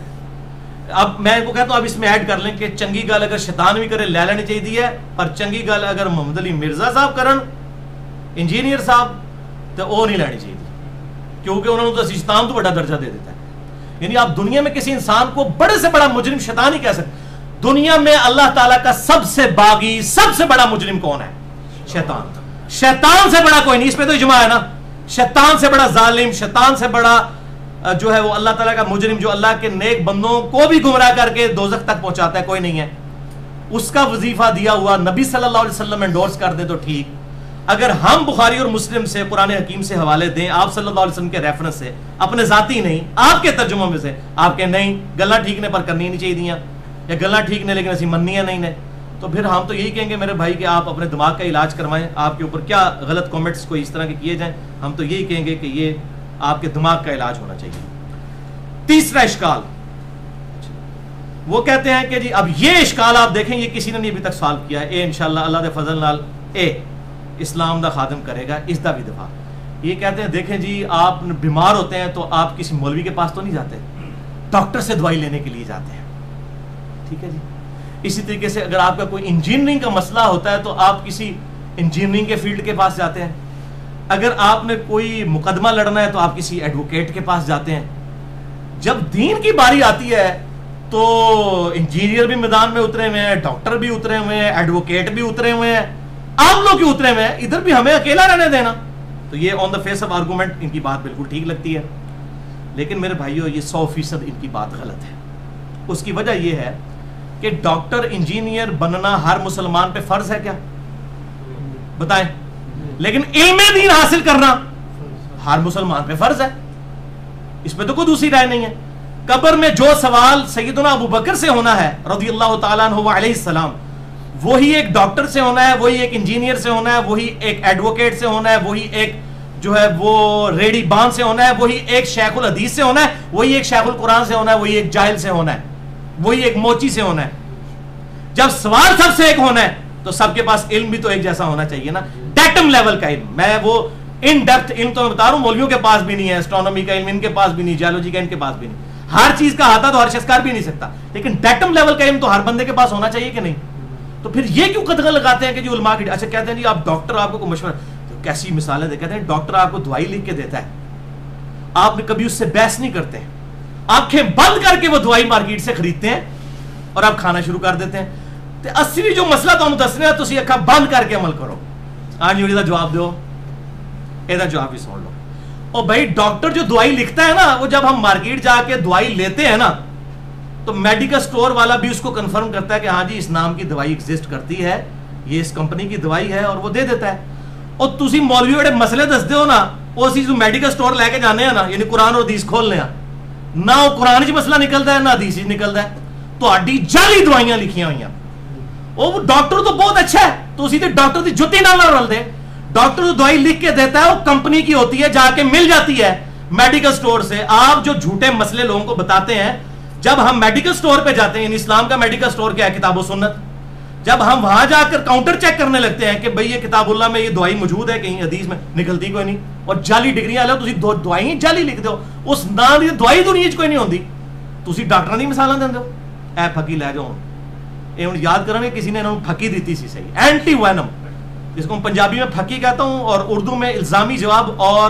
اب میں کو کہتا ہوں اب اس میں ایڈ کر لیں کہ چنگی گل اگر شیطان بھی کرے لے لینی چاہیے, پر چنگی گل اگر محمد علی مرزا صاحب کرن انجینئر صاحب تو وہ نہیں لینی چاہیے, کیونکہ انہوں نے تو شیطان تو بڑا درجہ دے دیتا ہے. یعنی آپ دنیا میں کسی انسان کو بڑے سے بڑا مجرم شیطان ہی کہہ سکتے. دنیا میں اللہ تعالیٰ کا سب سے باغی سب سے بڑا مجرم کون ہے؟ شیطان. شیطان سے بڑا کوئی نہیں, اس پہ تو اجماع ہے نا. شیطان سے بڑا ظالم, شیطان سے بڑا جو ہے وہ اللہ تعالیٰ کا مجرم جو اللہ کے نیک بندوں کو بھی گمراہ کر کے دوزخ تک پہنچاتا ہے کوئی نہیں ہے. اس کا وظیفہ دیا ہوا نبی صلی اللہ علیہ وسلم انڈورس کر دیں تو ٹھیک. اگر ہم بخاری اور مسلم سے قرآن حکیم سے حوالے دیں آپ صلی اللہ علیہ وسلم کے ریفرنس سے, اپنے ذاتی نہیں آپ کے ترجموں میں سے, آپ کے نہیں گلاں ٹھیک نے پر کرنی نہیں چاہیے دیاں, یا گلاں ٹھیک نے لیکن اسی مننیاں نہیں نے, تو پھر ہم تو یہی کہیں گے میرے بھائی کہ آپ اپنے دماغ کا علاج کروائیں. آپ کے اوپر کیا غلط کامنٹس کوئی اس طرح کے کیے جائیں, ہم تو یہی کہیں گے کہ یہ آپ کے دماغ کا علاج ہونا چاہیے. تیسرا اشکال وہ کہتے ہیں کہ جی اب یہ اشکال آپ دیکھیں یہ کسی نے نہیں ابھی تک سالو کیا ہے. انشاءاللہ اللہ دے فضل نال اسلام دا خادم کرے گا اس دا بھی دفاع. یہ کہتے ہیں دیکھیں جی آپ بیمار ہوتے ہیں تو آپ کسی مولوی کے پاس تو نہیں جاتے, ڈاکٹر سے دوائی لینے کے لیے جاتے ہیں. ٹھیک ہے جی. اسی طریقے سے اگر آپ کا کوئی انجینئرنگ کا مسئلہ ہوتا ہے تو آپ کسی انجینئرنگ کے فیلڈ کے پاس جاتے ہیں. اگر آپ نے کوئی مقدمہ لڑنا ہے تو آپ کسی ایڈوکیٹ کے پاس جاتے ہیں. جب دین کی باری آتی ہے تو انجینئر بھی میدان میں اترے ہوئے ہیں, ڈاکٹر بھی اترے ہوئے ہیں, ایڈوکیٹ بھی اترے ہوئے ہیں, آپ لوگ کیوں اترے ہوئے ہیں, ادھر بھی ہمیں اکیلا رہنے دینا. تو یہ on the face of argument ان کی بات بالکل ٹھیک لگتی ہے, لیکن میرے بھائیو یہ 100% ان کی بات غلط ہے. اس کی وجہ یہ ہے کہ ڈاکٹر انجینئر بننا ہر مسلمان پہ فرض ہے کیا بتائیں, لیکن علم دین حاصل کرنا ہر مسلمان پہ فرض ہے. اس پہ تو کوئی دوسری رائے نہیں ہے. قبر میں جو سوال سیدنا ابو بکر سے ہونا ہے رضی اللہ تعالیٰ عنہ علیہ السلام, وہی ایک ڈاکٹر سے ہونا ہے, وہی ایک انجینئر سے ہونا ہے, وہی ایک ایڈوکیٹ سے ہونا ہے, وہی ایک جو ہے وہ ریڈی بان سے ہونا ہے, وہی ایک شیخ الحدیث سے ہونا ہے, وہی ایک شیخ القرآن سے ہونا ہے, وہی ایک جاہل سے ہونا ہے, وہی ایک موچی سے ہونا ہے. جب سوال سب سے ایک ہونا ہے تو سب کے پاس علم بھی تو ایک جیسا ہونا چاہیے نا, ڈیٹم لیول کا علم. میں وہ ان ڈیپتھ علم تو میں بتا رہا ہوں مولویوں کے پاس بھی نہیں ہے, اسٹرانومی کا علم ان کے پاس بھی نہیں, جیولوجی کا ان کے پاس بھی نہیں, ہر چیز کا آتا تو ہر شخص کر بھی نہیں سکتا, لیکن ڈیٹم لیول کا علم تو ہر بندے کے پاس ہونا چاہیے کہ نہیں. تو پھر یہ کیوں قدغن لگاتے ہیں کہ جی علماء کی, اچھا کہتے ہیں جی آپ ڈاکٹر آپ کو مشورہ, تو کیسی مثالیں دے, کہتے ہیں ڈاکٹر آپ کو دوائی لکھ کے دیتا ہے, آپ نے کبھی اس سے بحث نہیں کرتے, آنکھیں بند کر کے وہ دوائی مارکیٹ سے خریدتے ہیں اور آپ کھانا شروع کر دیتے ہیں. تو اصلی جو مسئلہ تو ہم دسنے ہیں تسی اکھا بند کر کے عمل کرو. آج یہ جواب دو, یہ جواب بھی سن لو. اور بھائی ڈاکٹر جو دوائی لکھتا ہے نا, وہ جب ہم مارکیٹ جا کے دوائی لیتے ہیں نا تو میڈیکل سٹور والا بھی اس کو کنفرم کرتا ہے کہ ہاں جی اس نام کی دوائی ایگزسٹ کرتی ہے, یہ اس کمپنی کی دوائی ہے, اور وہ دے دیتا ہے. اور تسی مولوی بڑے مسئلے دس دے ہو نا, وہ چیز میڈیکل سٹور لے کے جانے ہیں نا, یعنی قرآن اور حدیث کھولنے ہیں نہ, وہ قرآن چ مسئلہ نکلتا ہے نہ حدیث نکلتا ہے, تو آڈی جعلی دوائیاں لکھیاں ہوئی ہیں. وہ ڈاکٹر تو بہت اچھا ہے, تو اسی تے ڈاکٹر دی جتی نہ رل دے. ڈاکٹر جو دوائی لکھ کے دیتا ہے وہ کمپنی کی ہوتی ہے, جا کے مل جاتی ہے میڈیکل سٹور سے. آپ جو جھوٹے مسئلے لوگوں کو بتاتے ہیں, جب ہم میڈیکل سٹور پہ جاتے ہیں, یعنی اسلام کا میڈیکل سٹور کیا ہے, کتاب و سنت, جب ہم وہاں جا کر کاؤنٹر چیک کرنے لگتے ہیں کہ بھئی یہ کتاب اللہ میں یہ دوائی موجود ہے, کہیں حدیث میں نکلتی کوئی نہیں, اور جعلی ڈگریاں لو تسی دوائی جعلی لکھ دو, اس نام دی دوائی دنیا کوئی نہیں ہوندی, تسی ڈاکٹراں دی مثالاں دیندے ہو. اے پھکی لے جاؤ, اے ہن یاد کرنے کسی نے انہوں پھکی دیتی سی صحیح, اینٹی وینم, جس کو پنجابی میں پھکی کہتا ہوں اور اردو میں الزامی جواب, اور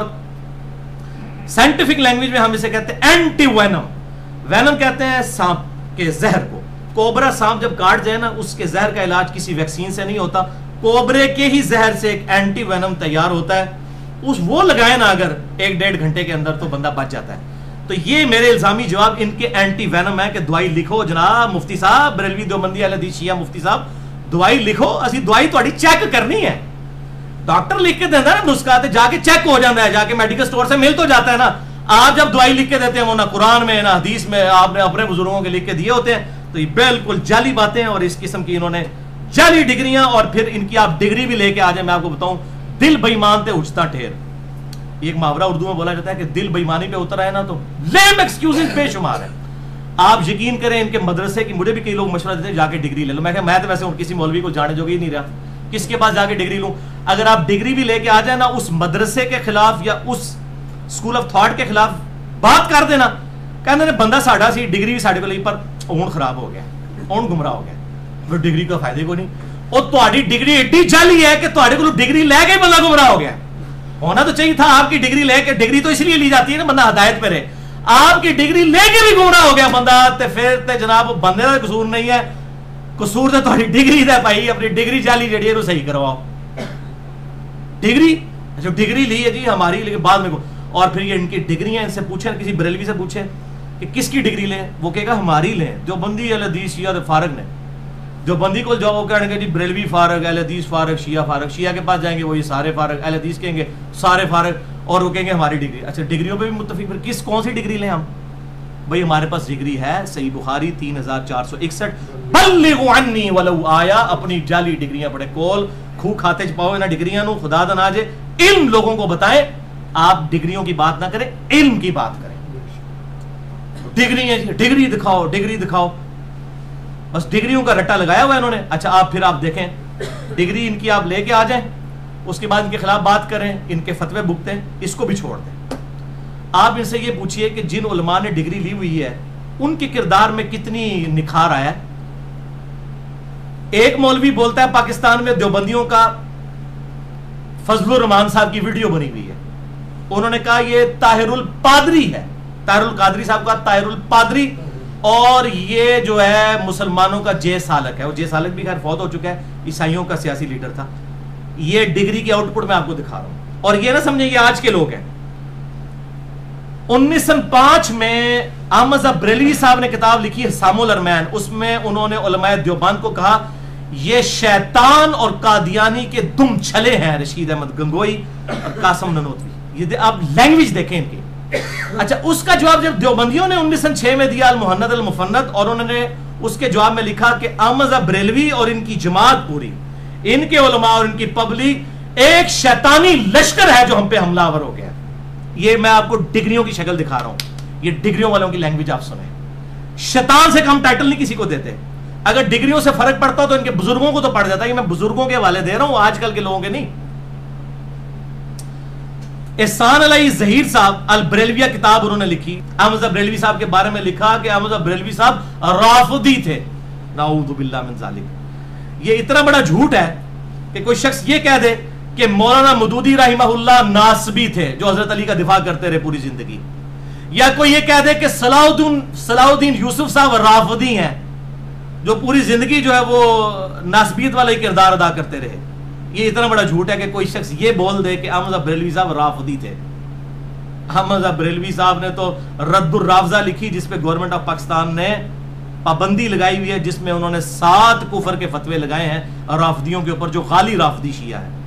سائنٹیفک لینگویج میں ہم اسے کہتے ہیں اینٹی وینم. وینم کہتے ہیں سانپ کے زہر کو. کوبرا سانپ جب کاٹ جائے نا, اس کے زہر کا علاج کسی ویکسین سے نہیں ہوتا, کوبرے کے ہی زہر سے ایک اینٹی وینم تیار ہوتا ہے, اس وہ لگائے نا اگر 1-1.5 گھنٹے کے اندر تو بندہ بچ جاتا ہے. تو یہ میرے الزامی جواب ان کے اینٹی وینم ہے کہ دوائی لکھو جناب مفتی صاحب, بریلوی دیوبندی اہل حدیث شیعہ مفتی صاحب, دوائی لکھو, اسی دوائی تہاڈی چیک کرنی ہے. ڈاکٹر لکھ کے دینا نا نسخہ, تے جا کے چیک ہو جاتا ہے, جا کے میڈیکل سٹور سے مل تو جاتا ہے نا. آپ جب دوائی لکھ کے دیتے ہیں وہ نہ قرآن میں نہ حدیث میں آپ نے اپنے بزرگوں کے لکھ کے دیے ہوتے ہیں, تو یہ بالکل جعلی باتیں ہیں, اور اس قسم کی انہوں نے جعلی ڈگریاں, اور پھر ان کی آپ ڈگری بھی لے کے آ جائیں, میں آپ کو بتاؤں دل بےمان تے اٹھتا ٹھیر. ایک محاورہ اردو میں بولا جاتا ہے کہ دل بےمانی پہ اتر آئے نا تو لیم ایکسکیوزز بے شمار ہے. آپ یقین کریں ان کے مدرسے کی, مجھے بھی کئی لوگ مشورہ دیتے ہیں جا کے ڈگری لے لو. میں کہا میں تو ویسے کسی مولوی کو جانے جوگی ہی نہیں رہا, کس کے پاس جا کے ڈگری لوں. اگر آپ ڈگری بھی لے کے آ جائیں نا, اس مدرسے کے خلاف یا اس اسکول آف تھاٹ کے خلاف بات کر دینا, کہتے ہیں بندہ ساڈا سی ڈگری بھی ساڈے کو لئی, پر اون خراب ہو گیا, اون گمراہ ہو گیا, پھر ڈگری کا فائدہ کو نہیں. اور تہاڈی ڈگری ایڈی جعلی ہے کہ تہاڈے کو ڈگری لے کے بندہ گمراہ ہو گیا. ہونا تو چاہیے تھا آپ کی ڈگری لے کے, ڈگری تو اس لیے لی جاتی ہے نا بندہ ہدایت پہ رہے, آپ کی ڈگری لے کے بھی گمراہ ہو گیا بندہ, تے پھر تے جناب بندے کا قصور نہیں ہے, قصور تے تہاڈی ڈگری دا. بھائی اپنی ڈگری جعلی جڑی ہے وہ صحیح کرواؤ. ڈگری جو ڈگری لی ہے جی ہماری, لیکن بعد میں اور پھر یہ ان کی ڈگریاں, ان سے پوچھیں, کسی بریلوی سے پوچھیں کہ کس کی ڈگری لیں, وہ کہے گا ہماری لیں, جو بندی اہل حدیث شیعہ فارغ نے. دیوبندی کو جاؤ کہنے گے جی بریلوی فارغ، اہل حدیث فارغ، شیعہ فارغ، شیعہ کے پاس جائیں گے وہ یہ سارے فارغ، اہل حدیث کہیں گے سارے فارغ، اور وہ کہیں گے ہماری ڈگری. اچھا ڈگریوں پہ بھی متفق، پھر کون سی ڈگری لیں ہم؟ بھئی ہمارے پاس ڈگری ہے صحیح بخاری 3461، بلغوا عنی ولو آیا، اپنی جعلی ڈگریاں پڑھے، کول کھو کھاتے پاؤ انہاں ڈگریاں نو، خدا دا ناجے علم لوگوں کو بتائیں. آپ ڈگریوں کی بات نہ کریں، علم کی بات کریں. ڈگری ہے، ڈگری دکھاؤ، ڈگری دکھاؤ، بس ڈگریوں کا رٹا لگایا ہوا ہے انہوں نے. اچھا آپ پھر آپ دیکھیں ڈگری ان کی آپ لے کے آ جائیں، اس کے بعد ان کے خلاف بات کریں، ان کے فتوے بھگتیں، اس کو بھی چھوڑ دیں. آپ ان سے یہ پوچھئے کہ جن علماء نے ڈگری لی ہوئی ہے ان کے کردار میں کتنی نکھار آیا ہے. ایک مولوی بولتا ہے پاکستان میں دیوبندیوں کا فضل الرحمان صاحب کی ویڈیو بنی ہوئی ہے، انہوں نے کہا یہ طاہر الپادری ہے، طاہر القادری صاحب کا طاہر الپادری، اور یہ جو ہے مسلمانوں کا جے سالک ہے. وہ جے سالک بھی خیر فوت ہو چکا ہے، عیسائیوں کا سیاسی لیڈر تھا. یہ ڈگری کی آؤٹ پٹ میں آپ کو دکھا رہا ہوں، اور یہ نہ سمجھیں یہ آج کے لوگ ہیں. 1905 میں احمد بریلوی صاحب نے کتاب لکھی حسام الارمین، اس میں انہوں نے علماء دیوبند کو کہا یہ شیطان اور قادیانی کے دم چھلے ہیں رشید احمد گنگوئی اور قاسم ننوتوی. یہ آپ لینگویج دیکھیں ان کی. اچھا اس کا جواب جب دیوبندیوں نے 1906 میں دیا المحند المفند، اور انہوں نے اس کے جواب میں لکھا کہ احمد بریلوی اور ان کی جماعت پوری، ان کے علماء اور ان کی پبلک ایک شیطانی لشکر ہے جو ہم پہ حملہ آور ہو گیا. یہ میں آپ کو ڈگریوں کی شکل دکھا رہا ہوں، یہ ڈگریوں والوں کی لینگویج آپ سنیں. شیطان سے کم ٹائٹل نہیں کسی کو دیتے. اگر ڈگریوں سے فرق پڑتا تو ان کے بزرگوں کو تو پڑ جاتا ہے. میں بزرگوں کے حوالے دے رہا ہوں، آج کل کے لوگوں کے نہیں. احسان علی ظہیر صاحب البریلویہ کتاب انہوں نے لکھی، احمد بریلوی صاحب کے بارے میں لکھا کہ احمد بریلوی صاحب رافضی تھے، نعوذ باللہ من ذالک. یہ اتنا بڑا جھوٹ ہے کہ کوئی شخص یہ کہہ دے کہ مولانا مودودی رحمہ اللہ ناصبی تھے جو حضرت علی کا دفاع کرتے رہے پوری زندگی، یا کوئی یہ کہہ دے کہ صلاح الدین یوسف صاحب رافضی ہیں جو پوری زندگی جو ہے وہ ناصبیت والا ہی کردار ادا کرتے رہے. یہ اتنا بڑا جھوٹ ہے کہ کوئی شخص یہ بول دے کہ احمد بریلوی صاحب رافضی تھے. احمد بریلوی صاحب نے تو رد الرافضہ لکھی جس پہ گورنمنٹ آف پاکستان نے پابندی لگائی ہوئی ہے، جس میں انہوں نے 7 کفر کے فتوے لگائے ہیں رافضیوں کے اوپر جو غالی رافضی شیعہ ہے.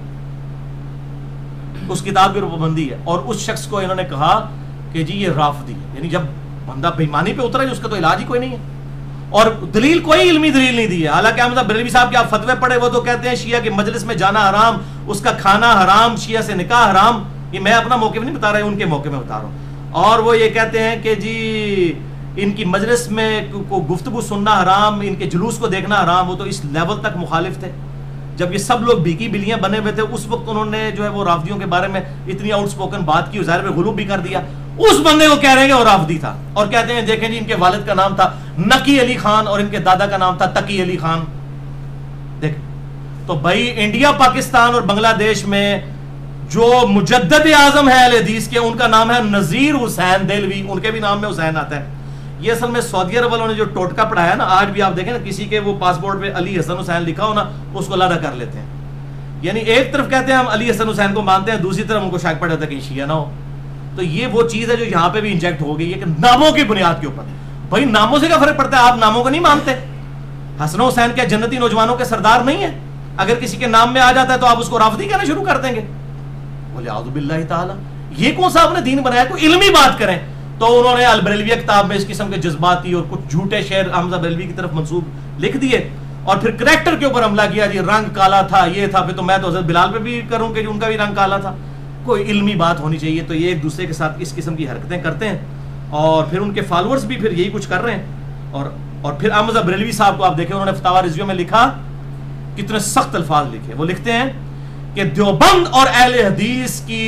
اس کتاب کی پابندی ہے، اور اس شخص کو انہوں نے کہا کہ جی یہ رافضی ہے. یعنی جب بندہ بےایمانی پہ اترا ہے اس کا تو علاج ہی کوئی نہیں ہے، اور دلیل کوئی علمی دلیل نہیں دی ہے. حالانکہ احمد بریلوی صاحب کے آپ فتوے پڑھے وہ تو کہتے ہیں شیعہ کے مجلس میں جانا حرام، اس کا کھانا حرام، شیعہ سے نکاح حرام. یہ میں اپنا موقف نہیں بتا رہا ہوں، ان کے موقع میں بتا رہا ہوں. اور وہ یہ کہتے ہیں کہ جی ان کی مجلس میں گفتگو سننا حرام، ان کے جلوس کو دیکھنا حرام. وہ تو اس لیول تک مخالف تھے جب یہ سب لوگ بیکی بلیاں بنے ہوئے تھے. اس وقت انہوں نے جو ہے وہ رافضیوں کے بارے میں اتنی آؤٹ سپوکن بات کی، ظاہر میں غلوب بھی کر دیا. اس بندے کو کہہ رہے ہیں کہ وہ رافضی تھا، اور کہتے ہیں دیکھیں جی ان کے والد کا نام تھا نقی علی خان اور ان کے دادا کا نام تھا تقی علی خان. دیکھ تو بھائی انڈیا، پاکستان اور بنگلہ دیش میں جو مجدد اعظم ہے اہل حدیث کے، ان کا نام ہے نذیر حسین دہلوی، ان کے بھی نام میں حسین آتا ہے. یہ اصل میں سعودی عرب والوں نے جو ٹوٹکا پڑھایا نا، آج بھی آپ دیکھیں نا کسی کے وہ پاسپورٹ پہ علی حسن حسین لکھا ہو نا، اس کو علیحدہ کر لیتے ہیں. یعنی ایک طرف کہتے ہیں ہم علی حسن حسین کو مانتے ہیں، دوسری طرف ان کو شک پڑ جاتا ہے کہ شیعہ نہ ہو. تو یہ وہ چیز ہے جو یہاں پہ بھی انجیکٹ ہو گئی ہے کہ ناموں کی بنیاد کے اوپر. بھائی ناموں سے کیا فرق پڑتا ہے؟ آپ ناموں کو نہیں مانتے؟ حسن حسین کیا جنتی نوجوانوں کے سردار نہیں ہے؟ اگر کسی کے نام میں آ جاتا ہے تو آپ اس کو رافضی کہنا شروع کر دیں گے. بولے اعوذ باللہ تعالی، یہ کون سا آپ نے دین بنایا؟ کوئی علمی بات کریں. تو انہوں نے البریلویہ کتاب میں اس قسم کے جذباتی اور کچھ جھوٹے شعر احمد بریلوی کی طرف منسوب لکھ دیے، اور پھر کریکٹر کے اوپر حملہ کیا. جی رنگ کالا تھا، یہ تھا. پھر تو میں تو حضرت بلال پہ بھی کروں کہ ان کا بھی رنگ کالا تھا. کوئی علمی بات ہونی چاہیے. تو یہ ایک دوسرے کے ساتھ اس قسم کی حرکتیں کرتے ہیں، اور پھر ان کے فالوورز بھی پھر یہی کچھ کر رہے ہیں. اور پھر احمد بریلوی صاحب کو آپ دیکھیں، انہوں نے فتاوی رضویہ میں لکھا، کتنے سخت الفاظ لکھے. وہ لکھتے ہیں کہ دیوبند اور اہل حدیث کی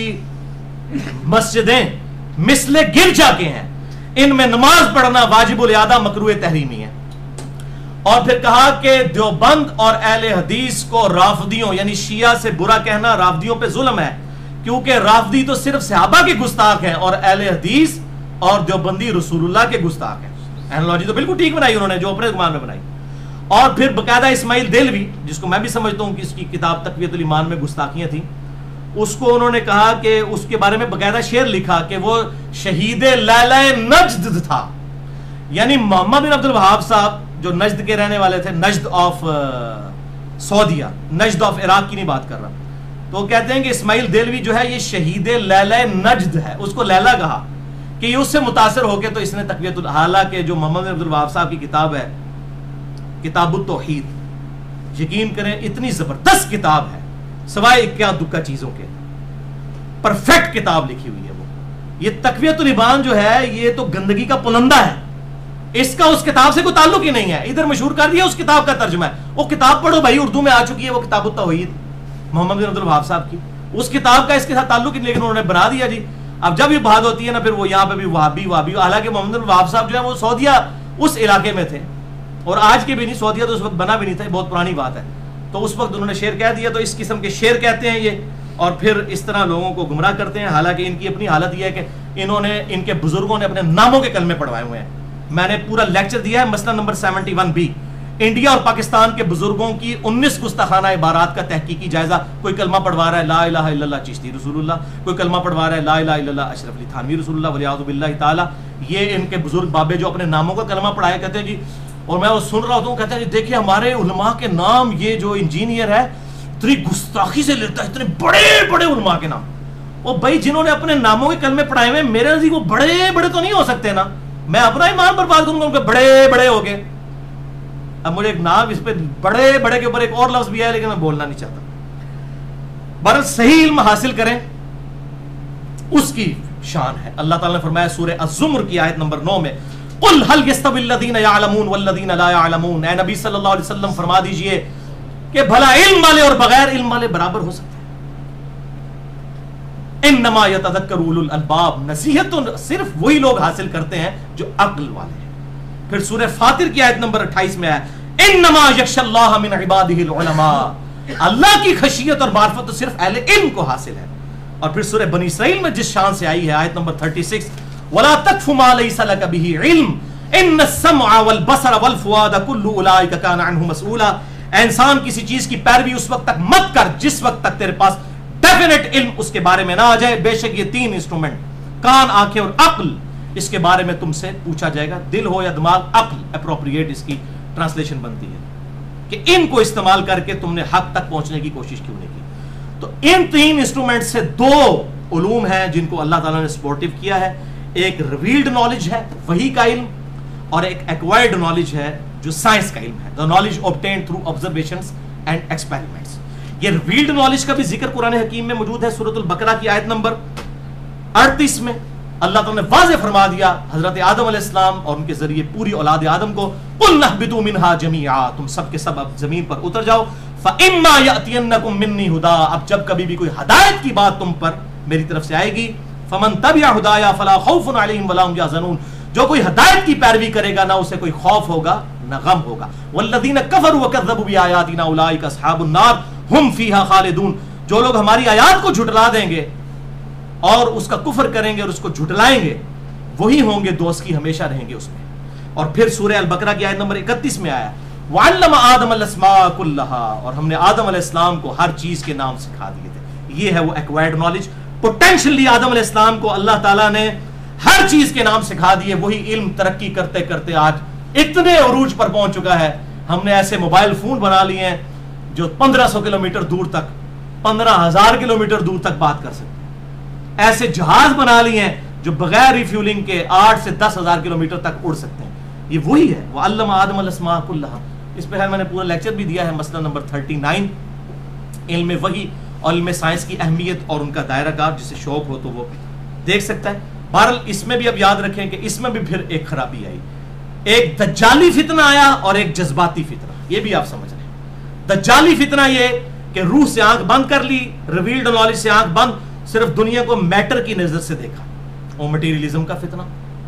مسجدیں مثل گرجا کے ہیں، ان میں نماز پڑھنا واجب الاعادہ مکروہ تحریمی ہے. اور پھر کہا کہ دیوبند اور اہل حدیث کو رافضیوں یعنی شیعہ سے برا کہنا رافضیوں پہ ظلم ہے، کیونکہ رافضی تو صرف صحابہ کے گستاخ ہیں، اور اہل حدیث اور دیوبندی رسول اللہ کے گستاخ ہیں. اینالوجی تو بالکل ٹھیک بنائی انہوں نے جو اپنے زمان میں بنائی. اور پھر باقاعدہ اسماعیل دہلوی، جس کو میں بھی سمجھتا ہوں کہ اس کی کتاب تقویت الایمان میں گستاخیاں تھیں، اس کو انہوں نے کہا کہ اس کے بارے میں باقاعدہ شعر لکھا کہ وہ شہید لیلہ نجد تھا. یعنی محمد بن عبد الوہاب صاحب جو نجد کے رہنے والے تھے، نجد آف سعودیہ، نجد آف عراق کی نہیں بات کر رہا، تو وہ کہتے ہیں کہ اسماعیل دہلوی جو ہے یہ شہید لیلہ نجد ہے، اس کو لیلہ کہا کہ یہ اس سے متاثر ہو کے تو اس نے تقویت حالانکہ جو محمد عبد الوہاب صاحب کی کتاب ہے کتاب التوحید، یقین کریں اتنی زبردست کتاب ہے، سوائے اکا دکا چیزوں کے پرفیکٹ کتاب لکھی ہوئی ہے وہ۔ یہ تقویت الایمان جو ہے یہ تو گندگی کا پلندہ ہے، اس کا اس کتاب سے کوئی تعلق ہی نہیں ہے، ادھر مشہور کر دیا اس کتاب کا ترجمہ ہے، وہ کتاب پڑھو بھائی، اردو میں آ چکی ہے وہ کتاب التوحید محمد بن عبد الوہاب صاحب کی، اس کتاب کا اس کے ساتھ تعلق ہی نہیں، لیکن انہوں نے بنا دیا جی۔ اب جب یہ بات ہوتی ہے نا پھر وہ یہاں پہ بھی وہابی، حالانکہ محمد بن الوہاب صاحب جو ہے وہ سعودیہ اس علاقے میں تھے، اور آج کے بھی نہیں، سعودیہ تو اس وقت بنا بھی نہیں تھا، بہت پرانی بات ہے، تو اس وقت انہوں نے شعر کہہ دیا، تو اس قسم کے شعر کہتے ہیں یہ، اور پھر اس طرح لوگوں کو گمراہ کرتے ہیں، حالانکہ ان کی اپنی حالت یہ ہے کہ انہوں نے، ان کے بزرگوں نے اپنے ناموں کے کلمے پڑھوائے ہوئے ہیں۔ میں نے پورا لیکچر دیا ہے مسئلہ نمبر 71B، انڈیا اور پاکستان کے بزرگوں کی 19 گستاخانہ عبارات کا تحقیقی جائزہ، کوئی کلمہ پڑھوا رہا ہے لا الہ الا اللہ چشتی رسول اللہ، کوئی کلمہ پڑھوا رہا ہے لا الہ الا اللہ اشرف علی تھانوی رسول اللہ ولیعوذ باللہ تعالی، یہ ان کے بزرگ بابے جو اپنے ناموں کا کلمہ پڑھایا کہتے ہیں جی، اور میں وہ سن رہا ہوتا ہوں، کہتے ہیں جی دیکھیں ہمارے علماء کے نام، یہ جو انجینئر ہے اتنی گستاخی سے لیتا ہے، اتنے بڑے بڑے علماء کے نام، وہ بھائی جنہوں نے اپنے ناموں کے کلمے پڑھائے ہوئے، میرے نزدیک وہ بڑے بڑے تو نہیں ہو سکتے نا، میں اپنا ایمان برباد کروں گا ان کے بڑے بڑے ہو گئے۔ اب مجھے ایک نام اس پہ بڑے بڑے کے اوپر ایک اور لفظ بھی ہے لیکن میں بولنا نہیں چاہتا۔ بہرحال صحیح علم حاصل کریں، اس کی شان ہے۔ اللہ تعالیٰ نے فرمایا سورہ الزمر کی آیت نمبر 9 میں، قل هل يستوي الذين يعلمون والذين لا يعلمون، اے نبی صلی اللہ علیہ وسلم فرما دیجئے کہ بھلا علم والے اور بغیر علم والے برابر ہو سکتے ہیں؟ انما يتذکر اولو الالباب، نصیحت تو صرف وہی لوگ حاصل کرتے ہیں جو عقل والے ہیں۔ پھر سورہ فاطر کی آیت نمبر 28 میں آیا انما یخشی اللہ من عبادہ العلماء، اللہ کی خشیت اور معرفت تو صرف اہل علم کو حاصل ہے۔ اور پھر سورہ بنی اسرائیل میں جس شان سے آئی ہے آیت نمبر 36، ولا تقف ما ليس لك به علم ان السمع والبصر والفؤاد كل اولئک كان عنه مسؤولا، اے انسان کسی چیز کی پیروی اس وقت تک مت کر جس وقت تک تیرے پاس ڈیفینیٹ علم اس کے بارے میں نہ آ جائے، بے شک یہ تین انسٹرومنٹ کان، آنکھیں اور عقل، اس کے بارے میں تم سے پوچھا جائے گا، دل ہو یا دماغ، عقل اپروپریٹ اس کی ٹرانسلیشن بنتی ہے کہ ان کو استعمال کر کے تم نے حق تک پہنچنے کی کوشش کیوں نہیں کی۔ تو ان تین انسٹرومنٹ سے دو علوم ہیں جن کو اللہ تعالیٰ نے سپورٹیو کیا ہے، ایک ریویلڈ نالج ہے وحی کا علم، اور ایک ایکوائرڈ نالج ہے جو سائنس کا علم ہے، the knowledge obtained through observations and experiments۔ یہ ریویلڈ نالج کا بھی ذکر قرآن حکیم میں موجود ہے، سورۃ البقرہ کی آیت نمبر 38 میں اللہ تعالیٰ نے واضح فرما دیا حضرت آدم علیہ السلام اور ان کے ذریعے پوری اولاد آدم کو، قُلْ نَهْبِطُوا مِنْهَا جَمِيعًا، تم سب کے سب اب زمین پر اتر جاؤ، فَإِمَّا يَأْتِيَنَّكُم مِّنِّي هُدًى، اب جب کبھی بھی کوئی ہدایت کی بات تم پر میری طرف سے آئے گی، فَمَن تَبِعَ هُدَايَا فَلَا خَوْفٌ عَلَيْهِمْ وَلَا هُمْ يَحْزَنُونَ، جو کوئی ہدایت کی پیروی کرے گا نہ اسے کوئی خوف ہوگا نہ غم ہوگا، وَالَّذِينَ كَفَرُوا وَكَذَّبُوا بِآيَاتِنَا أُولَٰئِكَ أَصْحَابُ النَّارِ هُمْ فِيهَا خَالِدُونَ، جو لوگ ہماری آیات کو جھٹلا دیں گے اور اس کا کفر کریں گے اور اس کو جھٹلائیں گے، وہی ہوں گے دوست کی، ہمیشہ رہیں گے اس میں۔ اور پھر سورہ البقرہ کی آیت نمبر 31 میں آیا وَعَلَّمَ آدَمَ الْأَسْمَاءَ كُلَّهَا، اور ہم نے آدم علیہ السلام کو ہر چیز کے نام سکھا دیے تھے۔ یہ ہے وہ ایکوائرڈ نالج، پوٹینشلی آدم علیہ السلام کو اللہ تعالیٰ نے ہر چیز کے نام سکھا دیے، وہی علم ترقی کرتے کرتے آج اتنے عروج پر پہنچ چکا ہے، ہم نے ایسے موبائل فون بنا لیے ہیں جو 1500 کلومیٹر دور تک، 15,000 کلومیٹر دور تک بات کر سکتے ہیں، ایسے جہاز بنا لیے ہیں جو بغیر ریفیولنگ کے 8 سے 10,000 کلومیٹر تک اڑ سکتے ہیں۔ یہ وہی ہے وَعَلَّمَ آدَمَ الْأَسْمَاءَ كُلَّهَا، اس پہ میں نے پورا لیکچر بھی دیا ہے، مسئلہ نمبر 39، علم وحی اور علم سائنس کی اہمیت اور ان کا دائرہ کار، جسے شوق ہو تو وہ دیکھ سکتا ہے۔ بہرحال اس میں بھی اب یاد رکھیں کہ اس میں بھی پھر ایک خرابی آئی، ایک دجالی فتنہ آیا اور ایک جذباتی فتنہ، یہ بھی آپ سمجھ رہے ہیں۔ دجالی فتنہ یہ کہ روح سے آنکھ بند کر لی، ریویلڈ نالج سے آنکھ بند، صرف دنیا کو میٹر کی نظر سے دیکھا، وہ مٹیریلزم کا فتنہ،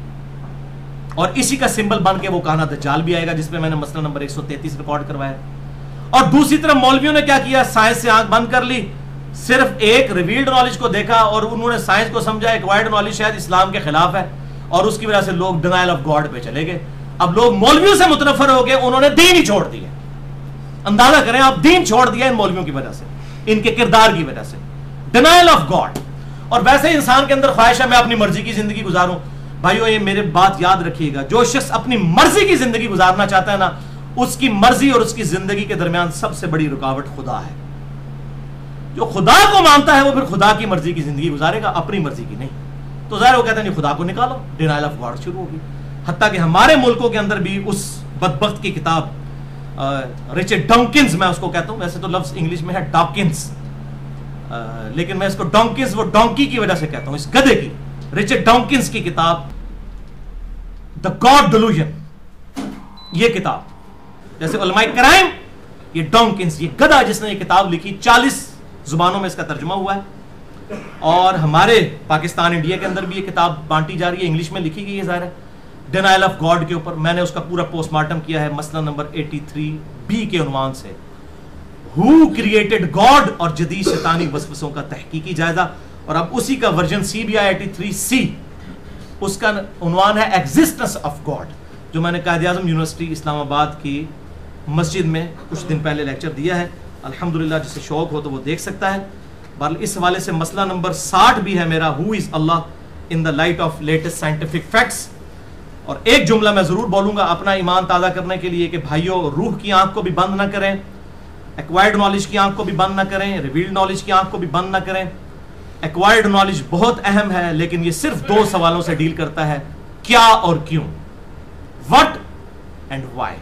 اور اسی کا سمبل بن کے وہ کانا دجال بھی آئے گا، جس پہ میں نے مسئلہ نمبر 133 ریکارڈ کروایا۔ اور دوسری طرف مولویوں نے کیا کیا، سائنس سے آنکھ بند کر لی، صرف ایک ریویلڈ نالج کو دیکھا اور انہوں نے سائنس کو سمجھا ایکوائرڈ نالج شاید اسلام کے خلاف ہے، اور اس کی وجہ سے لوگ ڈینائل آف گاڈ پہ چلے گئے۔ اب لوگ مولویوں سے متنفر ہو گئے، انہوں نے دین ہی چھوڑ دیا۔ اندازہ کریں آپ، دین چھوڑ دیا ان مولویوں کی وجہ سے، ان کے کردار کی وجہ سے، ڈینائل آف گاڈ۔ اور ویسے انسان کے اندر خواہش ہے میں اپنی مرضی کی زندگی گزاروں، بھائیو یہ میرے بات یاد رکھیے گا، جو شخص اپنی مرضی کی زندگی گزارنا چاہتا ہے نا، اس کی مرضی اور اس کی زندگی کے درمیان سب سے بڑی رکاوٹ خدا ہے۔ جو خدا کو مانتا ہے وہ پھر خدا کی مرضی کی زندگی گزارے گا، اپنی مرضی کی نہیں۔ تو ظاہر وہ کہتے ہیں نہیں خدا کو نکالو، ڈینائل آف گاڈ شروع ہوگی۔ حتیٰ کہ ہمارے ملکوں کے اندر بھی اس بدبخت کی کتاب رچرڈ ڈاکنز، میں اس کو کہتا ہوں، ویسے تو لفظ انگلش میں ہے ڈاکنز، لیکن میں اس کو ڈونکینز، وہ ڈونکی کی وجہ سے کہتا ہوں، اس گدھے کی، رچرڈ ڈاکنز کی کتاب دا گاڈ ڈیلوژن، یہ کتاب جیسے علماء کرائم، یہ ڈونکنز، یہ گدھا جس نے یہ کتاب لکھی، 40 زبانوں میں اس کا ترجمہ ہوا ہے، اور ہمارے پاکستان انڈیا کے اندر بھی یہ کتاب بانٹی جا رہی ہے، انگلش میں لکھی گئی ہے ظاہر ہے، ڈینائل آف گاڈ کے اوپر۔ میں نے اس کا پورا پوسٹ مارٹم کیا ہے مسئلہ نمبر 83B کے عنوان سے، ہو کریٹڈ گاڈ اور جدید شیطانی وسوسوں کا تحقیقی جائزہ، اور اب اسی کا ورژن سی بھی آیا 83C، اس کا عنوان ہے ایگزسٹنس آف گاڈ، جو میں نے قائد اعظم یونیورسٹی اسلام آباد کی مسجد میں کچھ دن پہلے لیکچر دیا ہے، الحمدللہ جسے شوق ہو تو وہ دیکھ سکتا ہے۔ بہرحال اس حوالے سے مسئلہ نمبر 60 بھی ہے میرا، ہو از اللہ in the light of latest scientific facts. اور ایک جملہ میں ضرور بولوں گا اپنا ایمان تازہ کرنے کے لیے کہ بھائیوں، روح کی آنکھ کو بھی بند نہ کریں، ایکوائرڈ نالج کی آنکھ کو بھی بند نہ کریں، ریویلڈ نالج کی آنکھ کو بھی بند نہ کریں۔ ایکوائرڈ نالج بہت اہم ہے، لیکن یہ صرف 2 سوالوں سے ڈیل کرتا ہے، کیا اور کیوں، وٹ اینڈ وائی۔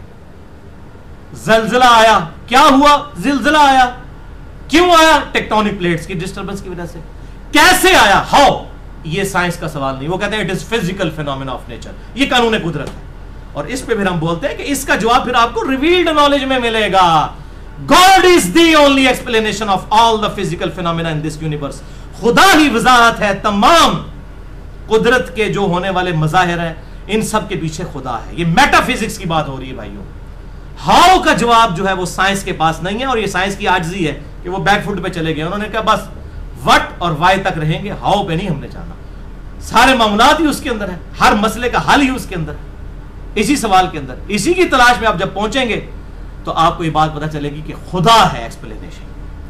زلزلہ آیا، کیا ہوا؟ زلزلہ آیا، کیوں آیا؟ ٹیکٹونک پلیٹس کی ڈسٹربنس کی وجہ سے۔ کیسے آیا؟ ہاؤ، یہ سائنس کا سوال نہیں، وہ کہتے ہیں it is physical phenomena of nature, یہ قانون قدرت ہے، اور اس پہ پھر ہم بولتے ہیں کہ اس کا جواب پھر آپ کو ریویلڈ نالج میں ملے گا۔ God is the only explanation of all the physical phenomena in this universe۔ خدا ہی وضاحت ہے تمام قدرت کے جو ہونے والے مظاہر ہیں، ان سب کے پیچھے خدا ہے۔ یہ میٹا فزکس کی بات ہو رہی ہے بھائیوں۔ ہاؤ کا جواب جو ہے وہ سائنس کے پاس نہیں ہے، اور یہ سائنس کی عاجزی ہے کہ وہ بیک فٹ پہ چلے گئے، انہوں نے کہا بس وٹ اور وائی تک رہیں گے، ہاؤ پہ نہیں ہم نے جانا۔ سارے معاملات ہی اس کے اندر ہیں، ہر مسئلے کا حل ہی اس کے اندر ہے، اسی سوال کے اندر، اسی کی تلاش میں آپ جب پہنچیں گے تو آپ کو یہ بات پتہ چلے گی کہ خدا ہے ایکسپلینیشن۔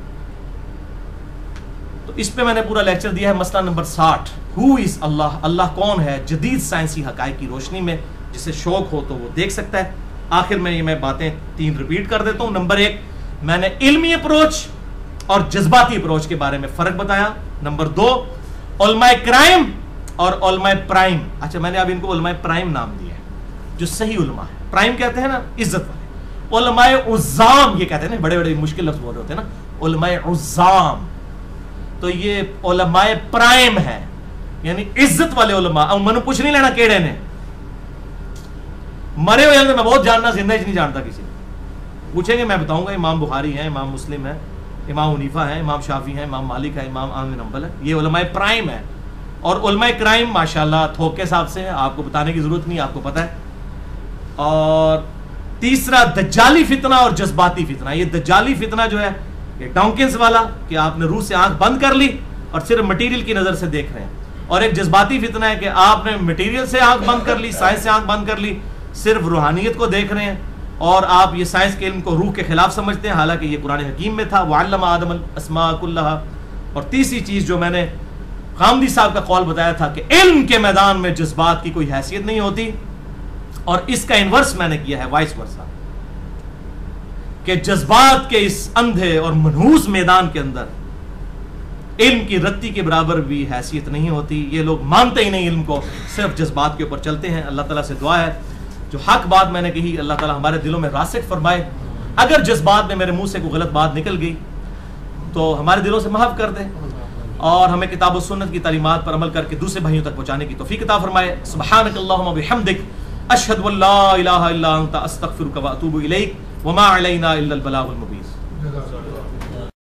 تو اس پہ میں نے پورا لیکچر دیا ہے، مسئلہ نمبر 60، ہو از اللہ، اللہ کون ہے، جدید سائنسی حقائق کی روشنی میں، جسے شوق ہو تو وہ دیکھ سکتا ہے۔ آخر میں یہ میں باتیں 3 ریپیٹ کر دیتا ہوں۔ نمبر 1، میں نے علمی اپروچ اور جذباتی اپروچ کے بارے میں فرق بتایا۔ نمبر 2، علماء کرائم اور علماء پرائم۔ اچھا، میں نے اب ان کو علماء پرائم نام دیا ہے، جو صحیح علماء ہے۔ پرائم کہتے ہیں نا عزت والے، علماء عظام یہ کہتے ہیں نا، بڑے بڑے مشکل لفظ بول رہے ہوتے ہیں نا، علماء عظام، تو یہ علماء پرائم ہے، یعنی عزت والے علماء۔ اب منو پوچھ نہیں لینا کیڑے نے، مرے ہوئے میں بہت جاننا، زندہ نہیں جانتا کسی کو، پوچھیں گے میں بتاؤں گا، امام بخاری ہیں، امام مسلم ہے، امام حنیفہ ہے، امام شافعی ہے، امام مالک ہے، امام احمد بن حنبل ہے، یہ علماء پرائم ہے۔ اور علماء کرائم ماشاءاللہ تھوک کے حساب سے آپ کو بتانے کی ضرورت نہیں، آپ کو پتہ ہے۔ اور تیسرا دجالی فتنہ اور جذباتی فتنہ۔ یہ دجالی فتنہ جو ہے یہ ڈاؤنکنز والا کہ آپ نے روح سے آنکھ بند کر لی اور صرف مٹیریل کی نظر سے دیکھ رہے ہیں، اور ایک جذباتی فتنہ ہے کہ آپ نے مٹیریل سے آنکھ بند کر لی، سائنس سے آنکھ بند کر لی، صرف روحانیت کو دیکھ رہے ہیں، اور آپ یہ سائنس کے علم کو روح کے خلاف سمجھتے ہیں، حالانکہ یہ قرآن حکیم میں تھا، وَعَلَّمَ آدَمَ الْأَسْمَاءَ كُلَّهَا۔ اور تیسری چیز جو میں نے خامدی صاحب کا قول بتایا تھا کہ علم کے میدان میں جذبات کی کوئی حیثیت نہیں ہوتی، اور اس کا انورس میں نے کیا ہے، وائس ورسا، کہ جذبات کے اس اندھے اور منحوس میدان کے اندر علم کی رتی کے برابر بھی حیثیت نہیں ہوتی۔ یہ لوگ مانتے ہی نہیں علم کو، صرف جذبات کے اوپر چلتے ہیں۔ اللہ تعالیٰ سے دعا ہے جو حق بات میں نے کہی اللہ تعالیٰ ہمارے دلوں میں راسخ فرمائے، اگر جذبات میں میرے منہ سے کوئی غلط بات نکل گئی تو ہمارے دلوں سے محو کر دے، اور ہمیں کتاب و سنت کی تعلیمات پر عمل کر کے دوسرے بھائیوں تک پہنچانے کی توفیق عطا فرمائے۔ سبحانک اللہم و بحمدک، اشہد ان لا الہ الا انت، استغفرک و اتوب الیک، وما علینا الا البلاغ المبین۔